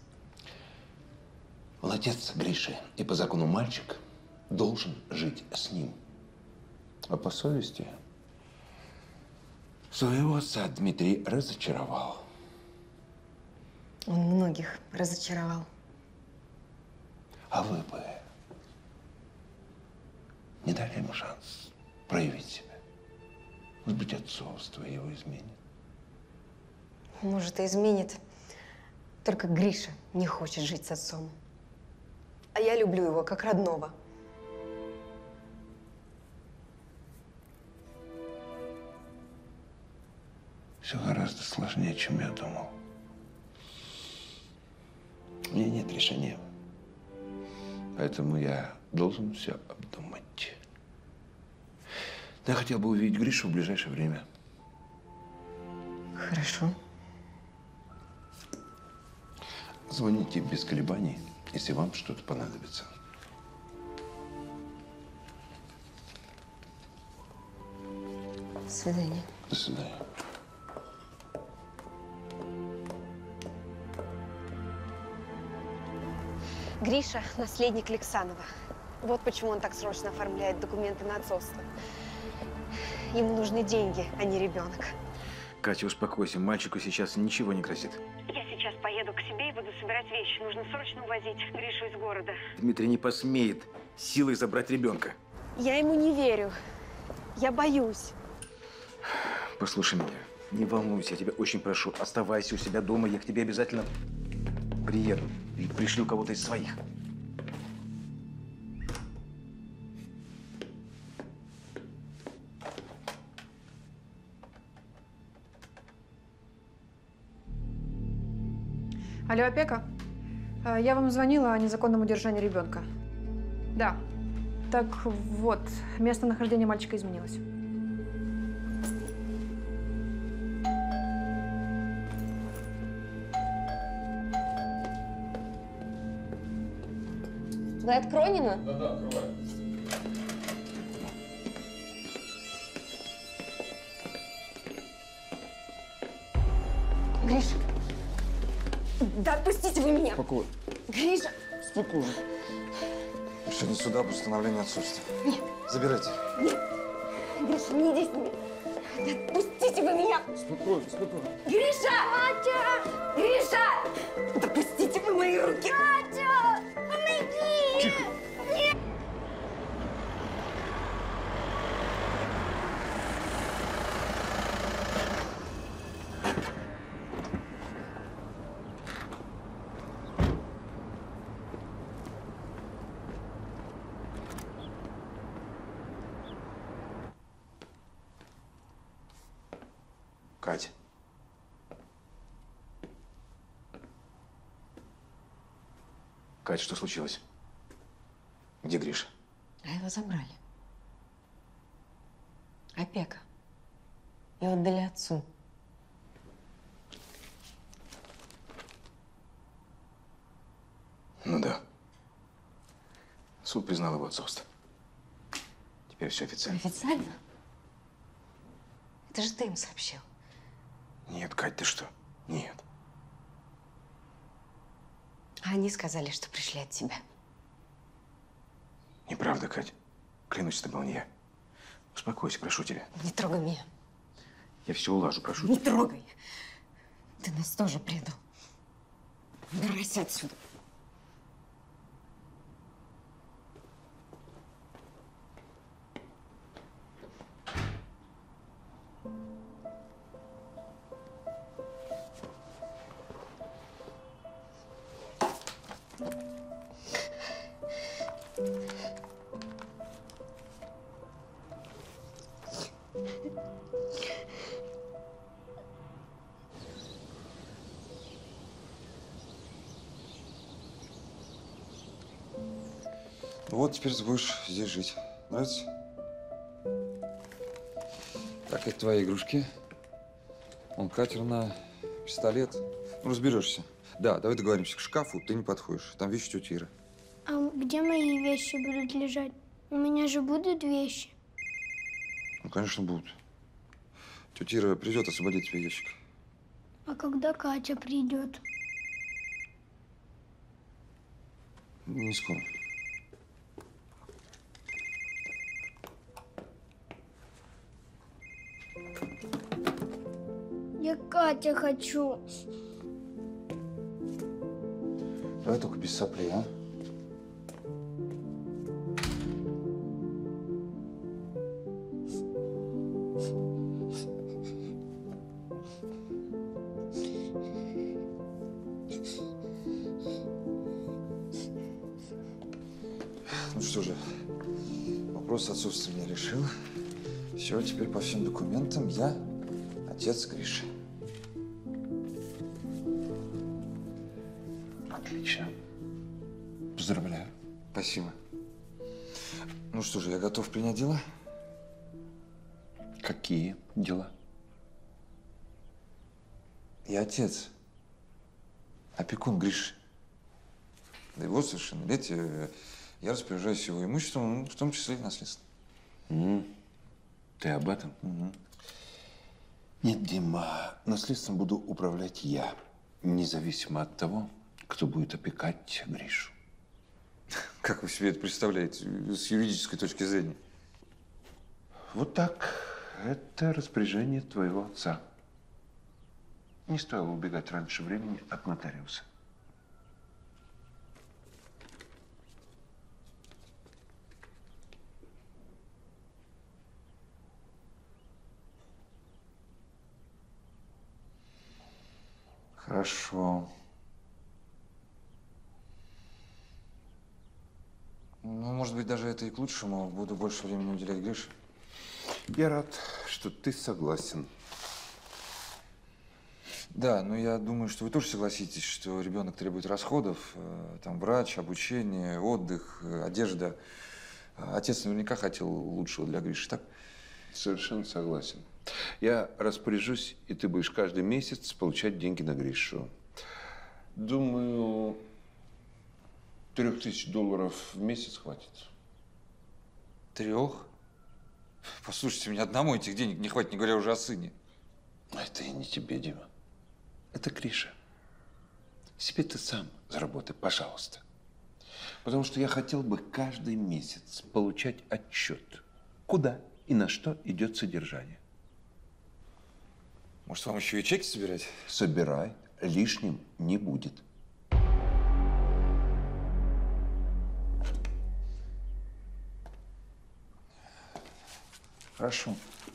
Он отец Гриши, и по закону мальчик должен жить с ним. А по совести своего отца Дмитрий разочаровал. Он многих разочаровал. А вы бы не дали ему шанс проявить себя? Может быть, отцовство его изменит? Может, и изменит. Только Гриша не хочет жить с отцом. А я люблю его как родного. Все гораздо сложнее, чем я думал. У меня нет решения. Поэтому я должен все обдумать. Я хотел бы увидеть Гришу в ближайшее время. Хорошо. Звоните без колебаний, если вам что-то понадобится. До свидания. До свидания. Гриша – наследник Алексанова. Вот почему он так срочно оформляет документы на отцовство. Ему нужны деньги, а не ребенок. Катя, успокойся. Мальчику сейчас ничего не грозит. Я сейчас поеду к себе и буду собирать вещи. Нужно срочно увозить Гришу из города. Дмитрий не посмеет силой забрать ребенка. Я ему не верю. Я боюсь. Послушай меня. Не волнуйся, я тебя очень прошу. Оставайся у себя дома. Я к тебе обязательно приеду. Или пришлю кого-то из своих. Алло, опека? А, Я вам звонила о незаконном удержании ребенка. Да. Так вот, местонахождение мальчика изменилось. Вы от Кронина? Да, да, открывай. Гриша! Да отпустите вы меня! Спокойно. Гриша! Спокойно. Решение суда об установлении отцовства. Нет. Забирайте. Нет! Гриша, не идите! Да отпустите вы меня! Спокойно, спокойно. Гриша! Катя! Гриша! Да отпустите вы мои руки! Катя! Помоги! Тихо. Нет! Катя. Катя, что случилось? Где Гриша? А его забрали. Опека. И отдали отцу. Ну да. Суд признал его отцовство. Теперь все официально. Официально? Это же ты им сообщил. Нет, Кать, ты что? Нет. А они сказали, что пришли от тебя. Неправда, Кать. Клянусь, это был не я. Успокойся, прошу тебя. Не трогай меня. Я все улажу, прошу Не тебя. трогай. Ты нас тоже предал. Убирайся отсюда. Вот теперь ты будешь здесь жить. Нравится? Так, это твои игрушки. Он катерна, пистолет. Ну, разберешься. Да, давай договоримся. К шкафу ты не подходишь. Там вещи тети Иры. А где мои вещи будут лежать? У меня же будут вещи. Ну, конечно, будут. Тетя Ира придет освободить тебе ящик. А когда Катя придет? Не скоро. Я Катя хочу. Давай только без соплей, а? Ну что же, вопрос отцовства я решил. Все, теперь по всем документам я отец Гриши. Отлично. Поздравляю. Спасибо. Ну что же, я готов принять дела. Какие дела? Я отец. Опекун Гриши. Да его совершеннолетие я распоряжаюсь его имуществом, в том числе и наследством. Mm. Ты об этом? Угу. Нет, Дима, наследством буду управлять я, независимо от того, кто будет опекать Гришу. Как вы себе это представляете с юридической точки зрения? Вот так. Это распоряжение твоего отца. Не стоило убегать раньше времени от нотариуса. Хорошо. Ну, может быть, даже это и к лучшему. Буду больше времени уделять Грише. Я рад, что ты согласен. Да, но я думаю, что вы тоже согласитесь, что ребенок требует расходов. Там врач, обучение, отдых, одежда. Отец наверняка хотел лучшего для Гриши, так? Совершенно согласен. Я распоряжусь, и ты будешь каждый месяц получать деньги на Гришу. Думаю, трех тысяч долларов в месяц хватит. Трех? Послушайте, мне одному этих денег не хватит, не говоря уже о сыне. Это и не тебе, Дима. Это Гриша. Себе ты сам заработай, пожалуйста. Потому что я хотел бы каждый месяц получать отчет, куда и на что идет содержание. Может, вам еще и чеки собирать? Собирай. Лишним не будет. Хорошо.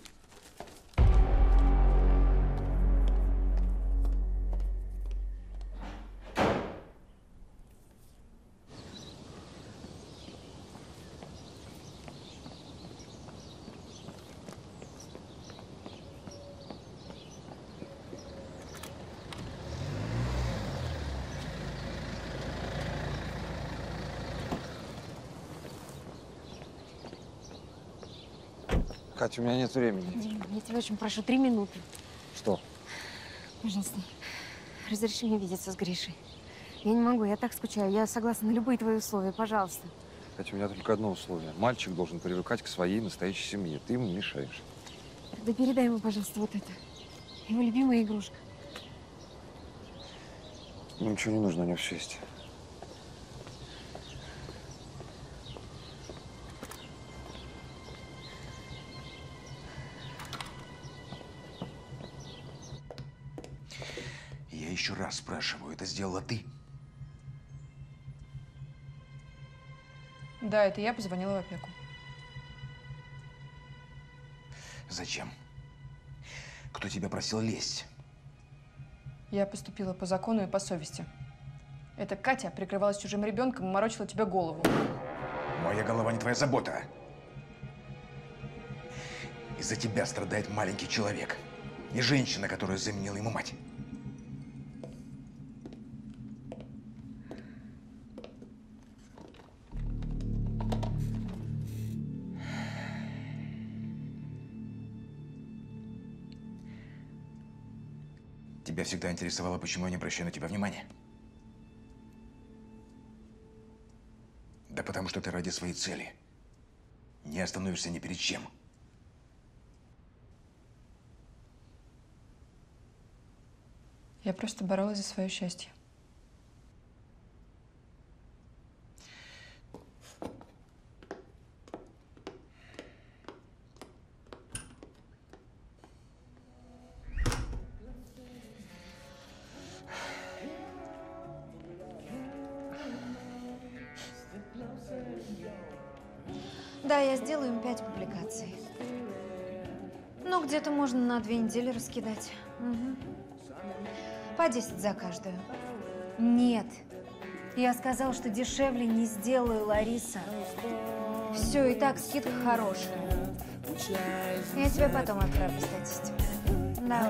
Катя, у меня нет времени. Дим, я тебя очень прошу, три минуты. Что? Пожалуйста, разреши мне видеться с Гришей. Я не могу, я так скучаю. Я согласна на любые твои условия, пожалуйста. Катя, у меня только одно условие. Мальчик должен привыкать к своей настоящей семье. Ты ему мешаешь. Тогда передай ему, пожалуйста, вот это. Его любимая игрушка. Ну, ничего не нужно, у него все есть. Я еще раз спрашиваю, это сделала ты? Да, это я позвонила в опеку. Зачем? Кто тебя просил лезть? Я поступила по закону и по совести. Эта Катя прикрывалась чужим ребенком и морочила тебе голову. Моя голова не твоя забота. Из-за тебя страдает маленький человек. И женщина, которая заменила ему мать. Тебя всегда интересовало, почему я не обращаю на тебя внимания? Да потому что ты ради своей цели не остановишься ни перед чем. Я просто боролась за свое счастье. Да, я сделаю им пять публикаций. Ну, где-то можно на две недели раскидать. Угу. По десять за каждую. Нет. Я сказала, что дешевле не сделаю, Лариса. Все, и так скидка хорошая. Я тебе потом отправлю статистику. Да.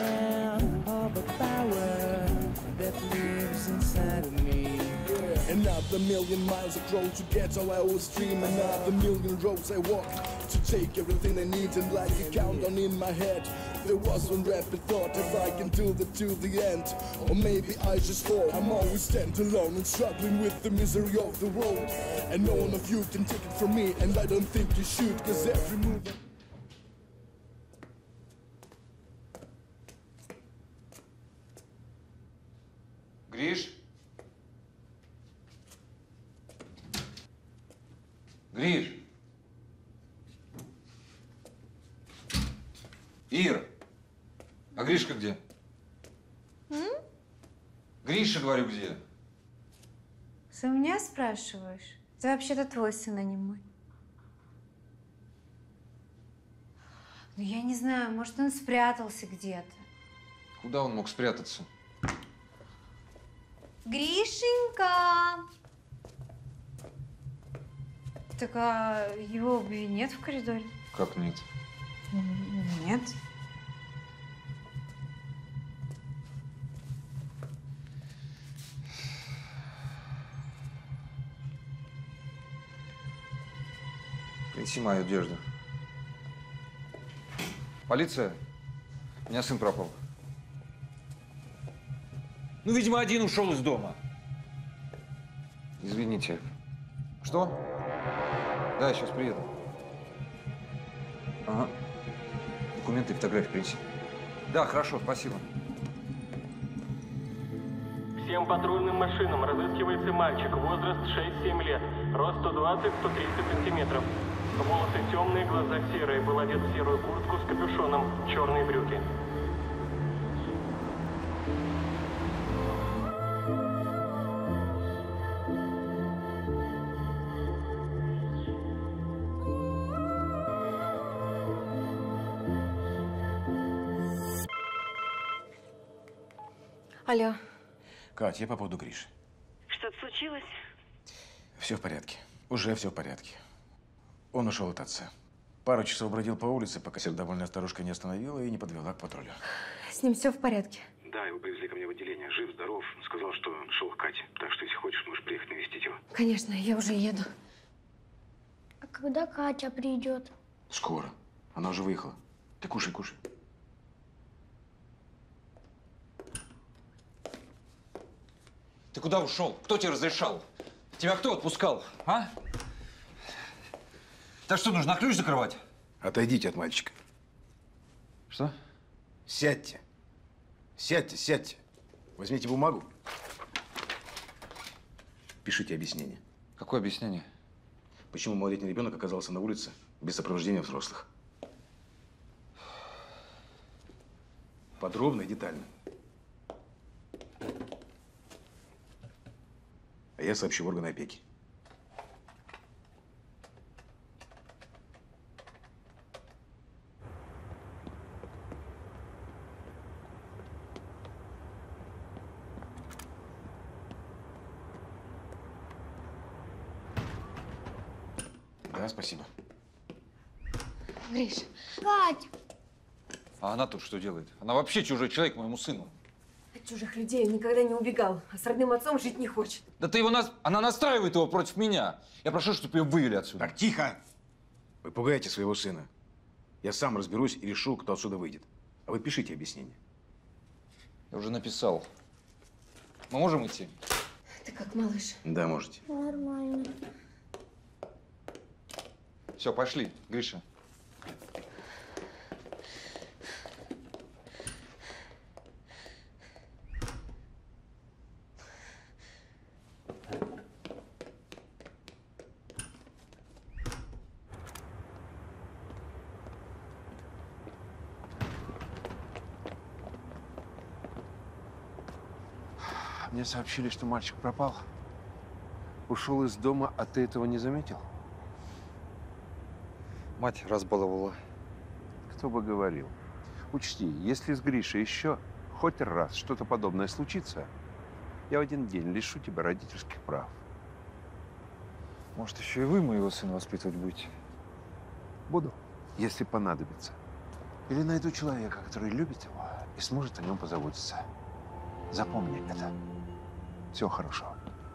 Another million miles of road to get all I was dream. Another million roads I walk to take everything I need, and like a countdown in my head. There was one rapid thought, if I can do that to the end, or maybe I just fall. I'm always stand alone and struggling with the misery of the road, and no one of you can take it from me, and I don't think you should, cause every move. Гриш? Гриш? Ир? А Гришка где? М? Гриша, говорю, где? Ты у меня спрашиваешь? Ты вообще-то твой сын, а не мой. Ну, я не знаю, может, он спрятался где-то. Куда он мог спрятаться? Гришенька! Так, а его и нет в коридоре? Как нет? Нет. Принеси мою одежду. Полиция? У меня сын пропал. Ну, видимо, один ушел из дома. Извините. Что? Да, я сейчас приеду. Ага. Документы и фотографии принеси. Да, хорошо, спасибо. Всем патрульным машинам разыскивается мальчик, возраст шесть-семь лет, рост сто двадцать — сто тридцать сантиметров. Волосы темные, глаза серые, был одет в серую куртку с капюшоном, черные брюки. Алло. Кать, я по поводу Гриши. Что-то случилось? Все в порядке. Уже все в порядке. Он ушел от отца. Пару часов бродил по улице, пока сердобольная старушка не остановила и не подвела к патрулю. С ним все в порядке. Да, его привезли ко мне в отделение. Жив, здоров. Сказал, что шел к Кате. Так что, если хочешь, можешь приехать навестить его. Конечно, я уже еду. А когда Катя придет? Скоро. Она уже выехала. Ты кушай, кушай. Ты куда ушел? Кто тебе разрешал? Тебя кто отпускал, а? Так что, нужно ключ закрывать? Отойдите от мальчика. Что? Сядьте. Сядьте, сядьте. Возьмите бумагу. Пишите объяснение. Какое объяснение? Почему малолетний ребенок оказался на улице без сопровождения взрослых? Подробно и детально. А я сообщу в органы опеки. Да, спасибо. Гриш. Катя! А она тут что делает? Она вообще чужой человек моему сыну. От чужих людей он никогда не убегал, а с родным отцом жить не хочет. Да ты его нас... Она настраивает его против меня. Я прошу, чтобы ее вывели отсюда. Так, тихо! Вы пугаете своего сына. Я сам разберусь и решу, кто отсюда выйдет. А вы пишите объяснение. Я уже написал. Мы можем идти? Ты как, малыш? Да, можете. Нормально. Все, пошли, Гриша. Мне сообщили, что мальчик пропал. Ушел из дома, а ты этого не заметил? Мать разбаловала. Кто бы говорил. Учти, если с Гришей еще хоть раз что-то подобное случится, я в один день лишу тебя родительских прав. Может, еще и вы моего сына воспитывать будете? Буду, если понадобится. Или найду человека, который любит его и сможет о нем позаботиться. Запомни это. Всего хорошего.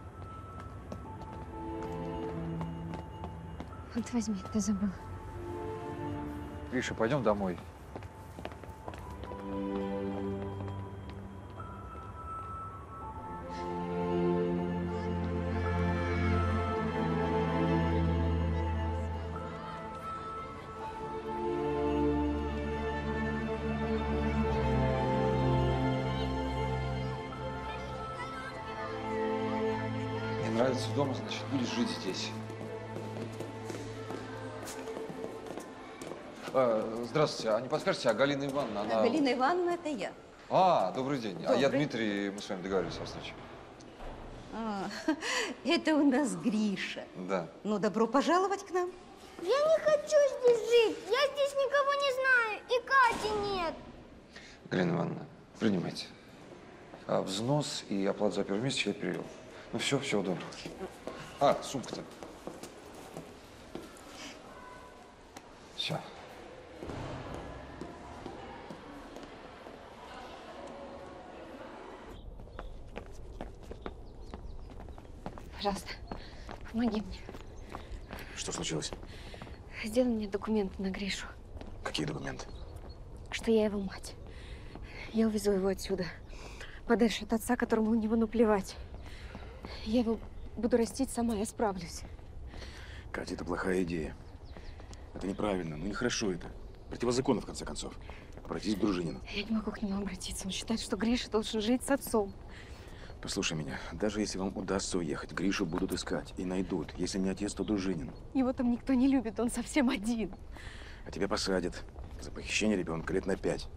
Вот возьми, ты забыл. Гриша, пойдем домой. Мне нравится дома, значит, будешь жить здесь. А, здравствуйте, а не подскажете, а Галина Ивановна, она… Галина Ивановна, это я. А, добрый день. А я Добрый. Дмитрий, мы с вами договорились о встрече. А, это у нас Гриша. Да. Ну, добро пожаловать к нам. Я не хочу здесь жить. Я здесь никого не знаю. И Кати нет. Галина Ивановна, принимайте. А взнос и оплату за первый месяц я перевел. Ну все, всего доброго. А, сумка-то. Все. Пожалуйста, помоги мне. Что случилось? Сделай мне документы на Гришу, Какие документы? что я его мать. Я увезу его отсюда, подальше от отца, которому у него наплевать. Я его буду растить сама, я справлюсь. Катя, это плохая идея. Это неправильно, ну нехорошо это. Противозаконно, в конце концов. Обратись к Дружинину. Я не могу к нему обратиться. Он считает, что Гриша должен жить с отцом. Послушай меня, даже если вам удастся уехать, Гришу будут искать и найдут. Если не отец, то Дружинин. Его там никто не любит, он совсем один. А тебя посадят за похищение ребенка лет на пять.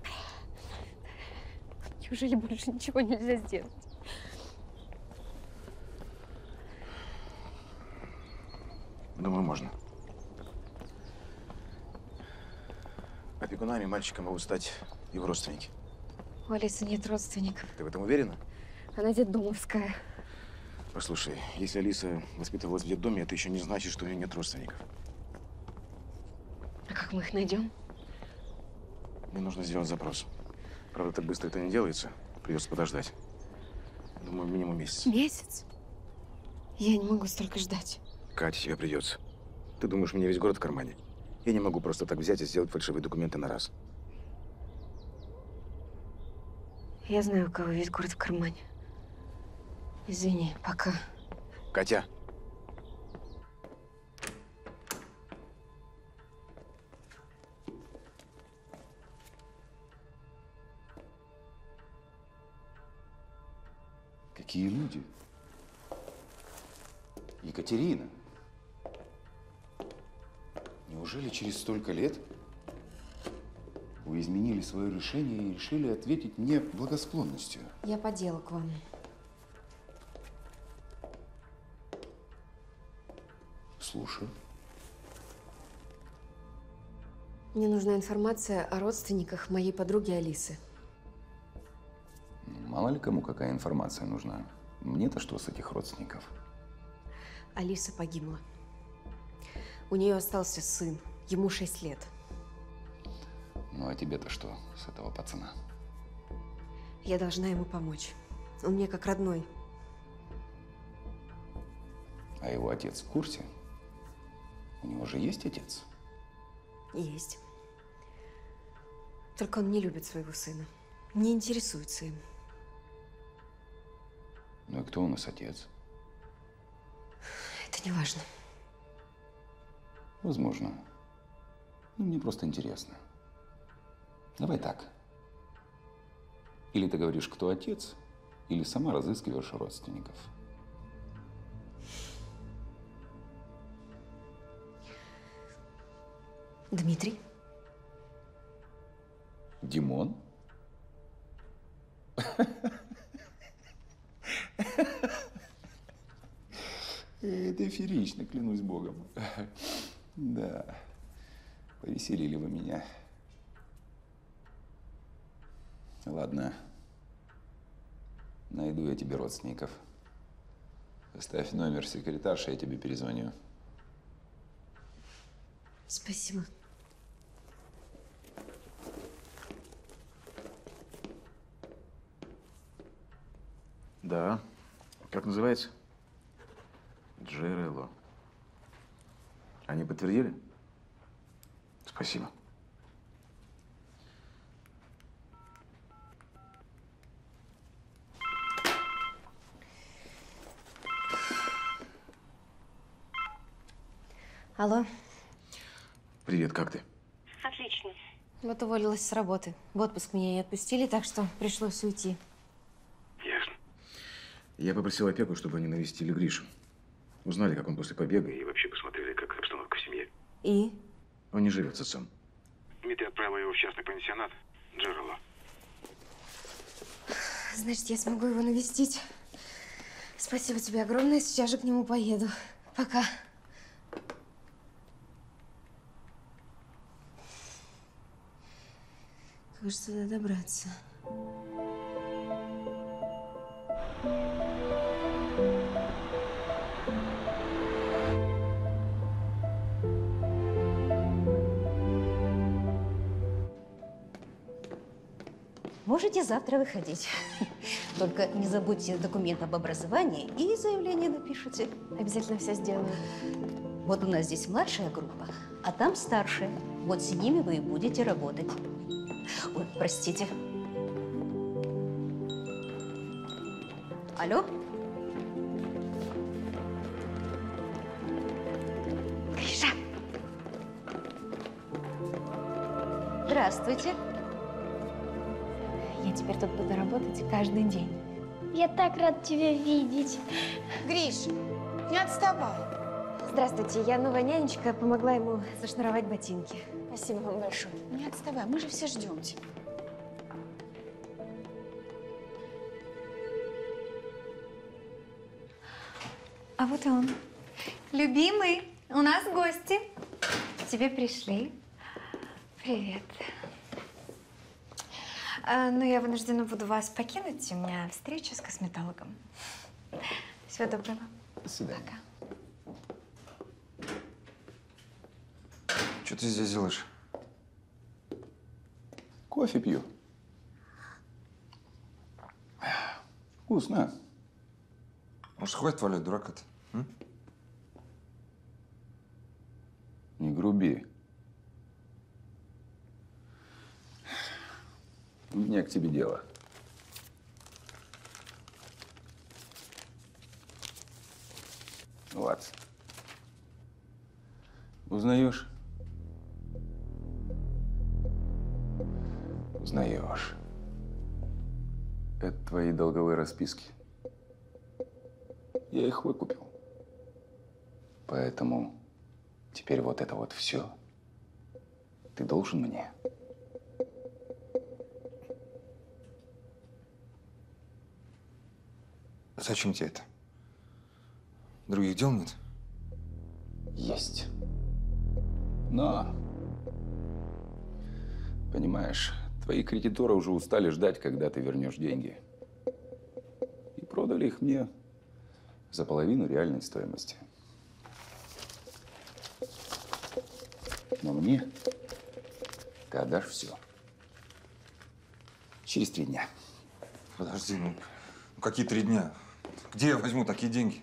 Неужели больше ничего нельзя сделать? Думаю, можно. Опекунами мальчика могут стать его родственники. У Алисы нет родственников. Ты в этом уверена? Она детдомовская. Послушай, если Алиса воспитывалась в детдоме, это еще не значит, что у нее нет родственников. А как мы их найдем? Мне нужно сделать запрос. Правда, так быстро это не делается. Придется подождать. Думаю, минимум месяц. Месяц? Я не могу столько ждать. Катя, тебе придется. Ты думаешь, у меня весь город в кармане? Я не могу просто так взять и сделать фальшивые документы на раз. Я знаю, у кого весь город в кармане. Извини, пока. Катя! Какие люди? Екатерина. Неужели через столько лет вы изменили свое решение и решили ответить мне благосклонностью? Я по делу к вам. Слушаю. Мне нужна информация о родственниках моей подруги Алисы. Мало ли кому какая информация нужна. Мне-то что с этих родственников? Алиса погибла. У нее остался сын. Ему шесть лет. Ну а тебе-то что с этого пацана? Я должна ему помочь. Он мне как родной. А его отец в курсе? У него же есть отец? Есть. Только он не любит своего сына. Не интересуется им. Ну и кто у нас отец? Это не важно. Возможно. Ну, мне просто интересно. Давай так. Или ты говоришь, кто отец, или сама разыскиваешь родственников. Дмитрий? Димон? какая-то эфиричная, клянусь богом. Да, повеселили вы меня. Ладно, найду я тебе родственников. Оставь номер секретарши, я тебе перезвоню. Спасибо. Да. Как называется? Джерело. Они подтвердили? Спасибо. Алло. Привет, как ты? Отлично. Вот уволилась с работы. В отпуск меня не отпустили, так что пришлось уйти. Ясно. Я попросил опеку, чтобы они навестили Гришу. Узнали, как он после побега, и вообще посмотрели, как обстановка в семье. И? Он не живет с отцом. Дмитрий отправил его в частный пансионат Джерело. Значит, я смогу его навестить. Спасибо тебе огромное. Сейчас же к нему поеду. Пока. Как же туда добраться? Можете завтра выходить. Только не забудьте документ об образовании и заявление напишите. Обязательно все сделаю. Вот у нас здесь младшая группа, а там старшая. Вот с ними вы и будете работать. Ой, простите. Алло? Гриша! Здравствуйте. Я теперь тут буду работать каждый день. Я так рад тебя видеть. Гриш, не отставай. Здравствуйте, я новая нянечка, помогла ему зашнуровать ботинки. Спасибо вам большое. Не отставай, мы же все ждем тебя. А вот и он. Любимый, у нас гости. К тебе пришли. Привет. А, ну, я вынуждена буду вас покинуть. У меня встреча с косметологом. Всего доброго. До свидания. Пока. Что ты здесь делаешь? Кофе пью. Вкусно. Может, хватит валять, дурак это? М? Не груби. У меня к тебе дело. Вот. Узнаешь? Узнаешь. Это твои долговые расписки. Я их выкупил. Поэтому теперь вот это вот все ты должен мне. Зачем тебе это? Других дел нет? Есть. Но, понимаешь, твои кредиторы уже устали ждать, когда ты вернешь деньги. И продали их мне за половину реальной стоимости. Но мне ты отдашь все. Через три дня. Подожди, ну какие три дня? Где я возьму такие деньги?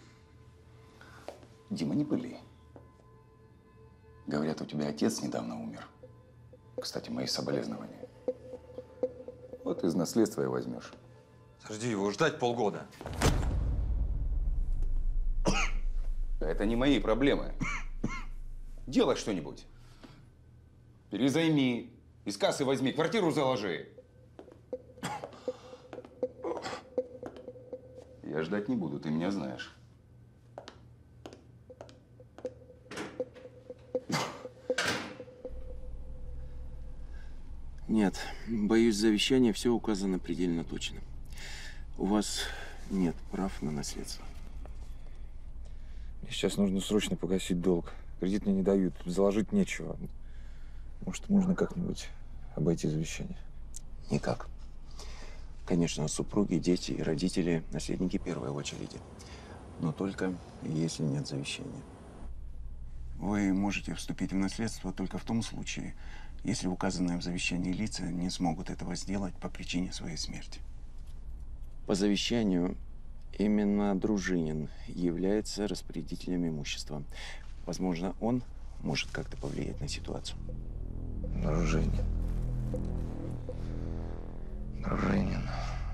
Дима, не пыли. Говорят, у тебя отец недавно умер. Кстати, мои соболезнования. Вот из наследства и возьмешь. Подожди, его ждать полгода. Это не мои проблемы. Делай что-нибудь. Перезайми. Из кассы возьми, квартиру заложи. Я ждать не буду, ты меня знаешь. Нет, боюсь, в завещании все указано предельно точно. У вас нет прав на наследство. Мне сейчас нужно срочно погасить долг. Кредит мне не дают, заложить нечего. Может, можно как-нибудь обойти завещание? Никак. Конечно, супруги, дети и родители – наследники первой очереди. Но только если нет завещания. Вы можете вступить в наследство только в том случае, если указанные в завещании лица не смогут этого сделать по причине своей смерти. По завещанию именно Дружинин является распорядителем имущества. Возможно, он может как-то повлиять на ситуацию. Дружинин. Дружинин.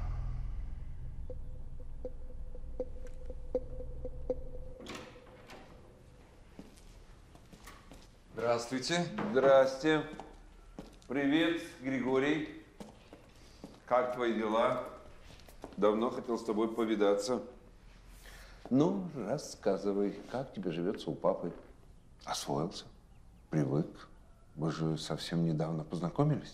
Здравствуйте. Здрасте. Привет, Григорий. Как твои дела? Давно хотел с тобой повидаться. Ну, рассказывай, как тебе живется у папы? Освоился? Привык? Вы же совсем недавно познакомились?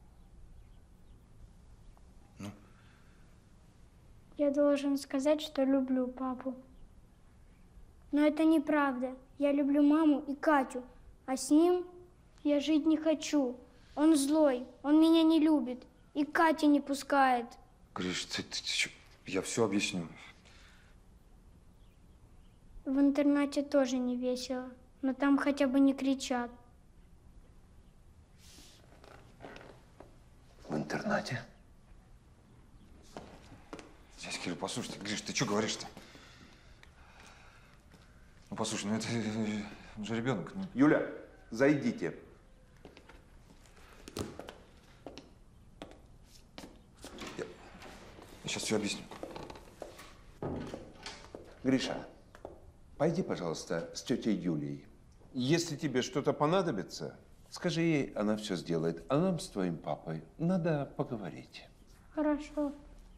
Я должен сказать, что люблю папу. Но это неправда. Я люблю маму и Катю, а с ним я жить не хочу. Он злой, он меня не любит и Катя не пускает. Гриш, ты, ты, ты что? Я все объясню. В интернате тоже не весело, но там хотя бы не кричат. В интернате? Дядя Кирилл, послушай, Гриш, ты что говоришь-то? Ну, послушай, ну это он же ребенок. Ну. Юля, зайдите. Я, я сейчас все объясню. Гриша, пойди, пожалуйста, с тетей Юлией. Если тебе что-то понадобится, скажи ей, она все сделает. А нам с твоим папой надо поговорить. Хорошо.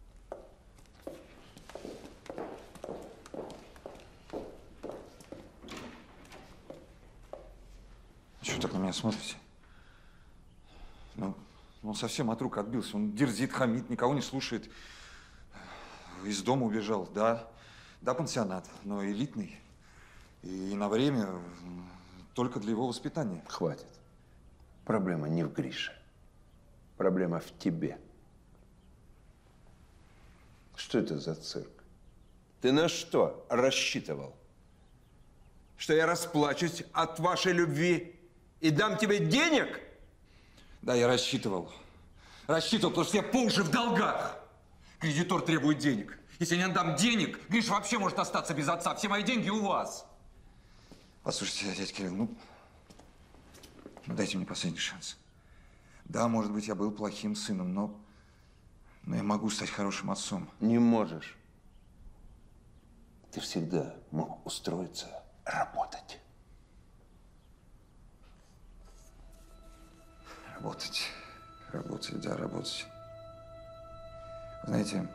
Чего так на меня смотрите? Ну, он совсем от рук отбился. Он дерзит, хамит, никого не слушает. Из дома убежал, да. Да, пансионат, но элитный. И на время только для его воспитания. Хватит. Проблема не в Грише. Проблема в тебе. Что это за цирк? Ты на что рассчитывал? Что я расплачусь от вашей любви и дам тебе денег? Да, я рассчитывал. Рассчитывал, потому что я по уши в долгах. Кредитор требует денег. Если не отдам денег, Гриша вообще может остаться без отца. Все мои деньги у вас. Послушайте, дядя Кирилл, ну, ну дайте мне последний шанс. Да, может быть, я был плохим сыном, но, но я могу стать хорошим отцом. Не можешь. Ты всегда мог устроиться работать. Работать. Работать, да, работать. Знаете,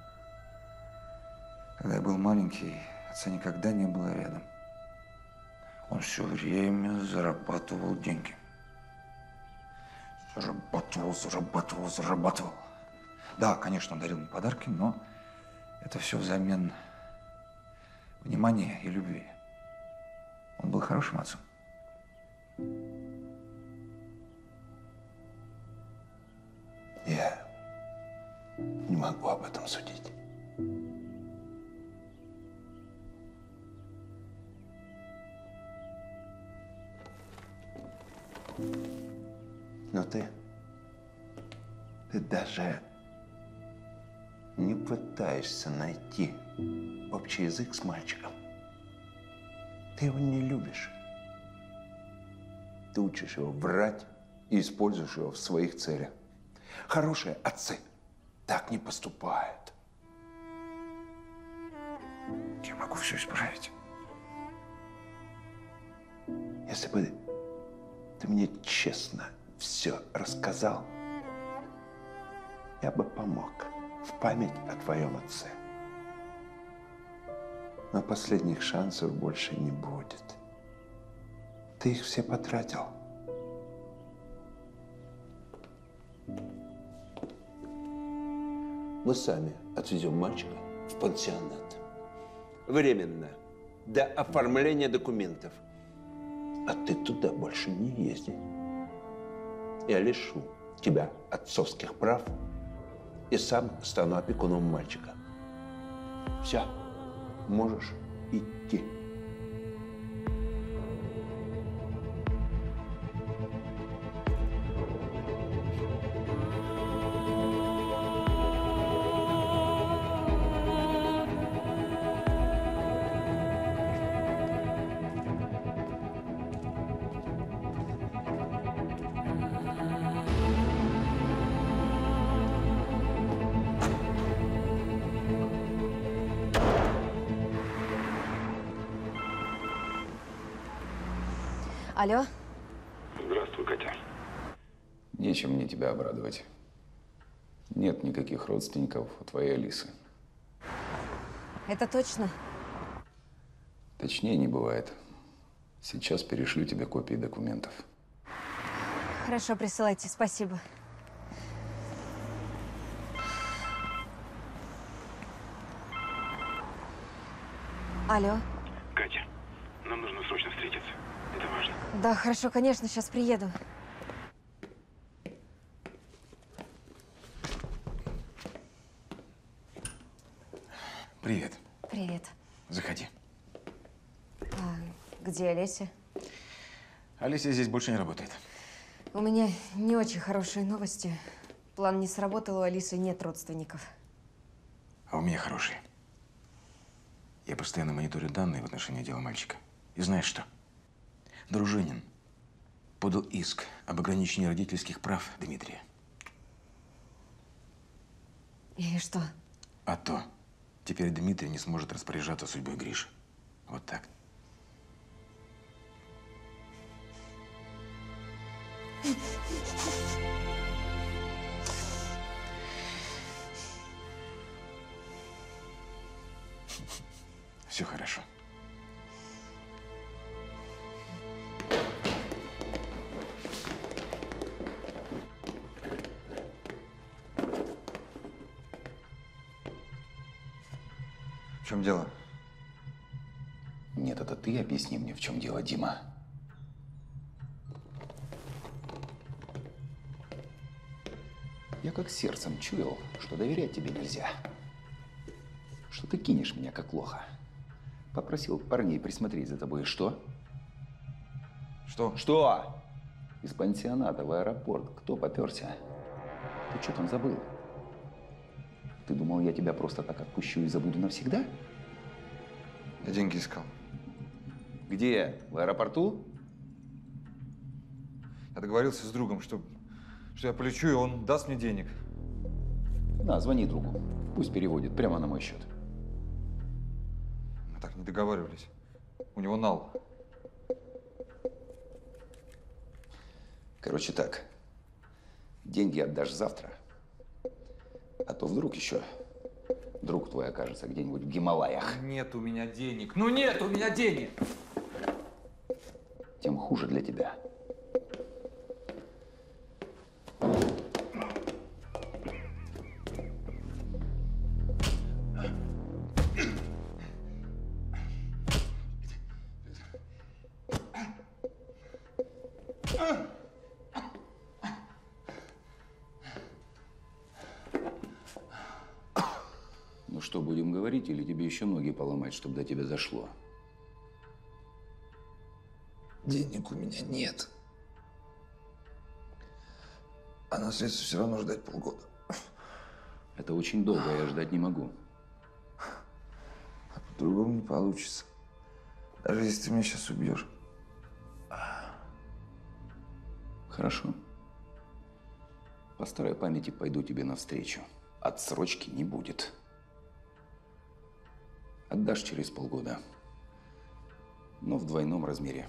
когда я был маленький, отца никогда не было рядом. Он все время зарабатывал деньги. Зарабатывал, зарабатывал, зарабатывал. Да, конечно, он дарил мне подарки, но это все взамен внимания и любви. Он был хорошим отцом. Я не могу об этом судить. Но ты, ты даже не пытаешься найти общий язык с мальчиком. Ты его не любишь. Ты учишь его врать и используешь его в своих целях. Хорошие отцы так не поступают. Я могу все исправить. Если бы ты мне честно все рассказал, я бы помог в память о твоем отце. Но последних шансов больше не будет. Ты их все потратил. Мы сами отвезем мальчика в пансионат. Временно. до оформления документов. А ты туда больше не езди. Я лишу тебя отцовских прав и сам стану опекуном мальчика. Все, можешь идти. Алло? Здравствуй, Катя. Нечем мне тебя обрадовать. Нет никаких родственников у твоей Алисы. Это точно? Точнее не бывает. Сейчас перешлю тебе копии документов. Хорошо, присылайте, спасибо. Алло? Катя, нам нужно срочно встретиться. Это важно. Да, хорошо, конечно, сейчас приеду. Привет. Привет. Заходи. А где Олеся? Олеся здесь больше не работает. У меня не очень хорошие новости. План не сработал, у Алисы нет родственников. А у меня хорошие. Я постоянно мониторю данные в отношении дела мальчика. И знаешь что? Дружинин подал иск об ограничении родительских прав Дмитрия. И что? А то теперь Дмитрий не сможет распоряжаться судьбой Гриши. Вот так. Все хорошо. В чем дело? Нет, это ты объясни мне, в чем дело, Дима. Я как сердцем чуял, что доверять тебе нельзя. Что ты кинешь меня как лоха. Попросил парней присмотреть за тобой. И что? Что? Что? Из пансионата в аэропорт кто попёрся? Ты что там забыл? Ты думал, я тебя просто так отпущу и забуду навсегда? Я деньги искал. Где? В аэропорту? Я договорился с другом, что, что я полечу, и он даст мне денег. На, звони другу. Пусть переводит прямо на мой счет. Мы так не договаривались. У него нал. Короче так. Деньги отдашь завтра. А то вдруг еще друг твой окажется где-нибудь в Гималаях. Нет у меня денег. Ну нет у меня денег! Тем хуже для тебя. Ну что, будем говорить, или тебе еще ноги поломать, чтобы до тебя зашло? Денег у меня нет. А наследство все равно ждать полгода. Это очень долго, я ждать не могу. А по-другому не получится. Даже если ты меня сейчас убьешь. Хорошо. По старой памяти пойду тебе навстречу. Отсрочки не будет. Отдашь через полгода. Но в двойном размере.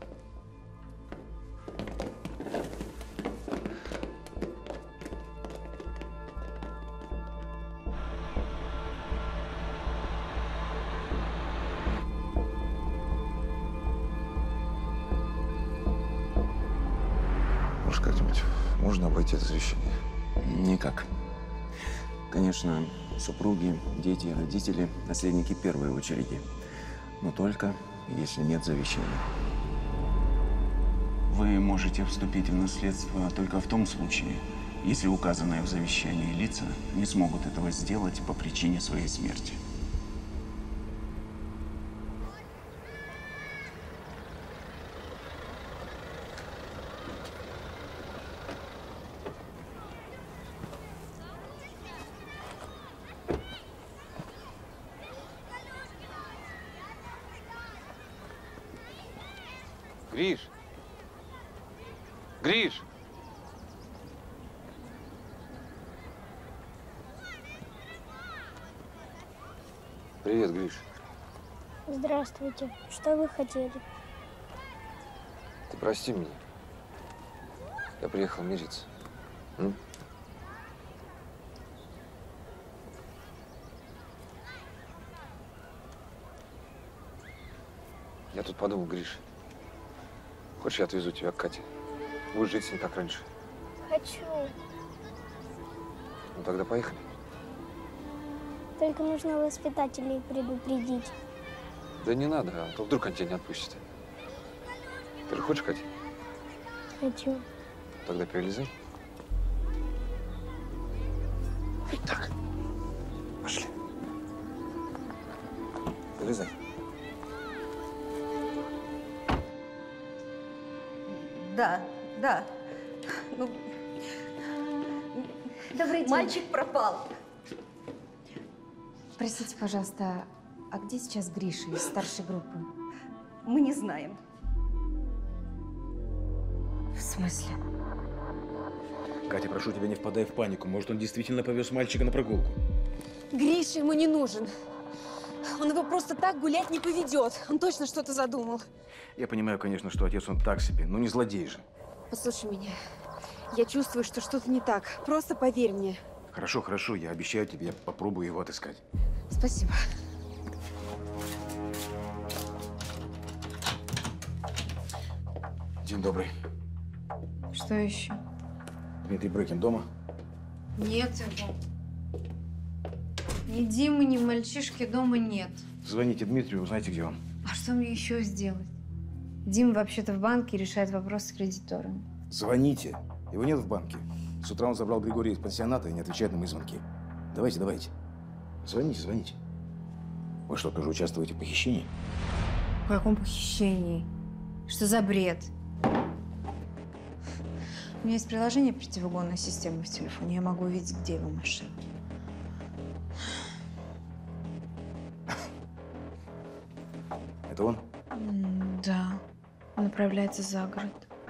Может, как-нибудь можно обойти это завещание? Никак. Конечно, супруги, дети, родители, наследники первой очереди. Но только если нет завещания. Вы можете вступить в наследство только в том случае, если указанные в завещании лица не смогут этого сделать по причине своей смерти. Гриш! Гриш! Привет, Гриш. Здравствуйте. Что вы хотели? Ты прости меня. Я приехал мириться. М? Я тут подумал, Гриш. Хочешь, я отвезу тебя к Кате? Будешь жить с ней, как раньше. Хочу. Ну тогда поехали. Только нужно воспитателей предупредить. Да не надо, а то вдруг они тебя не отпустят. Ты же хочешь, Катя? Хочу. Тогда перелезай. Так, пошли. Перелезай. Да, да. Ну, Добрый день. мальчик пропал. Простите, пожалуйста, а где сейчас Гриша из старшей группы? Мы не знаем. В смысле? Катя, прошу тебя, не впадай в панику. Может, он действительно повез мальчика на прогулку. Гриша ему не нужен. Он его просто так гулять не поведет. Он точно что-то задумал. Я понимаю, конечно, что отец он так себе, но не злодей же. Послушай меня. Я чувствую, что что-то не так. Просто поверь мне. Хорошо, хорошо, я обещаю тебе, я попробую его отыскать. Спасибо. День добрый. Что еще? Дмитрий Брыкин дома? Нет его. Ни Димы, ни мальчишки дома нет. Звоните Дмитрию, узнайте, где он. А что мне еще сделать? Дима вообще-то в банке решает вопросы с кредиторами. Звоните. Его нет в банке. С утра он забрал Григория из пансионата и не отвечает на мои звонки. Давайте, давайте. Звоните, звоните. Вы что, тоже участвуете в похищении? В каком похищении? Что за бред? У меня есть приложение противоугонной системы в телефоне. Я могу увидеть, где его машина. Это он? М, Да. Он направляется за город.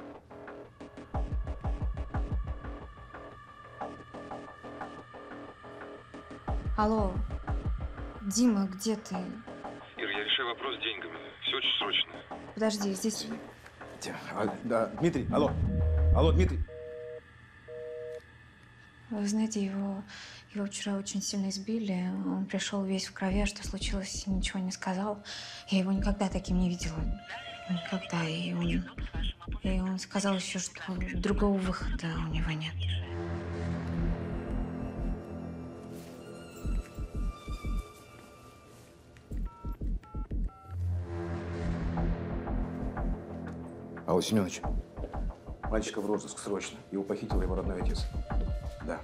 Алло. Дима, где ты? Ир, я решаю вопрос с деньгами. Все очень срочно. Подожди, здесь… А, да, Дмитрий, алло. Алло, Дмитрий. Вы знаете, его, его вчера очень сильно избили. Он пришел весь в крови, а что случилось, ничего не сказал. Я его никогда таким не видела. Никогда. И он, и он сказал еще, что другого выхода у него нет. Алло, Семенович. Мальчика в розыск срочно. Его похитил его родной отец. Да.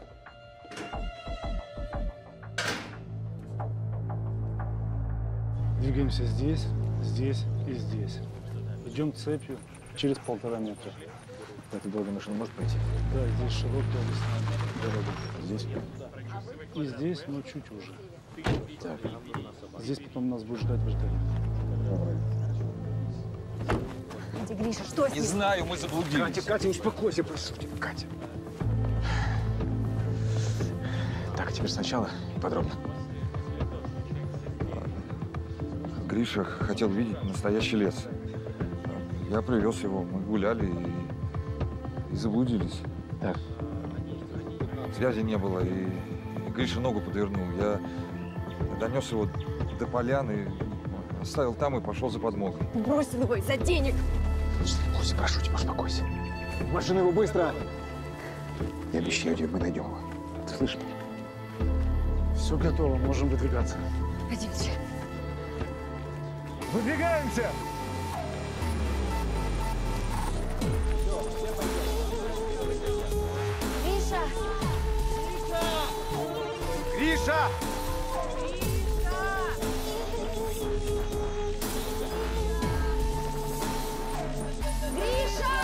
Двигаемся здесь, здесь и здесь. Идем цепью через полтора метра. Это долго машина может пройти? Да, здесь широкая лесная дорога. Здесь? И здесь, но чуть уже. Так. Здесь потом нас будет ждать вертолет. Катя, Гриша, что с Не ним? знаю, мы заблудились. Катя, Катя, успокойся, прошу тебя, Катя. Так, теперь сначала и подробно. Гриша хотел видеть настоящий лес. Я привез его, мы гуляли и, и заблудились. Так. Связи не было, и, и Гриша ногу подвернул. Я донес его до поляны, оставил там и пошел за подмогой. Бросил его из-за денег. Костя, прошу тебя, успокойся. В машину его быстро! Я обещаю тебе, мы найдем его. Ты слышишь меня? Все готово, можем выдвигаться. Пойдемте. Выдвигаемся! Гриша! Гриша! Гриша!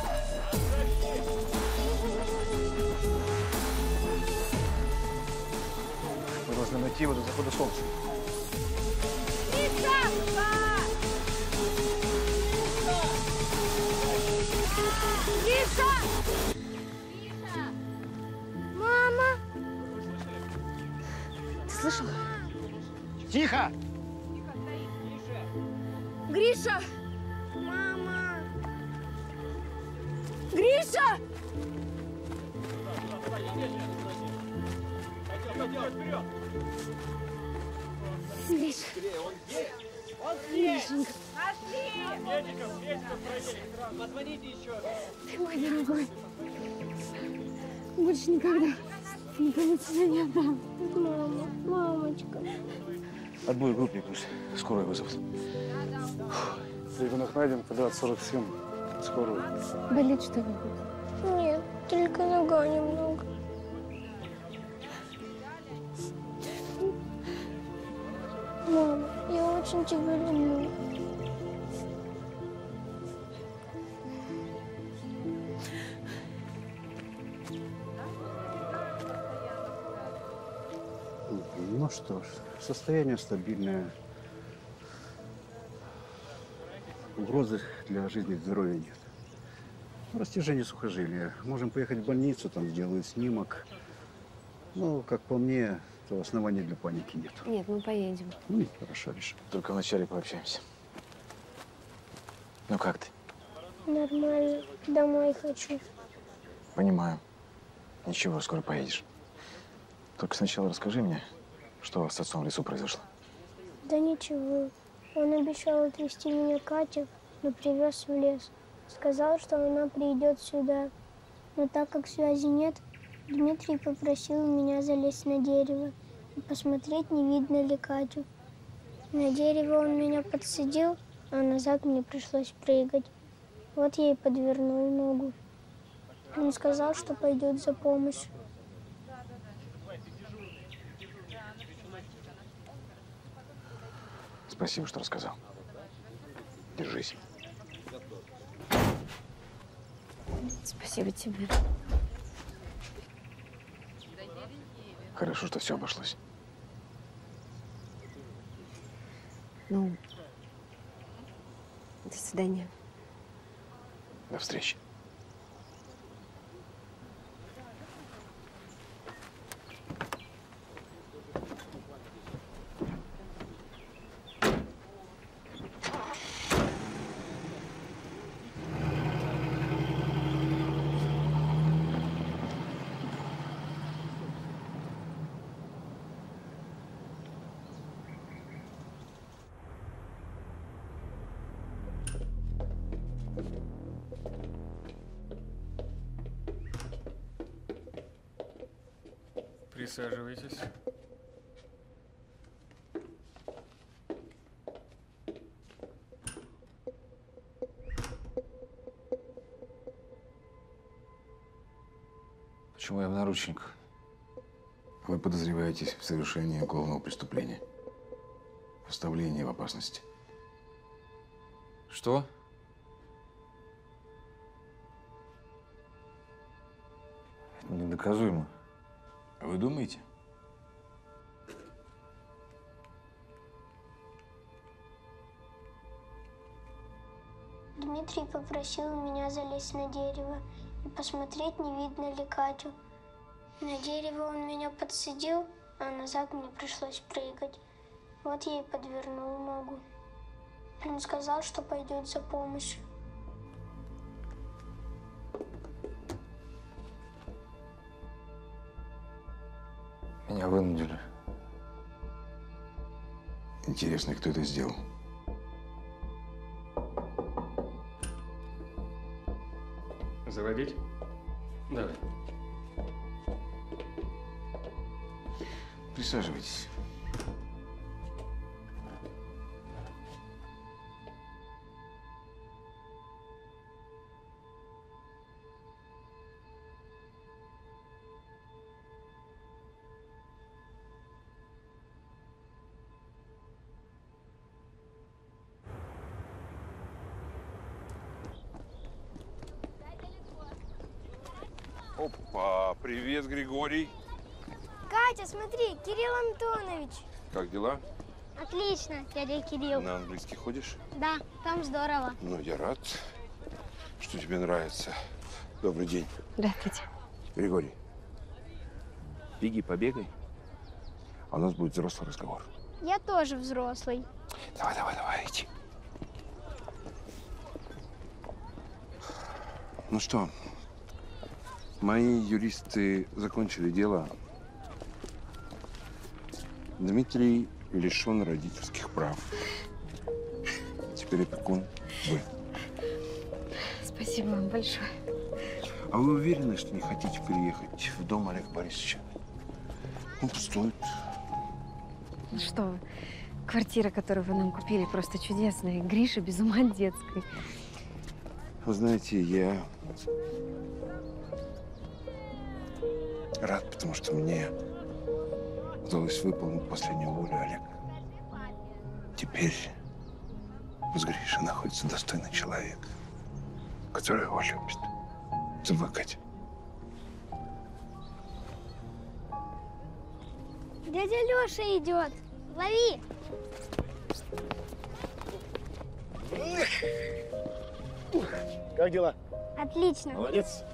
Мы должны найти его до захода солнца. Гриша! Гриша! Мама! Ты слышал? Тихо! Гриша! Мама! Гриша! Гриша! Гришенька! Ты мой дорогой! Больше никогда никому тебя не отдам. Мама, мамочка. Отбой группе пусть. Скорую вызовут. Ребенок найден, когда от сорок семь. Скорую. Болит что-нибудь? Нет, только нога немного. Мама, я очень тебя люблю. Ну что ж, состояние стабильное. Угрозы для жизни и здоровья нет. Растяжение сухожилия. Можем поехать в больницу, там сделают снимок. Ну, как по мне, то оснований для паники нет. Нет, мы поедем. Ну, хорошо, Риша. Только вначале пообщаемся. Ну как ты? Нормально. Домой хочу. Понимаю. Ничего, скоро поедешь. Только сначала расскажи мне, что у вас с отцом в лесу произошло. Да ничего. Он обещал отвезти меня к Кате, но привез в лес. Сказал, что она придет сюда. Но так как связи нет, Дмитрий попросил меня залезть на дерево и посмотреть, не видно ли Катю. На дерево он меня подсадил, а назад мне пришлось прыгать. Вот я и подвернул ногу. Он сказал, что пойдет за помощью. Спасибо, что рассказал. Держись. Спасибо тебе. Хорошо, что все обошлось. Ну, до свидания. До встречи. Присаживайтесь. Почему я в наручниках? Вы подозреваетесь в совершении уголовного преступления. Оставление в опасности. Что? Это недоказуемо. А вы думаете? Дмитрий попросил меня залезть на дерево и посмотреть, не видно ли Катю. На дерево он меня подсадил, а назад мне пришлось прыгать. Вот я и подвернул ногу. Он сказал, что пойдет за помощью. Меня вынудили. Интересно, кто это сделал? Заводить? Давай. Присаживайтесь. Опа, привет, Григорий. Катя, смотри, Кирилл Антонович. Как дела? Отлично, дядя Кирилл. На английский ходишь? Да, там здорово. Ну, я рад, что тебе нравится. Добрый день. Здравствуйте. Григорий, беги, побегай, а у нас будет взрослый разговор. Я тоже взрослый. Давай, давай, давай, иди. Ну что, мои юристы закончили дело. Дмитрий лишен родительских прав. Теперь опекун вы. Спасибо вам большое. А вы уверены, что не хотите переехать в дом Олега Борисовича? Он пустует. Ну что вы, квартира, которую вы нам купили, просто чудесная. Гриша без ума от детской. Вы знаете, я рад, потому что мне удалось выполнить последнюю волю Олега. Теперь с Гришей находится достойный человек, который его любит. Целуй, Катя. Дядя Леша идет. Лови. Как дела? Отлично. Молодец.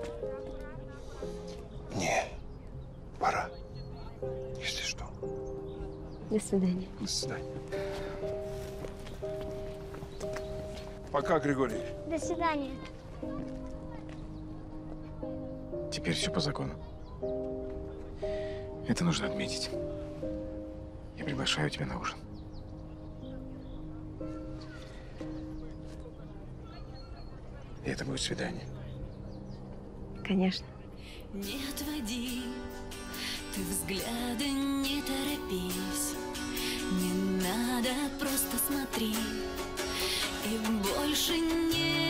Не, пора. Если что. До свидания. До свидания. Пока, Григорий. До свидания. Теперь все по закону. Это нужно отметить. Я приглашаю тебя на ужин. И это будет свидание. Конечно. Не отводи ты взгляда, не торопись. Не надо, просто смотри. И больше не